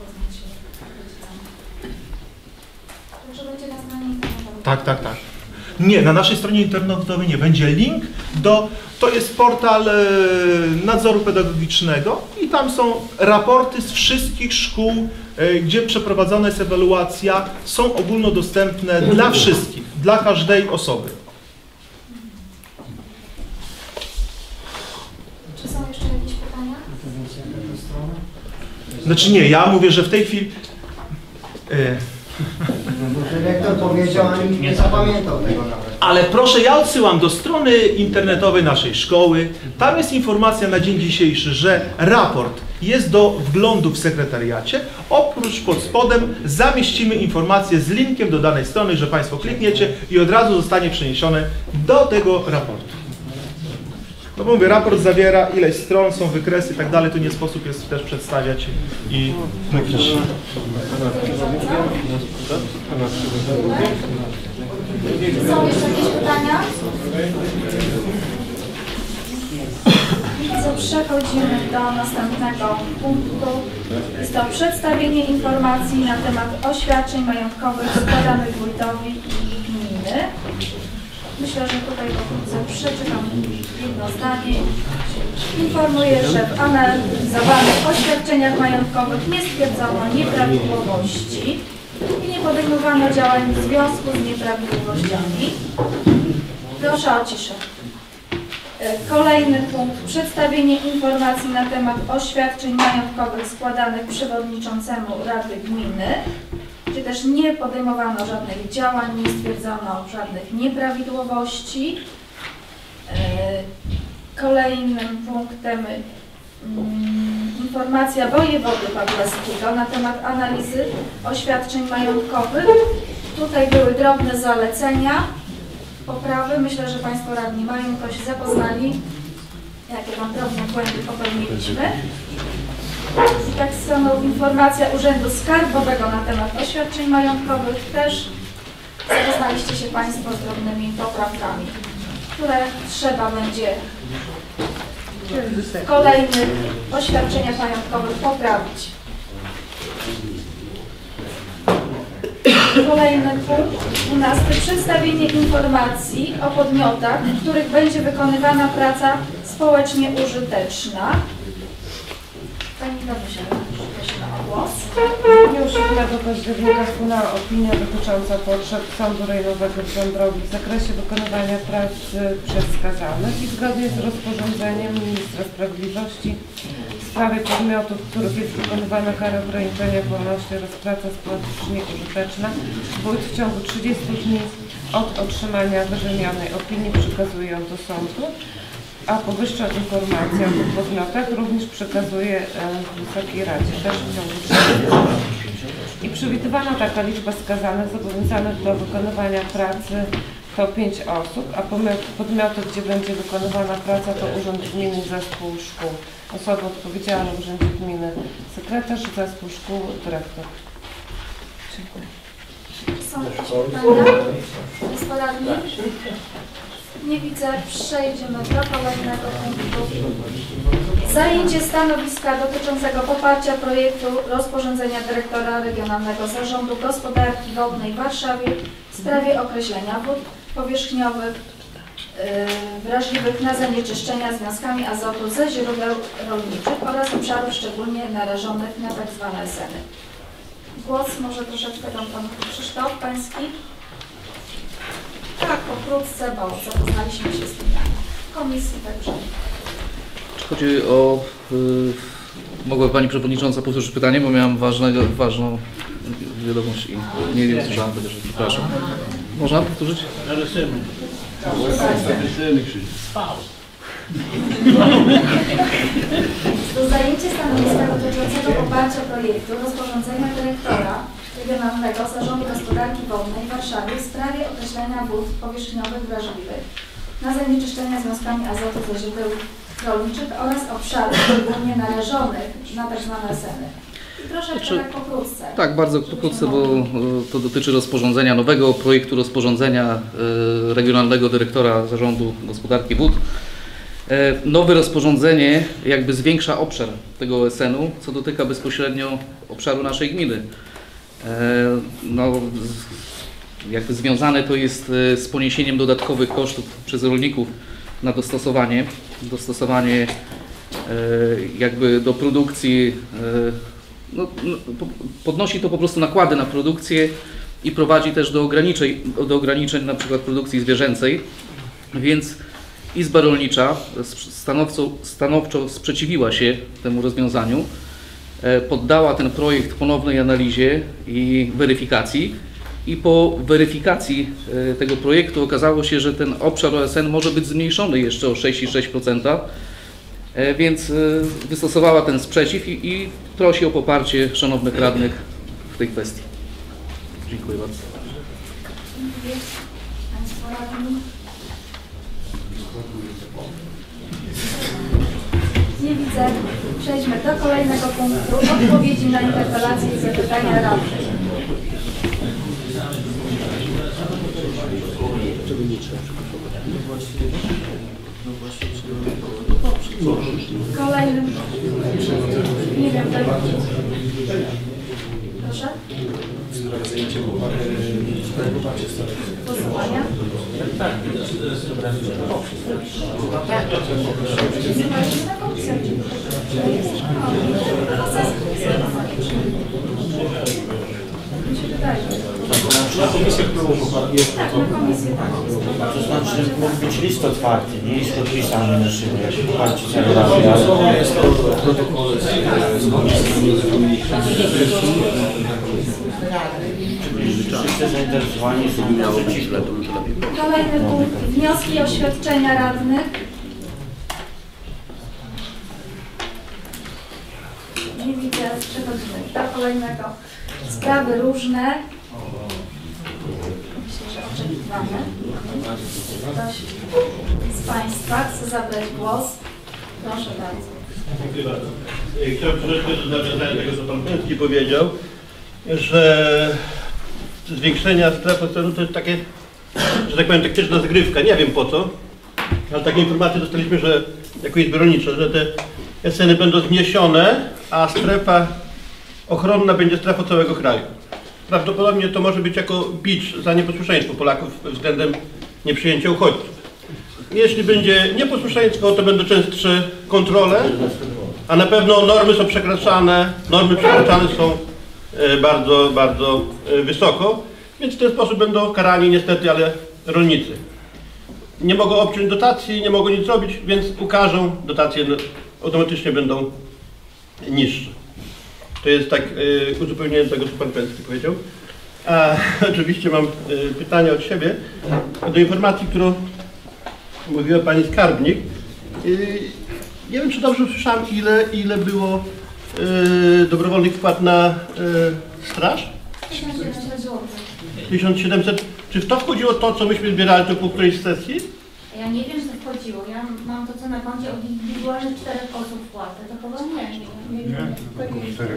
Także będzie na stronie internetowej. Tak, tak, tak. Nie, na naszej stronie internetowej nie. Będzie link do, to jest portal e, nadzoru pedagogicznego i tam są raporty z wszystkich szkół, e, gdzie przeprowadzona jest ewaluacja, są ogólnodostępne dla wszystkich, dla każdej osoby. Czy są jeszcze jakieś pytania? Znaczy nie, ja mówię, że w tej chwili... E, Dyrektor powiedział, a nikt nie zapamiętał tego nawet. Ale proszę, ja odsyłam do strony internetowej naszej szkoły. Tam jest informacja na dzień dzisiejszy, że raport jest do wglądu w sekretariacie. Oprócz pod spodem zamieścimy informację z linkiem do danej strony, że Państwo klikniecie i od razu zostanie przeniesione do tego raportu. No bo mówię, raport zawiera ileś stron, są wykresy i tak dalej, tu nie sposób jest też przedstawiać i mówić. Są jeszcze jakieś pytania? Co, przechodzimy do następnego punktu. Jest to przedstawienie informacji na temat oświadczeń majątkowych składanych wójtowi i gminy. Myślę, że tutaj pokrótce przeczytam jedno zdanie. Informuję, że w analizowanych oświadczeniach majątkowych nie stwierdzono nieprawidłowości i nie podejmowano działań w związku z nieprawidłowościami. Proszę o ciszę. Kolejny punkt. Przedstawienie informacji na temat oświadczeń majątkowych składanych przewodniczącemu Rady Gminy, gdzie też nie podejmowano żadnych działań, nie stwierdzono żadnych nieprawidłowości. Kolejnym punktem informacja wojewody podlaskiego na temat analizy oświadczeń majątkowych. Tutaj były drobne zalecenia, poprawy. Myślę, że Państwo radni mają, to się zapoznali, jakie tam drobne błędy popełniliśmy. I tak samo informacja Urzędu Skarbowego na temat oświadczeń majątkowych. Też zapoznaliście się Państwo z drobnymi poprawkami, które trzeba będzie w kolejnych oświadczeniach majątkowych poprawić. Kolejny punkt, dwunasty. Przedstawienie informacji o podmiotach, w których będzie wykonywana praca społecznie użyteczna. Pani Danusia, prosimy o głos. W dniu siódmego października wpłynęła opinia dotycząca potrzeb Sądu Rejonowego w Dąbrowie w zakresie wykonywania pracy przez skazanych i zgodnie z rozporządzeniem Ministra Sprawiedliwości w sprawie podmiotów, w których jest wykonywana kara ograniczenia wolności oraz praca społecznie użyteczna, wójt w ciągu trzydziestu dni od otrzymania wyżenionej opinii przekazuje ją do sądu, a powyższa informacja o tych podmiotach również przekazuje e, Wysokiej Radzie, też w ciągu trzydziestu dni. I przewidywana taka liczba skazanych zobowiązanych do wykonywania pracy to pięć osób, a podmioty, gdzie będzie wykonywana praca, to Urząd Gminy, Zespół Szkół. Osoba odpowiedzialna w Urzędzie Gminy, sekretarz, Zespół Szkół, dyrektor. Dziękuję. Są jakieś pytania? Państwo radni? Nie widzę. Przejdziemy do kolejnego punktu. Zajęcie stanowiska dotyczącego poparcia projektu rozporządzenia dyrektora Regionalnego Zarządu Gospodarki Wodnej w Warszawie w sprawie określenia wód powierzchniowych yy, wrażliwych na zanieczyszczenia związkami azotu ze źródeł rolniczych oraz obszarów szczególnie narażonych na tzw. eseny. Głos może troszeczkę dam Pan Krzysztof Pański. Tak, pokrótce, bo zapoznaliśmy się z tym w komisji, także. Czy chodzi o... Y, mogła Pani Przewodnicząca powtórzyć pytanie, bo miałam ważnego, ważną wiadomość i nie, nie usłyszałam tego, że przepraszam. Można powtórzyć? Do zajęcie stanowiska dotyczącego poparcia projektu rozporządzenia dyrektora Regionalnego Zarządu Gospodarki Wodnej w Warszawie w sprawie określenia wód powierzchniowych wrażliwych na zanieczyszczenia związkami azotu ze źródeł rolniczych oraz obszarów szczególnie narażonych na tzw. eseny. I troszeczkę Znaczy, tak pokrótce. Tak, bardzo pokrótce, bo to dotyczy rozporządzenia, nowego projektu rozporządzenia Regionalnego Dyrektora Zarządu Gospodarki Wód. Nowe rozporządzenie jakby zwiększa obszar tego O S N-u, co dotyka bezpośrednio obszaru naszej gminy. No, jakby związane to jest e, z poniesieniem dodatkowych kosztów przez rolników na dostosowanie, dostosowanie e, jakby do produkcji, e, no, no, podnosi to po prostu nakłady na produkcję i prowadzi też do ograniczeń, do ograniczeń na przykład produkcji zwierzęcej, więc Izba Rolnicza stanowczo, stanowczo sprzeciwiła się temu rozwiązaniu, poddała ten projekt ponownej analizie i weryfikacji i po weryfikacji tego projektu okazało się, że ten obszar O S N może być zmniejszony jeszcze o sześć przecinek sześć procent, więc wystosowała ten sprzeciw i, i prosi o poparcie szanownych radnych w tej kwestii. Dziękuję bardzo. Państwo radni? Nie widzę. Przejdźmy do kolejnego punktu. Odpowiedzi na interpelacje i zapytania radnych. Kolejnym. Nie wiem, tak. Proszę. Głosowania. Na komisję jest tak, na komisję tak. To znaczy mógł być list otwarty, nie list podpisany na szybę, jak poparcie całej rady, ale... jest to w protokole z komisji. Wszyscy zainteresowani są przeciwko. Kolejny punkt. Wnioski i oświadczenia radnych. Nie widzę. Przechodzimy do kolejnego. Sprawy różne. Myślę, że oczekiwane. Ktoś z Państwa chce zabrać głos. Proszę bardzo. Dziękuję bardzo. Chciałbym troszeczkę do nawiązania tego, co Pan Pęcki powiedział, że zwiększenia stref ocenu to jest takie, że tak powiem, taktyczna zgrywka. Nie wiem po co, ale takie informacje dostaliśmy, że jako Izby Rolnicze, że te oceny będą zniesione, a strefa ochronna będzie strefą całego kraju. Prawdopodobnie to może być jako bicz za nieposłuszeństwo Polaków względem nieprzyjęcia uchodźców. Jeśli będzie nieposłuszeństwo, to będą częstsze kontrole, a na pewno normy są przekraczane, normy przekraczane są bardzo, bardzo wysoko, więc w ten sposób będą karani niestety, ale rolnicy. Nie mogą obciąć dotacji, nie mogą nic zrobić, więc ukażą, dotacje automatycznie będą niższe. To jest tak y, uzupełnienie tego, co Pan Pęcki powiedział. A oczywiście mam y, pytanie od siebie do informacji, którą mówiła Pani Skarbnik. Y, nie wiem, czy dobrze usłyszałam, ile, ile było y, dobrowolnych wpłat na y, straż? tysiąc siedemset złotych. tysiąc siedemset. Czy w to wchodziło to, co myśmy zbierali tu po którejś sesji? Ja nie wiem, co wchodziło. Ja mam to, co na koncie od indywidualnych czterech osób wpłatę. To chyba nie. Nie, nie, nie. Czterech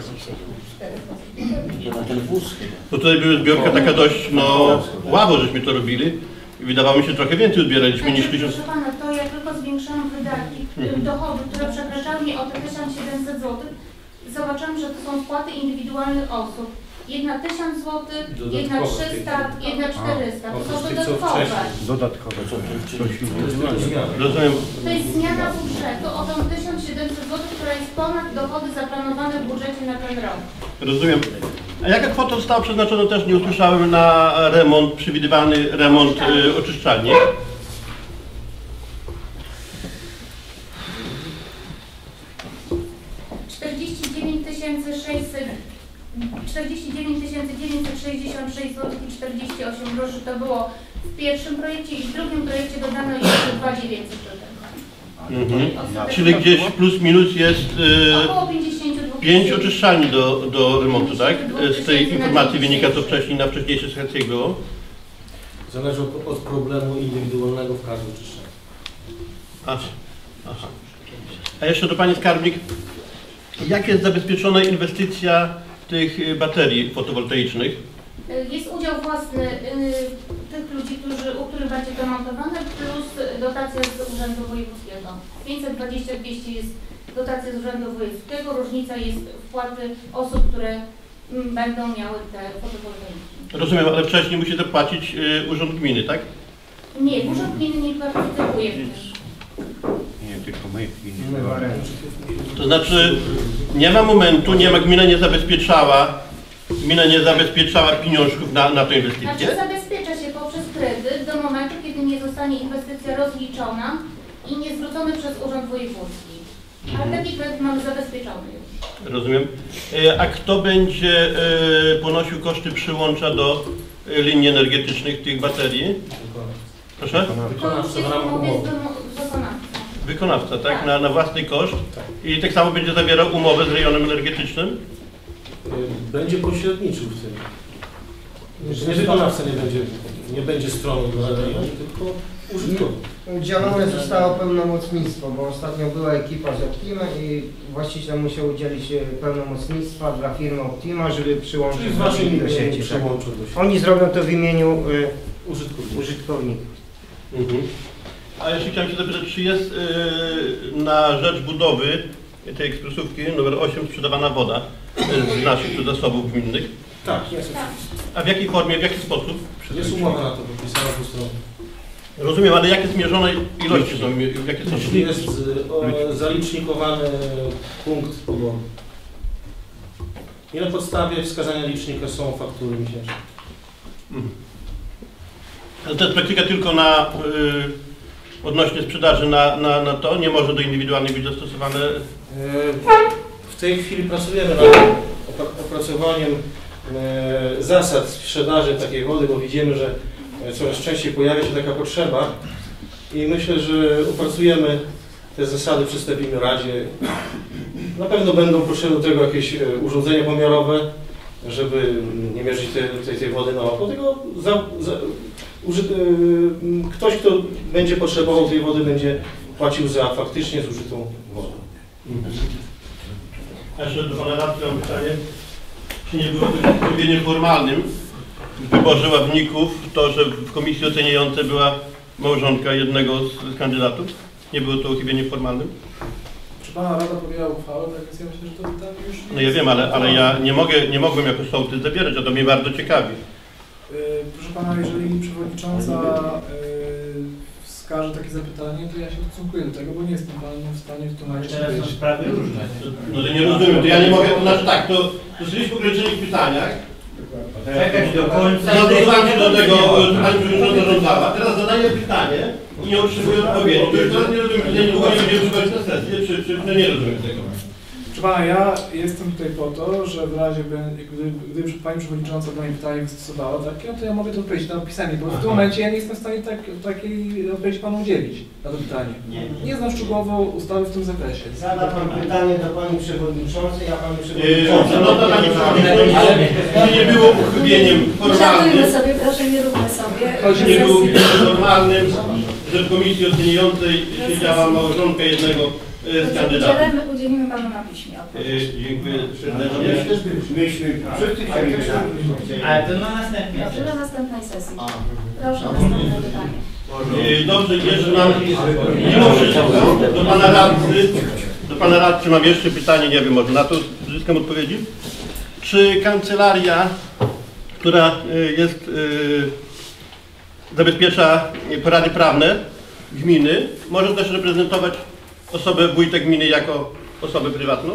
osób. Bo tutaj była zbiorka taka dość, no, ławo żeśmy to robili. I wydawało mi się, trochę więcej zbieraliśmy niż tysiąc. Proszę Pana, to ja tylko zwiększałam wydatki, Mhm. dochody, które przekraczały mnie o te tysiąc siedemset złotych. Zobaczyłam, że to są wpłaty indywidualnych osób. Jedna tysiąc złotych, jedna trzysta, jedna czterysta. To są dodatkowe. Dodatkowe. Rozumiem. To jest zmiana budżetu o tą tysiąc siedemset złotych, która jest ponad dochody zaplanowane w budżecie na ten rok. Rozumiem. A jaka kwota została przeznaczona, też nie usłyszałem, na remont, przewidywany remont y, oczyszczalni? czterdzieści dziewięć tysięcy sześćset, czterdzieści dziewięć tysięcy dziewięćset sześćdziesiąt sześć złotych i czterdzieści osiem groszy to było w pierwszym projekcie i w drugim projekcie dodano jeszcze dwa tysiące dziewięćset do tego. Mhm. Czyli gdzieś plus minus jest y, Około pięćdziesiąt dwa pięć oczyszczalni do, do remontu, tak? Z tej informacji wynika, co wcześniej na wcześniejszych sesjach było. Zależy od, od problemu indywidualnego w każdym oczyszczalni. Aha. Aha. A jeszcze do Pani Skarbnik, jak jest zabezpieczona inwestycja tych baterii fotowoltaicznych? Jest udział własny y, tych ludzi, którzy, u których będzie to montowane, plus dotacja z Urzędu Wojewódzkiego. pięćset dwadzieścia dwieście jest dotacja z Urzędu Wojewódzkiego, różnica jest wpłaty osób, które m, będą miały te fotowoltaiki. Rozumiem, ale wcześniej musi zapłacić y, Urząd Gminy, tak? Nie, Urząd Gminy nie partycypuje w tym. Nie, tylko my gminy. To znaczy, nie ma momentu, nie ma, gmina nie zabezpieczała, gmina nie zabezpieczała pieniążków na, na tę inwestycję? Znaczy zabezpiecza się poprzez kredyt do momentu, kiedy nie zostanie inwestycja rozliczona i nie zwrócony przez Urząd Wojewódzki. Ale taki kredyt mamy zabezpieczony już. Rozumiem. E, A kto będzie e, ponosił koszty przyłącza do e, linii energetycznych tych baterii? Proszę? Wykonawca w ramach umowy. Wykonawca, tak? Na, na własny koszt. I tak samo będzie zawierał umowę z rejonem energetycznym? Będzie pośredniczył w tym. Nie wykonawca nie będzie, nie będzie stroną dla rejonu, tylko użytkownik. Udzielone zostało pełnomocnictwo, bo ostatnio była ekipa z Optima i właściciel musiał udzielić pełnomocnictwa dla firmy Optima, żeby przyłączyć Czyli z waszym do sieci. przyłączą do sieci. Oni zrobią to w imieniu y, użytkowników. użytkowników. Mhm. A jeszcze chciałem się zapytać, czy jest y, na rzecz budowy tej ekspresówki numer osiem sprzedawana woda y, z naszych zasobów gminnych? Tak, jest. A w jakiej formie, w jaki sposób? Jest umowa na to podpisana po stronie. Rozumiem, ale jakie zmierzone ilości są? Jakie są? Jeśli jest o, zalicznikowany punkt poboru. I na podstawie wskazania licznika są faktury miesięczne. Mhm. Ale to jest praktyka tylko na y, odnośnie sprzedaży na, na, na to? Nie może do indywidualnych być zastosowane? W tej chwili pracujemy nad opracowaniem e, zasad sprzedaży takiej wody, bo widzimy, że coraz częściej pojawia się taka potrzeba i myślę, że opracujemy te zasady, przedstawimy Radzie. Na pewno będą potrzebne do tego jakieś urządzenia pomiarowe, żeby nie mierzyć tej, tej, tej wody na oko. Tylko za, za, uży, ktoś, kto będzie potrzebował tej wody, będzie płacił za faktycznie zużytą wodę. A jeszcze do pana radcy mam pytanie, czy nie było w trybie nieformalnym w wyborze ławników to, że w komisji oceniającej była małżonka jednego z kandydatów? Nie było to uchybienie formalnym? Czy pana rada podjęła uchwałę, tak więc ja myślę, że to tam już... No ja wiem, ale, ale ja nie mogę, nie mogłem jako sołtys zabierać, a to mnie bardzo ciekawi. Yy, proszę pana, jeżeli przewodnicząca yy, wskaże takie zapytanie, to ja się ustosunkuję do tego, bo nie jestem panu w stanie wytłumaczyć. Teraz są sprawy różne. No to nie rozumiem, to ja nie mogę, to znaczy tak, to dosyliśmy ograniczeni w pytaniach. Czekać do końca. Zadawałem się do tego, co pani przewodnicząca żądała. Teraz zadaję pytanie i nie otrzymuję odpowiedzi. To już teraz nie rozumiem, czy niedługo nie będziemy przychodzić na sesję, czy, czy no nie rozumiem tego. Proszę pana, ja jestem tutaj po to, że w razie, gdy, gdy pani przewodnicząca moje pytanie wystosowała takie, to ja mogę to odpowiedzieć na pisanie, bo w tym momencie ja nie jestem w stanie tak, takiej odpowiedzi panu udzielić na to pytanie. Nie, nie znam szczegółowo ustawy w tym zakresie. Zada pan pytanie do pani przewodniczącej, ja pani Yy, przewodniczącej. no to pani przewodnicząca, ale nie było uchybieniem formalnym. Żartujmy sobie, proszę, nie róbmy sobie. Nie było uchybieniem formalnym, że w komisji oceniającej siedziała małżonka jednego z kandydatów. Udzielimy, udzielimy panu na piśmie. Yy, dziękuję serdecznie. Myśmy wszyscy chcieli. Ale to na następnej Dobrze, na następnej sesji. A. Proszę, następne pytanie. Yy, Dobrze, jeszcze mam, mimo wszystko, do pana radcy, do pana radcy mam jeszcze pytanie, nie wiem, może na to uzyskam odpowiedzi. Czy kancelaria, która y, jest, y, zabezpiecza porady prawne gminy, może też reprezentować osobę wójta gminy jako osobę prywatną?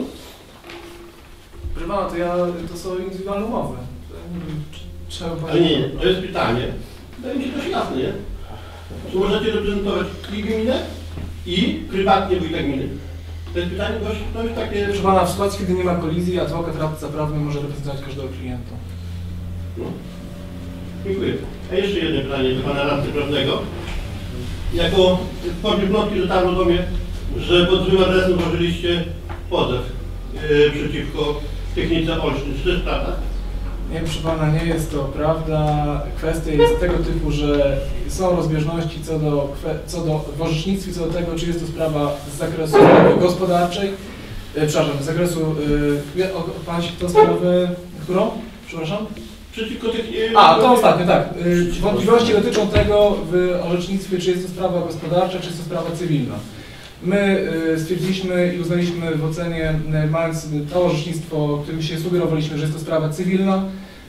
Proszę pana, to ja, to są indywidualne umowy. Trzeba Ale nie, nie, to jest pytanie. Wydaje mi się dość jasne, nie? Czy możecie reprezentować i gminę, i prywatnie wójta gminy? To jest pytanie dość, dość takie... Proszę pana, w sytuacji, kiedy nie ma kolizji, adwokat radca prawny może reprezentować każdego klienta. No. Dziękuję. A jeszcze jedno pytanie do pana radcy prawnego. Jako w formie wnotki dotarło do mnie, że pod złym adresem złożyliście pozew yy, przeciwko technice Olsztyn. Czy to jest prawda? Nie, proszę pana, nie jest to prawda. Kwestia jest tego typu, że są rozbieżności co do, co do w orzecznictwie, co do tego, czy jest to sprawa z zakresu gospodarczej, e, przepraszam, z zakresu, e, o, pan się kto sprawę, którą? Przepraszam? Przeciwko tych... A, to ostatnio, tak. E, wątpliwości dotyczą tego w orzecznictwie, czy jest to sprawa gospodarcza, czy jest to sprawa cywilna. My stwierdziliśmy i uznaliśmy w ocenie, mając to orzecznictwo, którym się sugerowaliśmy, że jest to sprawa cywilna,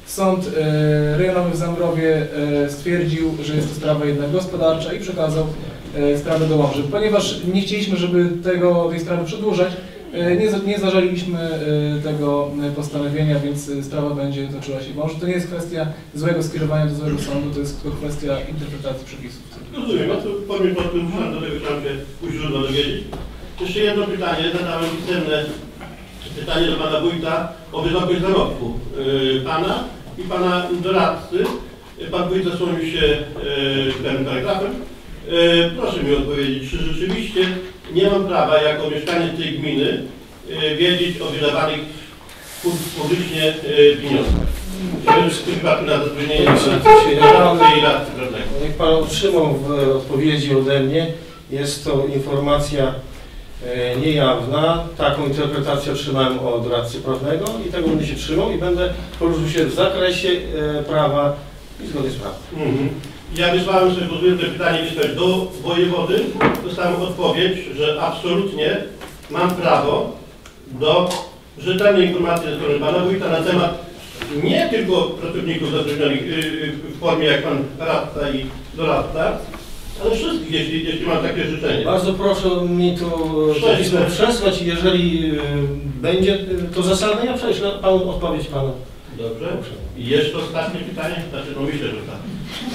Sąd e, rejonowy w Zambrowie e, stwierdził, że jest to sprawa jednak gospodarcza i przekazał e, sprawę do Łomży. Ponieważ nie chcieliśmy, żeby tego, tej sprawy przedłużać, e, nie, nie zażaliliśmy e, tego postanowienia, więc sprawa będzie toczyła się w Łomży. To nie jest kwestia złego skierowania do złego sądu, to jest tylko kwestia interpretacji przepisów. Rozumiem, ja to powiem po tym, do tego chciałem się u źródła dowiedzieć. Jeszcze jedno pytanie, zadałem pisemne pytanie do pana wójta o wysokość zarobku yy, pana i pana doradcy. Pan wójt zasłonił się yy, tym paragrafem. Yy, proszę mi odpowiedzieć, czy rzeczywiście nie mam prawa jako mieszkaniec tej gminy yy, wiedzieć o wydawanych publicznie yy, pieniądzach. W przypadku na zatrudnienie doradcy i radcy prawnego. Jak pan otrzymał w odpowiedzi ode mnie, jest to informacja e, niejawna. Taką interpretację otrzymałem od radcy prawnego i tego będę się trzymał i będę poruszał się w zakresie e, prawa i zgodnie z prawem. Mhm. Ja wysłałem sobie podwójne pytanie do wojewody. Dostałem odpowiedź, że absolutnie mam prawo do rzetelnej informacji ze strony pana wójta na temat nie tylko pracowników zatrudnionych w formie jak pan radca i doradca, ale wszystkich, jeśli, jeśli mam takie życzenie. Bardzo proszę mi to pismo przesłać i jeżeli y, będzie to zasadne, ja prześlę panu odpowiedź pana. Dobrze. I jeszcze ostatnie pytanie, znaczy no myślę, że tak.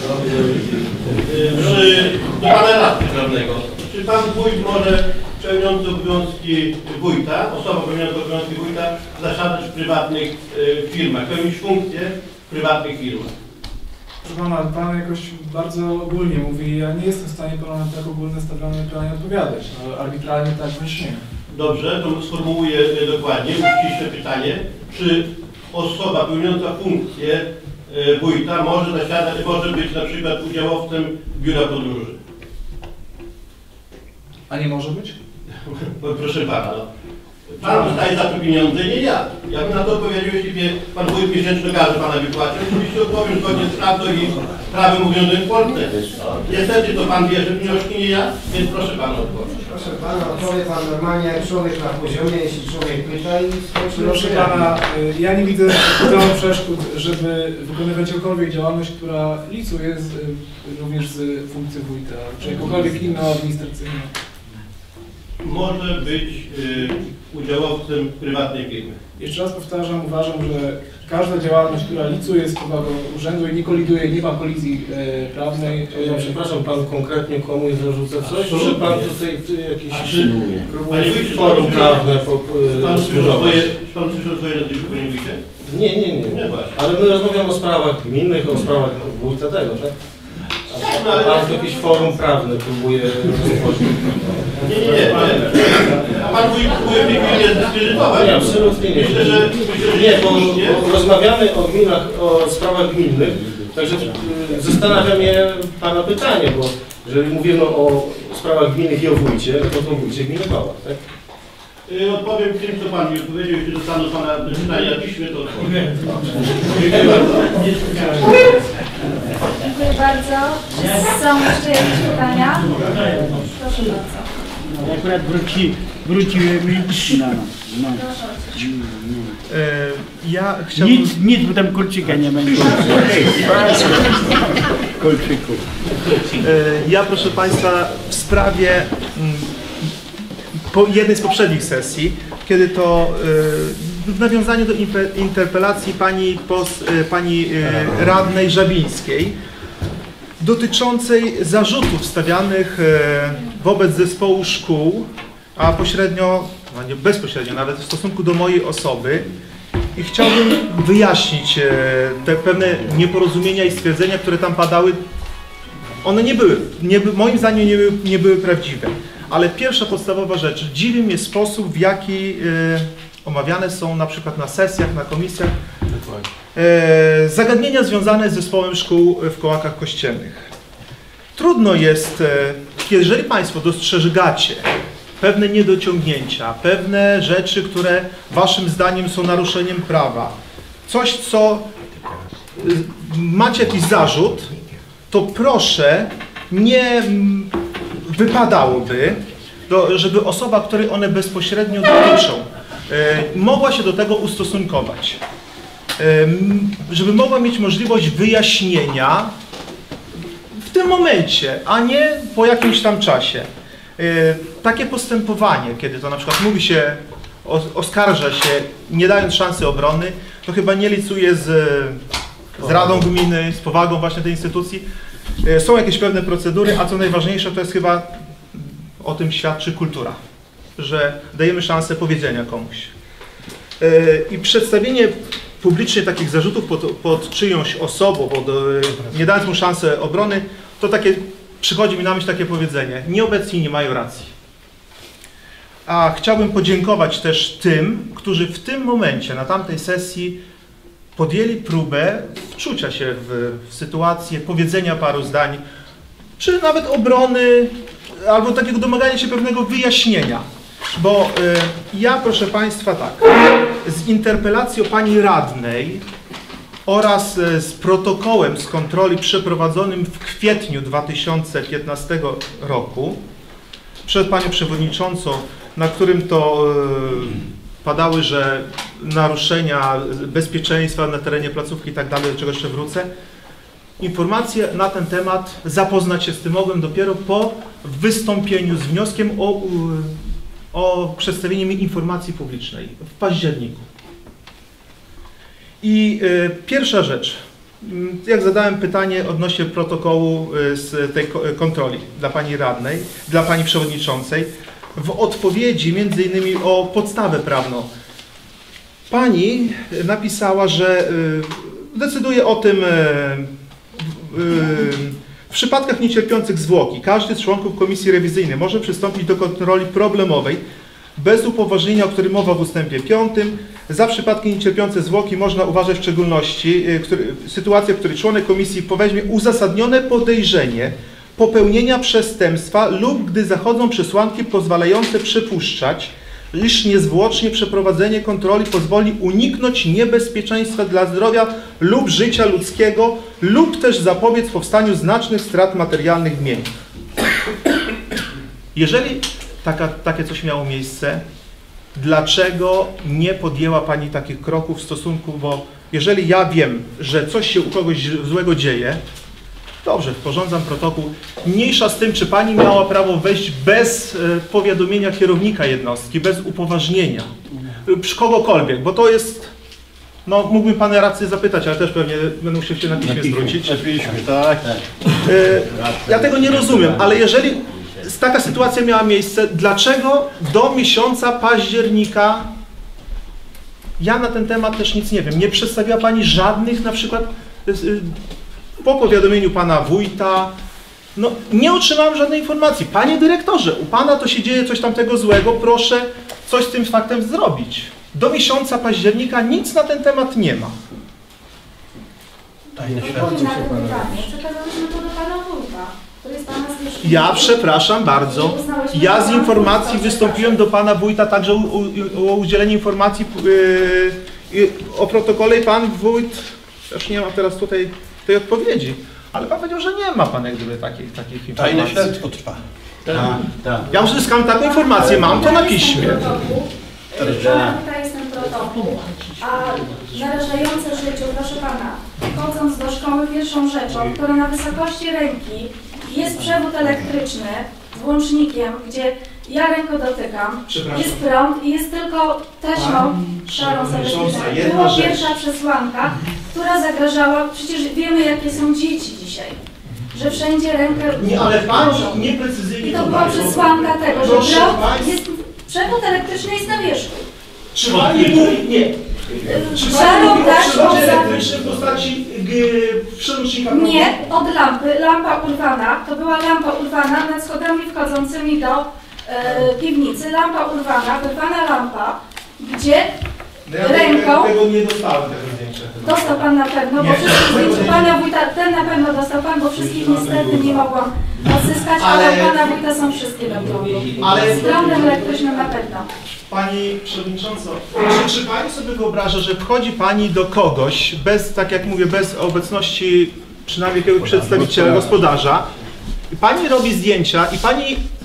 Czy do pana radcy prawnego, czy pan wójt może pełniący obowiązki wójta, osoba pełniąca obowiązki wójta zasiadać w prywatnych y, firmach, pełnić funkcje w prywatnych firmach? Proszę pana, pan jakoś bardzo ogólnie mówi, ja nie jestem w stanie panu na tak ogólne stawiane pytania odpowiadać. No, arbitralnie tak bądź nie. Dobrze, to sformułuję dokładnie, uściśle pytanie. Czy osoba pełniąca funkcję y, wójta może zasiadać, może być na przykład udziałowcem biura podróży? A nie może być? Proszę pana, no. Pan dostaje za to pieniądze, nie ja. Ja bym na to odpowiedział, jeśli mnie pan wójt miesięczny każe pana wypłacić. Oczywiście odpowiem zgodnie z prawdą i prawem mówiącym w Polsce. Niestety to pan bierze pieniążki, nie ja, więc proszę pana odpowiedzieć. Proszę pana, odpowie pan normalnie jak człowiek na poziomie, jeśli człowiek pyta i skończy. Proszę pana, ja nie widzę żadnych przeszkód, żeby wykonywać jakąkolwiek działalność, która licuje z, również z funkcji wójta, czy jakąkolwiek inną administracyjną. Może być y, udziałowcem prywatnej firmy. Jeszcze raz powtarzam, uważam, że każda działalność, która licuje z powagą urzędu i nie koliduje, nie ma kolizji e, prawnej. Ja przepraszam, pan konkretnie komuś zarzuca coś, czy pan tutaj jakieś próbuje forum prawne słyszał swoje nazwisko, panie wójcie? Nie, nie, nie. nie ale my rozmawiamy o sprawach gminnych, o sprawach wójta tego, tak? A pan jakieś forum prawne próbuje rozpocząć. Nie, nie, nie. A pan wójt próbuje w tej chwili zdyskredytować? Nie, absolutnie nie. Myślę, że, nie, bo, bo rozmawiamy o gminach, o sprawach gminnych, także zastanawia mnie pana pytanie, bo jeżeli mówimy o sprawach gminnych i o wójcie, to to wójcie gminy Kołak, tak? Odpowiem tym, co pan mi odpowiedział, jeśli dostaną pana pytania na piśmie, to odpowiem. Dziękuję bardzo. Czy są jeszcze jakieś pytania? Proszę bardzo. Akurat wróci, wróciłem i no, no. E, ja chciałbym... Nic, nic, bo tam kurczyka nie będzie. Kurczyku. E, ja, proszę państwa, w sprawie mm, po jednej z poprzednich sesji, kiedy to e, w nawiązaniu do interpelacji pani, pos, e, pani e, radnej Żabińskiej dotyczącej zarzutów stawianych e, wobec zespołu szkół, a pośrednio, no nie bezpośrednio nawet w stosunku do mojej osoby, i chciałbym wyjaśnić e, te pewne nieporozumienia i stwierdzenia, które tam padały. One nie były, nie, moim zdaniem nie były, nie były prawdziwe. Ale pierwsza podstawowa rzecz, dziwi mnie sposób, w jaki e, omawiane są na przykład na sesjach, na komisjach e, zagadnienia związane z zespołem szkół w Kołakach Kościelnych. Trudno jest, e, jeżeli państwo dostrzegacie pewne niedociągnięcia, pewne rzeczy, które waszym zdaniem są naruszeniem prawa, coś, co e, macie jakiś zarzut, to proszę, nie wypadałoby, do, żeby osoba, której one bezpośrednio dotyczą, e, mogła się do tego ustosunkować. żeby mogła mieć możliwość wyjaśnienia w tym momencie, a nie po jakimś tam czasie. Takie postępowanie, kiedy to na przykład mówi się, oskarża się, nie dając szansy obrony, to chyba nie licuje z, z Radą Gminy, z powagą właśnie tej instytucji. Są jakieś pewne procedury, a co najważniejsze, to jest chyba, o tym świadczy kultura, że dajemy szansę powiedzenia komuś. I przedstawienie publicznie takich zarzutów pod, pod czyjąś osobą, pod, nie dając mu szansy obrony, to takie, przychodzi mi na myśl takie powiedzenie: nieobecni nie mają racji. A chciałbym podziękować też tym, którzy w tym momencie, na tamtej sesji, podjęli próbę wczucia się w, w sytuację, powiedzenia paru zdań, czy nawet obrony, albo takiego domagania się pewnego wyjaśnienia. Bo y, ja, proszę Państwa, tak, z interpelacją pani radnej oraz y, z protokołem z kontroli przeprowadzonym w kwietniu dwa tysiące piętnastego roku przed panią przewodniczącą, na którym to y, padały, że naruszenia bezpieczeństwa na terenie placówki i tak dalej, do czego jeszcze wrócę. Informacje na ten temat, zapoznać się z tym mogłem dopiero po wystąpieniu z wnioskiem o, o przedstawienie mi informacji publicznej w październiku. I y, pierwsza rzecz, jak zadałem pytanie odnośnie protokołu z tej kontroli dla pani radnej, dla pani przewodniczącej, w odpowiedzi między innymi o podstawę prawną. Pani napisała, że y, decyduje o tym y, w przypadkach niecierpiących zwłoki każdy z członków komisji rewizyjnej może przystąpić do kontroli problemowej bez upoważnienia, o którym mowa w ustępie piątym. Za przypadki niecierpiące zwłoki można uważać w szczególności który, sytuację, w której członek komisji poweźmie uzasadnione podejrzenie popełnienia przestępstwa lub gdy zachodzą przesłanki pozwalające przypuszczać, iż niezwłocznie przeprowadzenie kontroli pozwoli uniknąć niebezpieczeństwa dla zdrowia lub życia ludzkiego lub też zapobiec powstaniu znacznych strat materialnych mienia. Jeżeli taka, takie coś miało miejsce, dlaczego nie podjęła pani takich kroków w stosunku, bo jeżeli ja wiem, że coś się u kogoś złego dzieje, dobrze, sporządzam protokół. Mniejsza z tym, czy pani miała prawo wejść bez y, powiadomienia kierownika jednostki, bez upoważnienia, lub kogokolwiek, bo to jest, no mógłbym pana radcy zapytać, ale też pewnie będę musiał się na piśmie zwrócić. Tak. Y, ja tego nie rozumiem, ale jeżeli taka sytuacja miała miejsce, dlaczego do miesiąca października, ja na ten temat też nic nie wiem, nie przedstawiła pani żadnych na przykład y, y, po powiadomieniu pana wójta, no nie otrzymałem żadnej informacji. Panie dyrektorze, u pana to się dzieje coś tamtego złego, proszę coś z tym faktem zrobić. Do miesiąca października nic na ten temat nie ma. Odpowiem na to pytanie. Przekazaliśmy to do pana wójta, który jest pana zwierzchnikiem. Ja przepraszam bardzo. Ja z informacji wystąpiłem do pana wójta także o, o, o udzielenie informacji yy, yy, o protokole i pan wójt, już nie mam teraz tutaj tej odpowiedzi, ale pan powiedział, że nie ma pan jak gdyby takich, takich informacji. Tajne śledztwo trwa. Tak, tak. Ja uzyskałem taką informację, mam to na piśmie. Tutaj jest ten protokół, a narażające życiu, proszę pana, chodząc do szkoły, pierwszą rzeczą, która na wysokości ręki jest przewód elektryczny z łącznikiem, gdzie ja ręką dotykam, jest prąd i jest tylko taśmą szarą zabezpieczenia. Była pierwsza przesłanka, która zagrażała, przecież wiemy jakie są dzieci dzisiaj, że wszędzie rękę nie, ale pani nieprecyzyjnie. I to była przesłanka tego, że prąd jest, przewód elektryczny jest na wierzchu. Czy pani nie? Czy Szarą taśmą elektryczny w postaci przełącznika? Nie, od lampy, lampa urwana, to była lampa urwana nad schodami wchodzącymi do e, piwnicy, lampa urwana, wyrwana lampa, gdzie ja ręką... Tego nie dostałem, tego zdjęcia. Dostał pan na pewno, bo wszystkich zdjęć pana wójta, ten na pewno dostał pan, bo wszystkich niestety nie mogłam odzyskać, ale, ale pana wójta są wszystkie na prądu. Z prądem elektrycznym na pewno. Pani Przewodnicząca, czy, czy Pani sobie wyobraża, że wchodzi Pani do kogoś, bez, tak jak mówię, bez obecności przynajmniej jakiegoś przedstawiciela, gospodarza, i Pani robi zdjęcia i Pani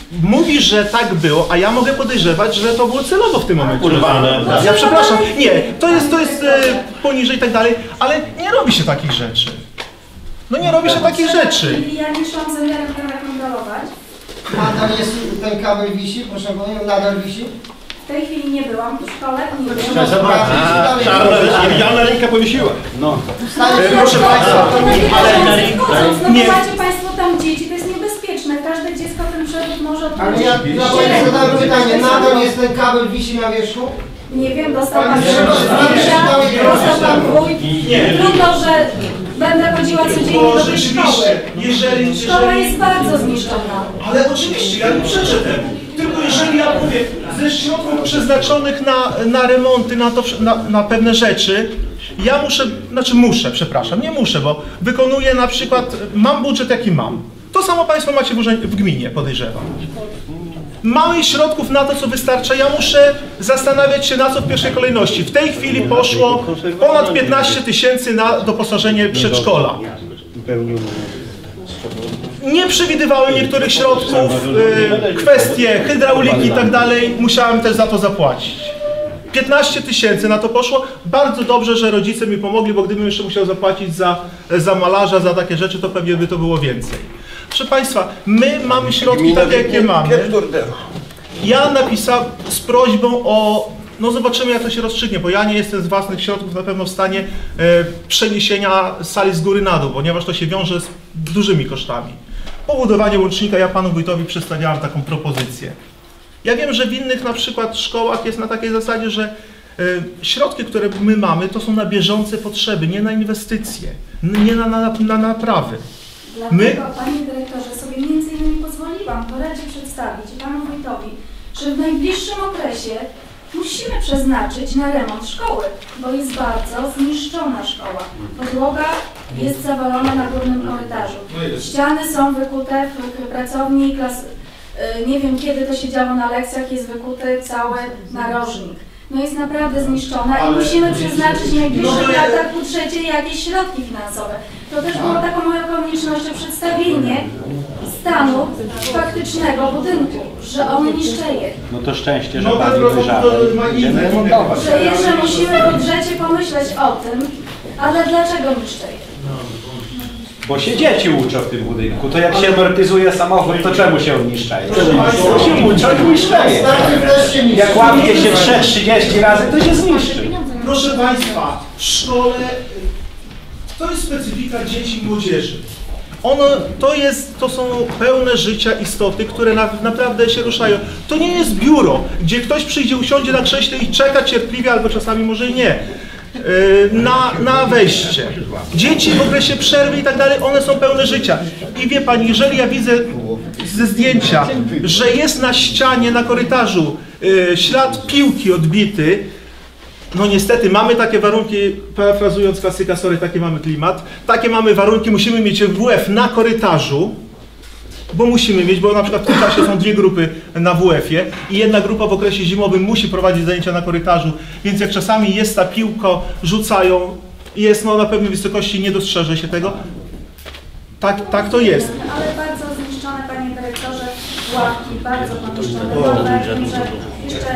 Mówi, że tak było, a ja mogę podejrzewać, że to było celowo w tym momencie. Urwane. Ja przepraszam, nie, to jest, to jest e, poniżej i tak dalej, ale nie robi się takich rzeczy. No nie robi się takich rzeczy. Ja nie szłam zamiarem tego kontrolować. Nadal jest ten kabel wisi, proszę panią, nadal wisi? W tej chwili nie byłam w szkole, nie wiem. Trzeba zobaczyć. Czarna, niewidzialna ręka powiesiła. No. Ale proszę Państwa, no nie macie Państwo tam dzieci, to jest niebezpieczne. Każde dziecko ten przewód może odbyć. Ale ja dla Pani zadałem pytanie, nadal jest ten kabel wisi na wierzchu? Nie wiem, dostał Ale Pan trzeba sprawdzić, zdjęcia, tam dostał Pan wójt. Trudno, że będę chodziła codziennie do tej szkoły. Jeżeli, Szkoła jest bardzo zniszczona. Ale oczywiście, ja nie przeczę temu. Tylko jeżeli ja mówię, ze środków przeznaczonych na, na remonty, na, to, na, na pewne rzeczy, ja muszę, znaczy muszę, przepraszam, nie muszę, bo wykonuję na przykład, mam budżet jaki mam. To samo Państwo macie w, w gminie, podejrzewam. Małych środków na to, co wystarcza, ja muszę zastanawiać się na co w pierwszej kolejności. W tej chwili poszło ponad piętnaście tysięcy na doposażenie przedszkola. Nie przewidywałem niektórych środków, y, kwestie hydrauliki i tak dalej, musiałem też za to zapłacić. piętnaście tysięcy na to poszło. Bardzo dobrze, że rodzice mi pomogli, bo gdybym jeszcze musiał zapłacić za, za malarza, za takie rzeczy, to pewnie by to było więcej. Proszę Państwa, my mamy środki takie, jakie mamy. Ja napisałem z prośbą o... No zobaczymy, jak to się rozstrzygnie, bo ja nie jestem z własnych środków na pewno w stanie e, przeniesienia sali z góry na dół, ponieważ to się wiąże z dużymi kosztami. Pobudowanie łącznika, ja panu wójtowi przedstawiałem taką propozycję. Ja wiem, że w innych na przykład szkołach jest na takiej zasadzie, że e, środki, które my mamy, to są na bieżące potrzeby, nie na inwestycje, nie na, na, na naprawy. Dlatego, My... Panie Dyrektorze, sobie między innymi pozwoliłam to Radzie przedstawić panu wójtowi, że w najbliższym okresie musimy przeznaczyć na remont szkoły, bo jest bardzo zniszczona szkoła. Podłoga jest zawalona na górnym korytarzu. Ściany są wykute w pracowni klas... Nie wiem, kiedy to się działo na lekcjach, jest wykuty cały narożnik. No jest naprawdę zniszczona i musimy przeznaczyć w najbliższych latach w budżecie jakieś środki finansowe. To też było taką moją koniecznością przedstawienie stanu faktycznego budynku, że on niszczeje. No to szczęście, że No Pan tak, nie wyżarł. Będziemy remontować. Że jeszcze musimy w budżecie pomyśleć o tym, ale dlaczego niszczeje? Bo się dzieci uczą w tym budynku, to jak się amortyzuje samochód, to czemu się on niszczeje? Bo się uczą i niszczeje. Jak łapie się trzydzieści razy, to się zniszczy. Proszę Państwa, w szkole to jest specyfika dzieci i młodzieży. Ono, to, jest, to są pełne życia istoty, które na, naprawdę się ruszają. To nie jest biuro, gdzie ktoś przyjdzie, usiądzie na krześle i czeka cierpliwie, albo czasami może i nie, na, na wejście. Dzieci w okresie przerwy i tak dalej, one są pełne życia. I wie Pani, jeżeli ja widzę ze zdjęcia, że jest na ścianie, na korytarzu ślad piłki odbity, no niestety mamy takie warunki, parafrazując klasyka, sorry, taki mamy klimat, takie mamy warunki, musimy mieć W F na korytarzu, bo musimy mieć, bo na przykład w tym czasie są dwie grupy na W F-ie i jedna grupa w okresie zimowym musi prowadzić zajęcia na korytarzu, więc jak czasami jest ta piłka, rzucają, jest no na pewnej wysokości, nie dostrzeże się tego. Tak, tak to jest. Ale bardzo zniszczone, Panie Dyrektorze, ławki, bardzo poniszczone. Nowe, że jeszcze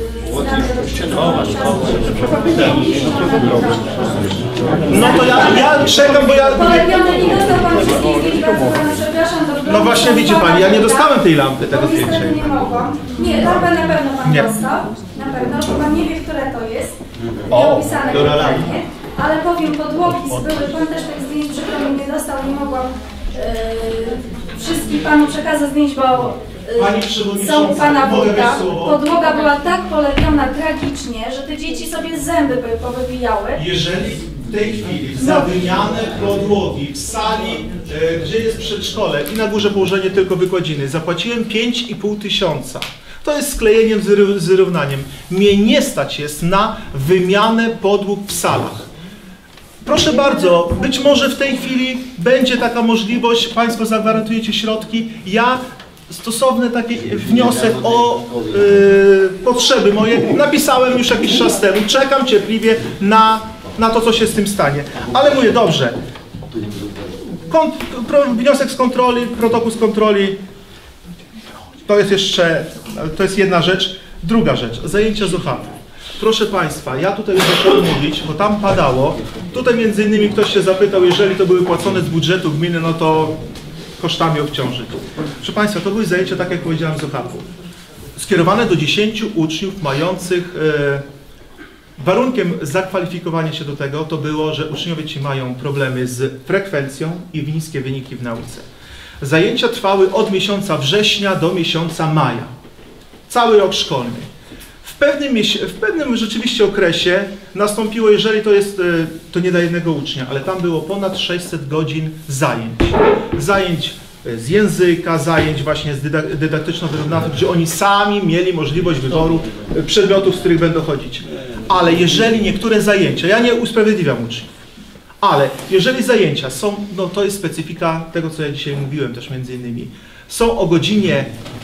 No to ja, ja czekam, bo ja... Polepiony nie dostał Pan wszystkich zdjęć, bardzo Pana przepraszam. Do No właśnie widzi Pani, ja nie dostałem tej lampy, tego zdjęcia. Niestety nie mogłam. Nie, lampę na pewno Pan Nie. dostał. Na pewno, bo Pan nie wie, które to jest. Nie O, opisane dobra konkretnie. Ale powiem, podłogi były, Pan też tych zdjęć przykro mi nie dostał, nie mogłam yy, wszystkich Panu przekazać zdjęć, bo Pani yy, Przewodnicząca, są u Pana mogę wójta. mieć słowo? Podłoga była tak polepiona tragicznie, że te dzieci sobie zęby by powybijały. Jeżeli w tej chwili za wymianę podłogi w sali, e, gdzie jest przedszkole i na górze położenie tylko wykładziny, zapłaciłem pięć i pół tysiąca. To jest sklejeniem z, ry z równaniem. Mnie nie stać jest na wymianę podłóg w salach. Proszę bardzo, być może w tej chwili będzie taka możliwość, Państwo zagwarantujecie środki. Ja stosowny taki wniosek o yy, potrzeby moje napisałem już jakiś czas temu. Czekam cierpliwie na, na to, co się z tym stanie. Ale mówię, dobrze. Kont pro, wniosek z kontroli, protokół z kontroli. to jest jeszcze, to jest jedna rzecz. Druga rzecz, zajęcia z O H P-u. Proszę Państwa, ja tutaj już zacząłem mówić, bo tam padało, tutaj między innymi ktoś się zapytał, jeżeli to były płacone z budżetu gminy, no to kosztami obciążyć. Proszę Państwa, to były zajęcia, tak jak powiedziałem, z O H P-u. Skierowane do dziesięciu uczniów mających, e, warunkiem zakwalifikowania się do tego to było, że uczniowie ci mają problemy z frekwencją i niskie wyniki w nauce. Zajęcia trwały od miesiąca września do miesiąca maja. Cały rok szkolny. W pewnym, w pewnym rzeczywiście okresie nastąpiło, jeżeli to jest, to nie dla jednego ucznia, ale tam było ponad sześćset godzin zajęć. Zajęć z języka, zajęć właśnie z dydaktyczno-wyrównawczych, gdzie oni sami mieli możliwość wyboru przedmiotów, z których będą chodzić. Ale jeżeli niektóre zajęcia, ja nie usprawiedliwiam uczniów, ale jeżeli zajęcia są, no to jest specyfika tego, co ja dzisiaj mówiłem też między innymi, są o godzinie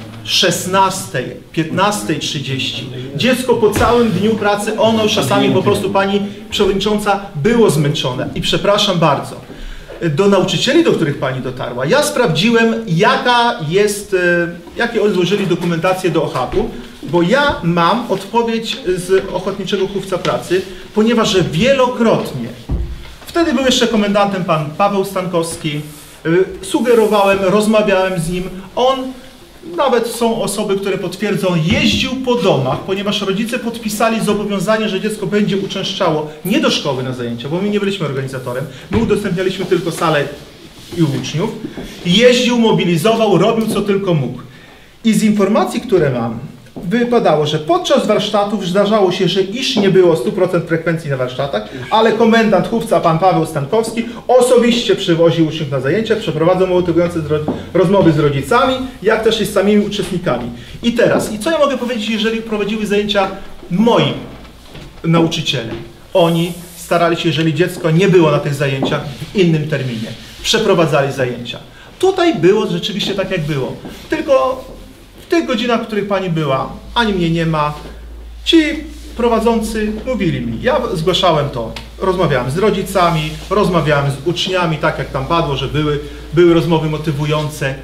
szesnastej, piętnastej trzydzieści. Dziecko po całym dniu pracy, ono już czasami po prostu pani przewodnicząca było zmęczone i przepraszam bardzo. Do nauczycieli, do których pani dotarła, ja sprawdziłem, jaka jest, jakie oni złożyli dokumentację do O H P-u, bo ja mam odpowiedź z Ochotniczego Chówca Pracy, ponieważ wielokrotnie, wtedy był jeszcze komendantem pan Paweł Stankowski, sugerowałem, rozmawiałem z nim, on, nawet są osoby, które potwierdzą, jeździł po domach, ponieważ rodzice podpisali zobowiązanie, że dziecko będzie uczęszczało nie do szkoły na zajęcia, bo my nie byliśmy organizatorem, my udostępnialiśmy tylko salę i uczniów. Jeździł, mobilizował, robił co tylko mógł. I z informacji, które mam, wypadało, że podczas warsztatów zdarzało się, że iż nie było stu procent frekwencji na warsztatach, ale komendant Chówca, pan Paweł Stankowski, osobiście przywoził uczniów na zajęcia, przeprowadzał motywujące rozmowy z rodzicami, jak też i z samymi uczestnikami. I teraz, i co ja mogę powiedzieć, jeżeli prowadziły zajęcia moi nauczyciele? Oni starali się, jeżeli dziecko nie było na tych zajęciach, w innym terminie. Przeprowadzali zajęcia. Tutaj było rzeczywiście tak, jak było. Tylko w tych godzinach, w których pani była, ani mnie nie ma, ci prowadzący mówili mi, ja zgłaszałem to, rozmawiałem z rodzicami, rozmawiałem z uczniami, tak jak tam padło, że były, były rozmowy motywujące.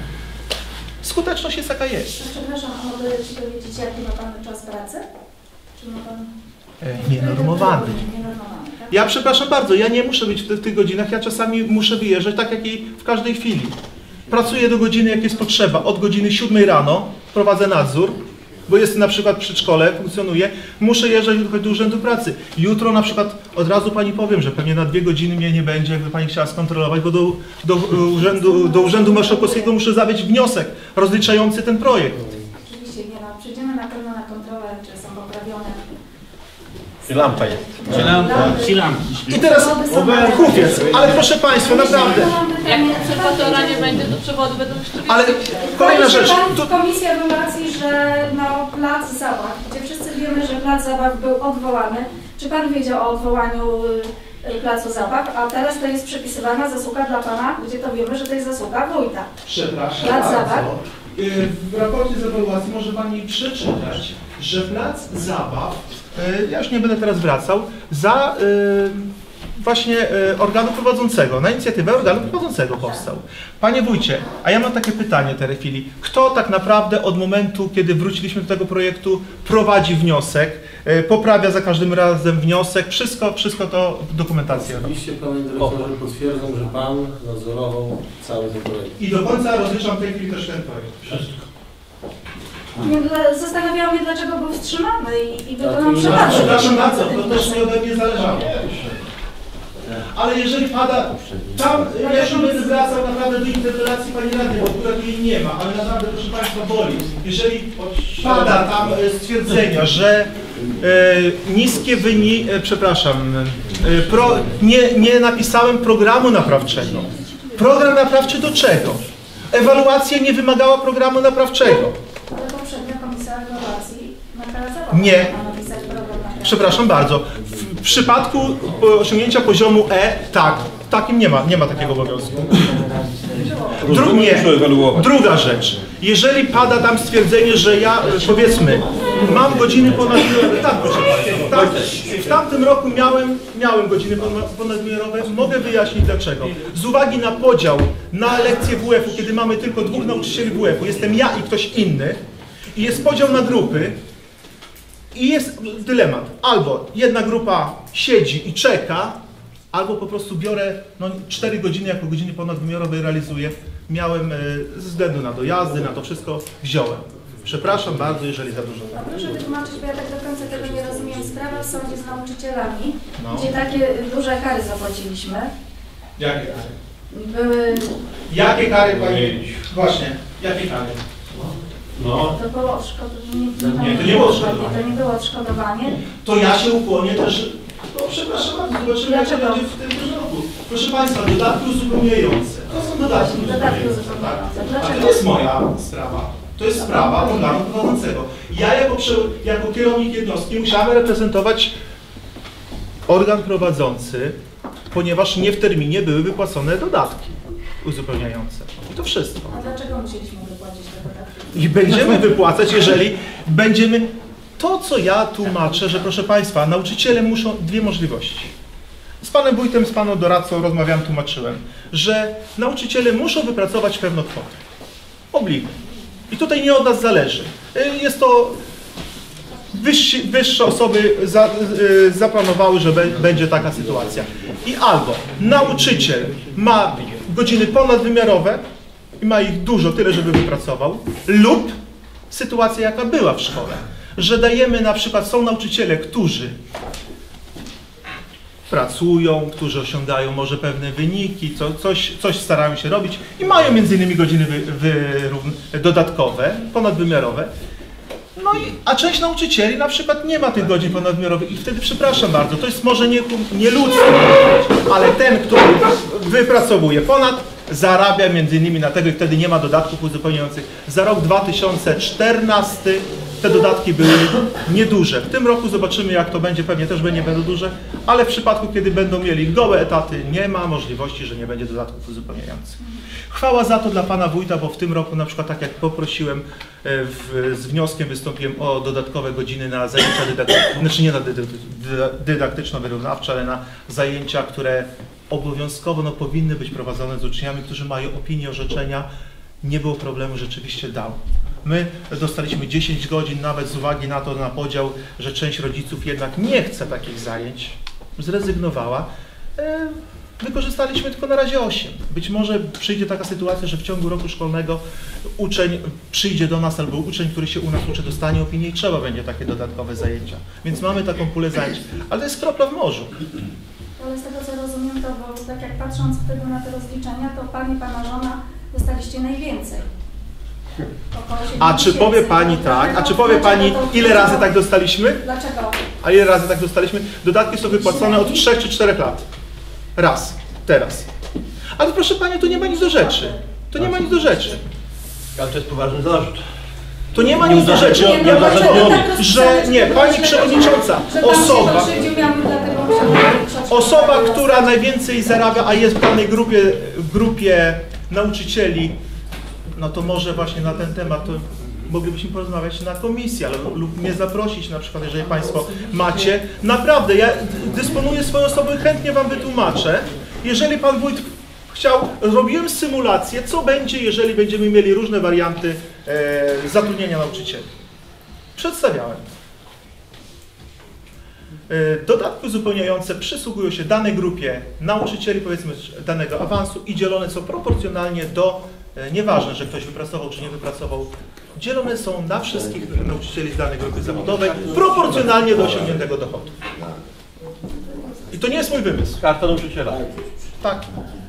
Skuteczność jest jaka jest. Przepraszam, a mogę Ci powiedzieć, jaki ma Pan czas pracy? Czy ma Pan... E, nienormowany. Nienormowany, tak? Ja przepraszam bardzo, ja nie muszę być w, w tych godzinach, ja czasami muszę wyjeżdżać tak jak i w każdej chwili. Pracuję do godziny, jak jest potrzeba. Od godziny siódmej rano prowadzę nadzór, bo jestem na przykład w przedszkole, funkcjonuję, muszę jeżdżać do urzędu pracy. Jutro na przykład, od razu pani powiem, że pewnie na dwie godziny mnie nie będzie, jakby pani chciała skontrolować, bo do, do, urzędu, do Urzędu Marszałkowskiego muszę zawieźć wniosek rozliczający ten projekt. Oczywiście, nie no, przyjdziemy na pewno na kontrolę, czy są poprawione. I lampa jest. Czy lampa? Czy lampa? I teraz kupiec, ale proszę Państwa, naprawdę. Jak przewodowa nie będzie, to przewody będą jeszcze. Ale kolejna rzecz. Tu... Komisja był racji, że no, plac zabaw, gdzie wszyscy wiemy, że plac zabaw był odwołany. Czy Pan wiedział o odwołaniu y, placu zabaw, a teraz to jest przepisywana zasługa dla Pana, gdzie to wiemy, że to jest zasługa wójta. Przepraszam Plac bardzo. zabaw. W raporcie z ewaluacji może Pani przeczytać, że plac zabaw, ja już nie będę teraz wracał, za właśnie organu prowadzącego, na inicjatywę organu prowadzącego powstał. Panie wójcie, a ja mam takie pytanie w tej chwili. Kto tak naprawdę od momentu, kiedy wróciliśmy do tego projektu, prowadzi wniosek, poprawia za każdym razem wniosek, wszystko, wszystko to dokumentacja. Oczywiście, panie dyrektorze, potwierdzam, że pan nadzorował cały ten projekt. I do końca rozliczam w tej chwili też ten projekt. Wszystko. Nie, zastanawiało mnie, dlaczego był wstrzymany i, i wykonał przypadek. Przepraszam bardzo, to też nie ode mnie zależało. Ale jeżeli pada, tam, ja się będę zwracał naprawdę do interpelacji pani radnej, bo akurat jej nie ma, ale naprawdę proszę Państwa boli. Jeżeli pada tam stwierdzenia, że e, niskie wyniki, e, przepraszam, e, pro, nie, nie napisałem programu naprawczego. Program naprawczy do czego? Ewaluacja nie wymagała programu naprawczego. Ale poprzednia komisja ewaluacji nakazała Nie. napisać program naprawczy. Przepraszam bardzo. W przypadku osiągnięcia poziomu E, tak, takim nie ma, nie ma takiego obowiązku. Dru nie. Druga rzecz. Jeżeli pada tam stwierdzenie, że ja, powiedzmy, mam godziny ponadwymiarowe, tak proszę Państwa, tak, w tamtym roku miałem, miałem godziny ponadwymiarowe, mogę wyjaśnić dlaczego. Z uwagi na podział na lekcje W F-u, kiedy mamy tylko dwóch nauczycieli W F-u, jestem ja i ktoś inny, i jest podział na grupy, i jest dylemat. Albo jedna grupa siedzi i czeka, albo po prostu biorę no, cztery godziny jako godziny ponadwymiarowe i realizuję. Miałem ze względu na dojazdy, na to wszystko wziąłem. Przepraszam bardzo, jeżeli za dużo. A proszę wytłumaczyć, bo ja tak do końca tego nie rozumiem. Sprawa w sądzie z nauczycielami, No. gdzie takie duże kary zapłaciliśmy. Jakie kary? Były... Jakie kary Pani? Właśnie, jakie kary? No. To było odszkodowanie. Nie, to nie było odszkodowanie. To nie było odszkodowanie. To ja się ukłonię też. No przepraszam bardzo, zobaczymy jak to będzie w tym roku. Proszę Państwa, dodatki uzupełniające. To są dodatki uzupełniające. Tak? A to nie jest moja sprawa. To jest sprawa organu prowadzącego. Ja jako, jako kierownik jednostki musiałem reprezentować organ prowadzący, ponieważ nie w terminie były wypłacone dodatki uzupełniające. I to wszystko. A dlaczego musieliśmy wypłacić te dodatki? I będziemy wypłacać, jeżeli będziemy... To, co ja tłumaczę, że proszę Państwa, nauczyciele muszą dwie możliwości. Z Panem Wójtem, z Panem doradcą rozmawiałem, tłumaczyłem, że nauczyciele muszą wypracować pewną kwotę. Obligo. I tutaj nie od nas zależy. Jest to... Wyżsi, wyższe osoby za, y, zaplanowały, że be, będzie taka sytuacja. I albo nauczyciel ma godziny ponadwymiarowe i ma ich dużo, tyle, żeby wypracował, lub sytuacja, jaka była w szkole, że dajemy na przykład, są nauczyciele, którzy pracują, którzy osiągają może pewne wyniki, co, coś, coś starają się robić i mają między innymi godziny wy, wy, dodatkowe, ponadwymiarowe. No i, a część nauczycieli na przykład nie ma tych godzin ponadwymiarowych i wtedy, przepraszam bardzo, to jest może nie, nie ludzkie, ale ten, który wypracowuje ponad, zarabia między innymi na tego i wtedy nie ma dodatków uzupełniających. Za rok dwa tysiące czternasty te dodatki były nieduże. W tym roku zobaczymy, jak to będzie, pewnie też będzie będą duże, ale w przypadku, kiedy będą mieli gołe etaty, nie ma możliwości, że nie będzie dodatków uzupełniających. Chwała za to dla Pana Wójta, bo w tym roku na przykład, tak jak poprosiłem, w, z wnioskiem wystąpiłem o dodatkowe godziny na zajęcia dydaktyczne, znaczy nie na dydaktyczno-wyrównawcze, ale na zajęcia, które obowiązkowo no, powinny być prowadzone z uczniami, którzy mają opinię, orzeczenia. Nie było problemu, rzeczywiście dał. My dostaliśmy dziesięć godzin, nawet z uwagi na to, na podział, że część rodziców jednak nie chce takich zajęć, zrezygnowała. Wykorzystaliśmy tylko na razie osiem. Być może przyjdzie taka sytuacja, że w ciągu roku szkolnego uczeń przyjdzie do nas albo uczeń, który się u nas uczy, dostanie opinię i trzeba będzie takie dodatkowe zajęcia. Więc mamy taką pulę zajęć, ale to jest kropla w morzu. Ale z tego co rozumiem, to bo tak jak patrząc wtedy na te rozliczenia, to Pani i Pana żona dostaliście najwięcej. A czy powie Pani tak? A czy powie Pani, ile razy tak dostaliśmy? Dlaczego? A ile razy tak dostaliśmy? Dodatki są wypłacone od trzech czy czterech lat. Raz. Teraz. Ale proszę Pani, to nie ma nic do rzeczy. To nie ma nic do rzeczy. Ale to jest poważny zarzut. To nie ma nic do rzeczy. Ja dlatego, że nie, Pani Przewodnicząca, osoba, osoba, która najwięcej zarabia, a jest w danej grupie, grupie nauczycieli, no to może właśnie na ten temat to moglibyśmy porozmawiać na komisji, ale lub mnie zaprosić na przykład, jeżeli Państwo macie. Naprawdę, ja dysponuję swoją osobą i chętnie Wam wytłumaczę. Jeżeli Pan Wójt chciał, robiłem symulację, co będzie, jeżeli będziemy mieli różne warianty e, zatrudnienia nauczycieli. Przedstawiałem. E, dodatki uzupełniające przysługują się danej grupie nauczycieli, powiedzmy danego awansu i dzielone są proporcjonalnie do, e, nieważne, że ktoś wypracował czy nie wypracował, dzielone są na wszystkich nauczycieli z danej grupy zawodowej, proporcjonalnie do osiągniętego dochodu. I to nie jest mój wymysł. Karta nauczyciela. Tak.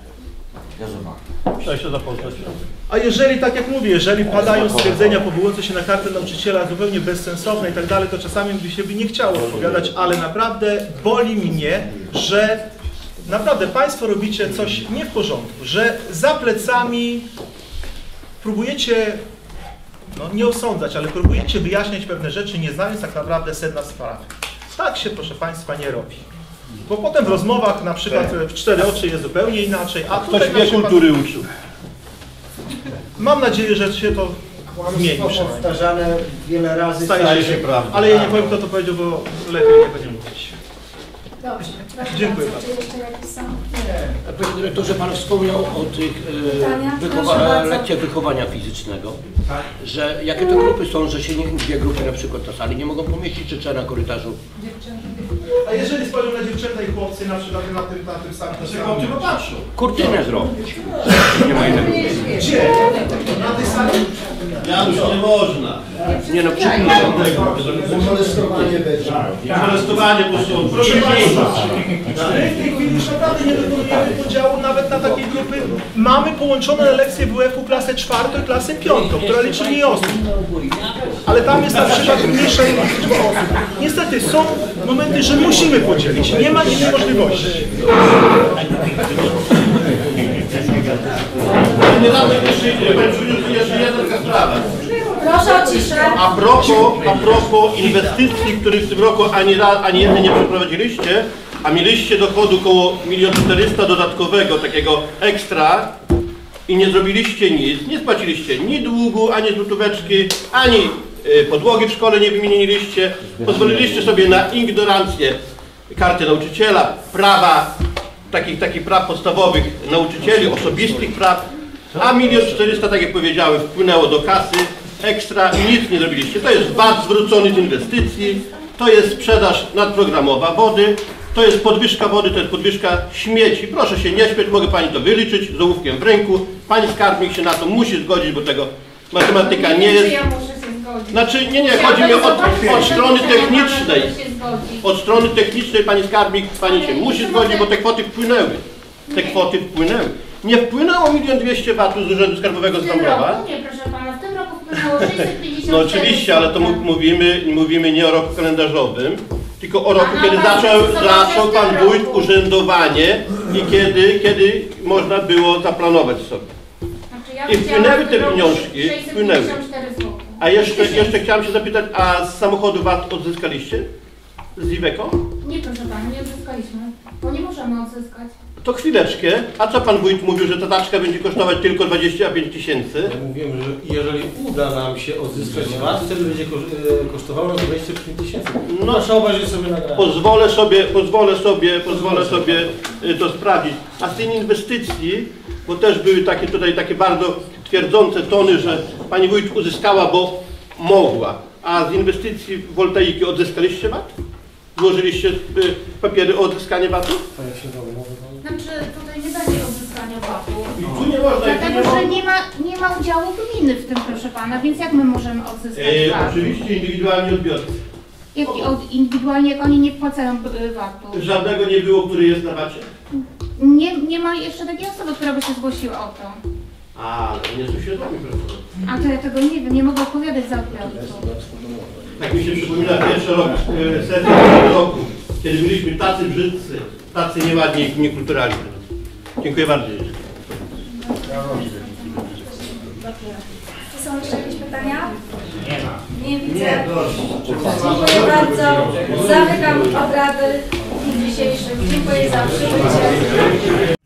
Trzeba się zapoznać. A jeżeli, tak jak mówię, jeżeli padają stwierdzenia powołujące się na kartę nauczyciela zupełnie bezsensowne i tak dalej, to czasami by się by nie chciało odpowiadać, ale naprawdę boli mnie, że naprawdę Państwo robicie coś nie w porządku, że za plecami próbujecie, no nie osądzać, ale próbujecie wyjaśniać pewne rzeczy, nie znając tak naprawdę sedna sprawy. Tak się, proszę Państwa, nie robi. Bo potem w rozmowach, na przykład w cztery oczy jest zupełnie inaczej, a ktoś mnie kultury uczył. Mam nadzieję, że się to zmienił. Kłamstwo powtarzane wiele razy Staje się prawdą. Ale ja nie powiem, kto to powiedział, bo lepiej nie będzie mówić. Dobrze, proszę Dziękuję bardzo. Czy jeszcze jakieś są? Panie dyrektorze, Pan wspomniał o tych Pytania? e, Proszę wychowa- bardzo. lekcjach wychowania fizycznego, że jakie to grupy są, że się nie, dwie grupy na przykład na sali nie mogą pomieścić, czy trzeba na korytarzu? A jeżeli spojrzą na dziewczęta i chłopcy na przykład na tym, na tym samym... To chłopcy popatrzą. Kurtynę zrobić. Nie ma innego. Gdzie? Na tej sali? Janusz, nie można. Nie no, przyjmijmy. Molestowanie będzie. Molestowanie poszło. Proszę Państwa, my w tej chwili już naprawdę nie dokonujemy podziału nawet na takie grupy. Mamy połączone na lekcje W F-u klasę czwartą i klasę piątą, która liczy mniej osób. Ale tam jest na przykład mniejsza liczba osób. Niestety są momenty, że musimy podzielić. Nie ma innej możliwości. Nie damy jeszcze, jeszcze jedna sprawa. Proszę o ciszę. A propos, a propos inwestycji, których w tym roku ani, raz, ani jednej nie przeprowadziliście, a mieliście dochodu około milion czterysta dodatkowego, takiego ekstra i nie zrobiliście nic, nie spłaciliście ni długu, ani złotóweczki, ani y, podłogi w szkole nie wymieniliście, pozwoliliście sobie na ignorancję karty nauczyciela, prawa, takich, takich praw podstawowych nauczycieli, osobistych praw, a milion czterysta, tak jak powiedziałem, wpłynęło do kasy, ekstra i nic nie zrobiliście. To jest V A T zwrócony z inwestycji, to jest sprzedaż nadprogramowa wody, to jest podwyżka wody, to jest podwyżka śmieci. Proszę się nie śmiać, mogę Pani to wyliczyć z ołówkiem w ręku. Pani skarbnik się na to musi zgodzić, bo tego matematyka nie jest... Ja muszę się zgodzić. Znaczy, nie, nie, chodzi mi od, od strony technicznej. Od strony technicznej Pani skarbnik, Pani się musi zgodzić, bo te kwoty wpłynęły. Te kwoty wpłynęły. Nie wpłynęło milion dwieście watów z Urzędu Skarbowego z Dąbrowa. Nie, proszę Pana, w tym roku wpłynęło sześćset pięćdziesiąt. No oczywiście, ale to mówimy, mówimy nie o roku kalendarzowym, tylko o roku, kiedy zaczął, zaczął Pan Wójt urzędowanie i kiedy, kiedy można było zaplanować sobie. I wpłynęły te pieniążki, wpłynęły. A jeszcze, jeszcze chciałem się zapytać, a z samochodu V A T odzyskaliście? Z Iveco? Nie, proszę Pana, nie odzyskaliśmy, bo nie możemy odzyskać. To chwileczkę, a co Pan Wójt mówił, że ta taczka będzie kosztować tylko dwadzieścia pięć tysięcy? Ja mówiłem, że jeżeli uda nam się odzyskać V A T, wtedy będzie kosztowało nas dwadzieścia pięć tysięcy. No, proszę obejrzeć sobie nagranie. Pozwolę sobie, pozwolę sobie, pozwolę sobie to sprawdzić. A z tej inwestycji, bo też były takie tutaj takie bardzo twierdzące tony, że Pani Wójt uzyskała, bo mogła. A z inwestycji w woltaiki odzyskaliście V A T? Złożyliście papiery o odzyskanie V A T-u? Znaczy, tutaj nie będzie odzyskania V A T-u. Tu nie można, Dlatego, tu nie że nie ma, nie ma udziału gminy w tym, proszę Pana, więc jak my możemy odzyskać E, V A T? oczywiście indywidualni odbiorcy. Jak, od, indywidualnie, jak oni nie wpłacają V A T-u. Żadnego nie było, który jest na V A T-ie? Nie, nie ma jeszcze takiej osoby, która by się zgłosiła o to. A, ale nie są świadomi, proszę. A to ja tego nie wiem, nie mogę odpowiadać za odbiorców. Tak mi się przypomina pierwszy rok, e, sesja tego roku, kiedy byliśmy tacy brzydcy, tacy nieładni i niekulturalni. Dziękuję bardzo. Czy są jeszcze jakieś pytania? Nie ma. Nie widzę. Nie, proszę. Dziękuję bardzo. Zamykam obrady dzisiejsze. Dziękuję za przybycie.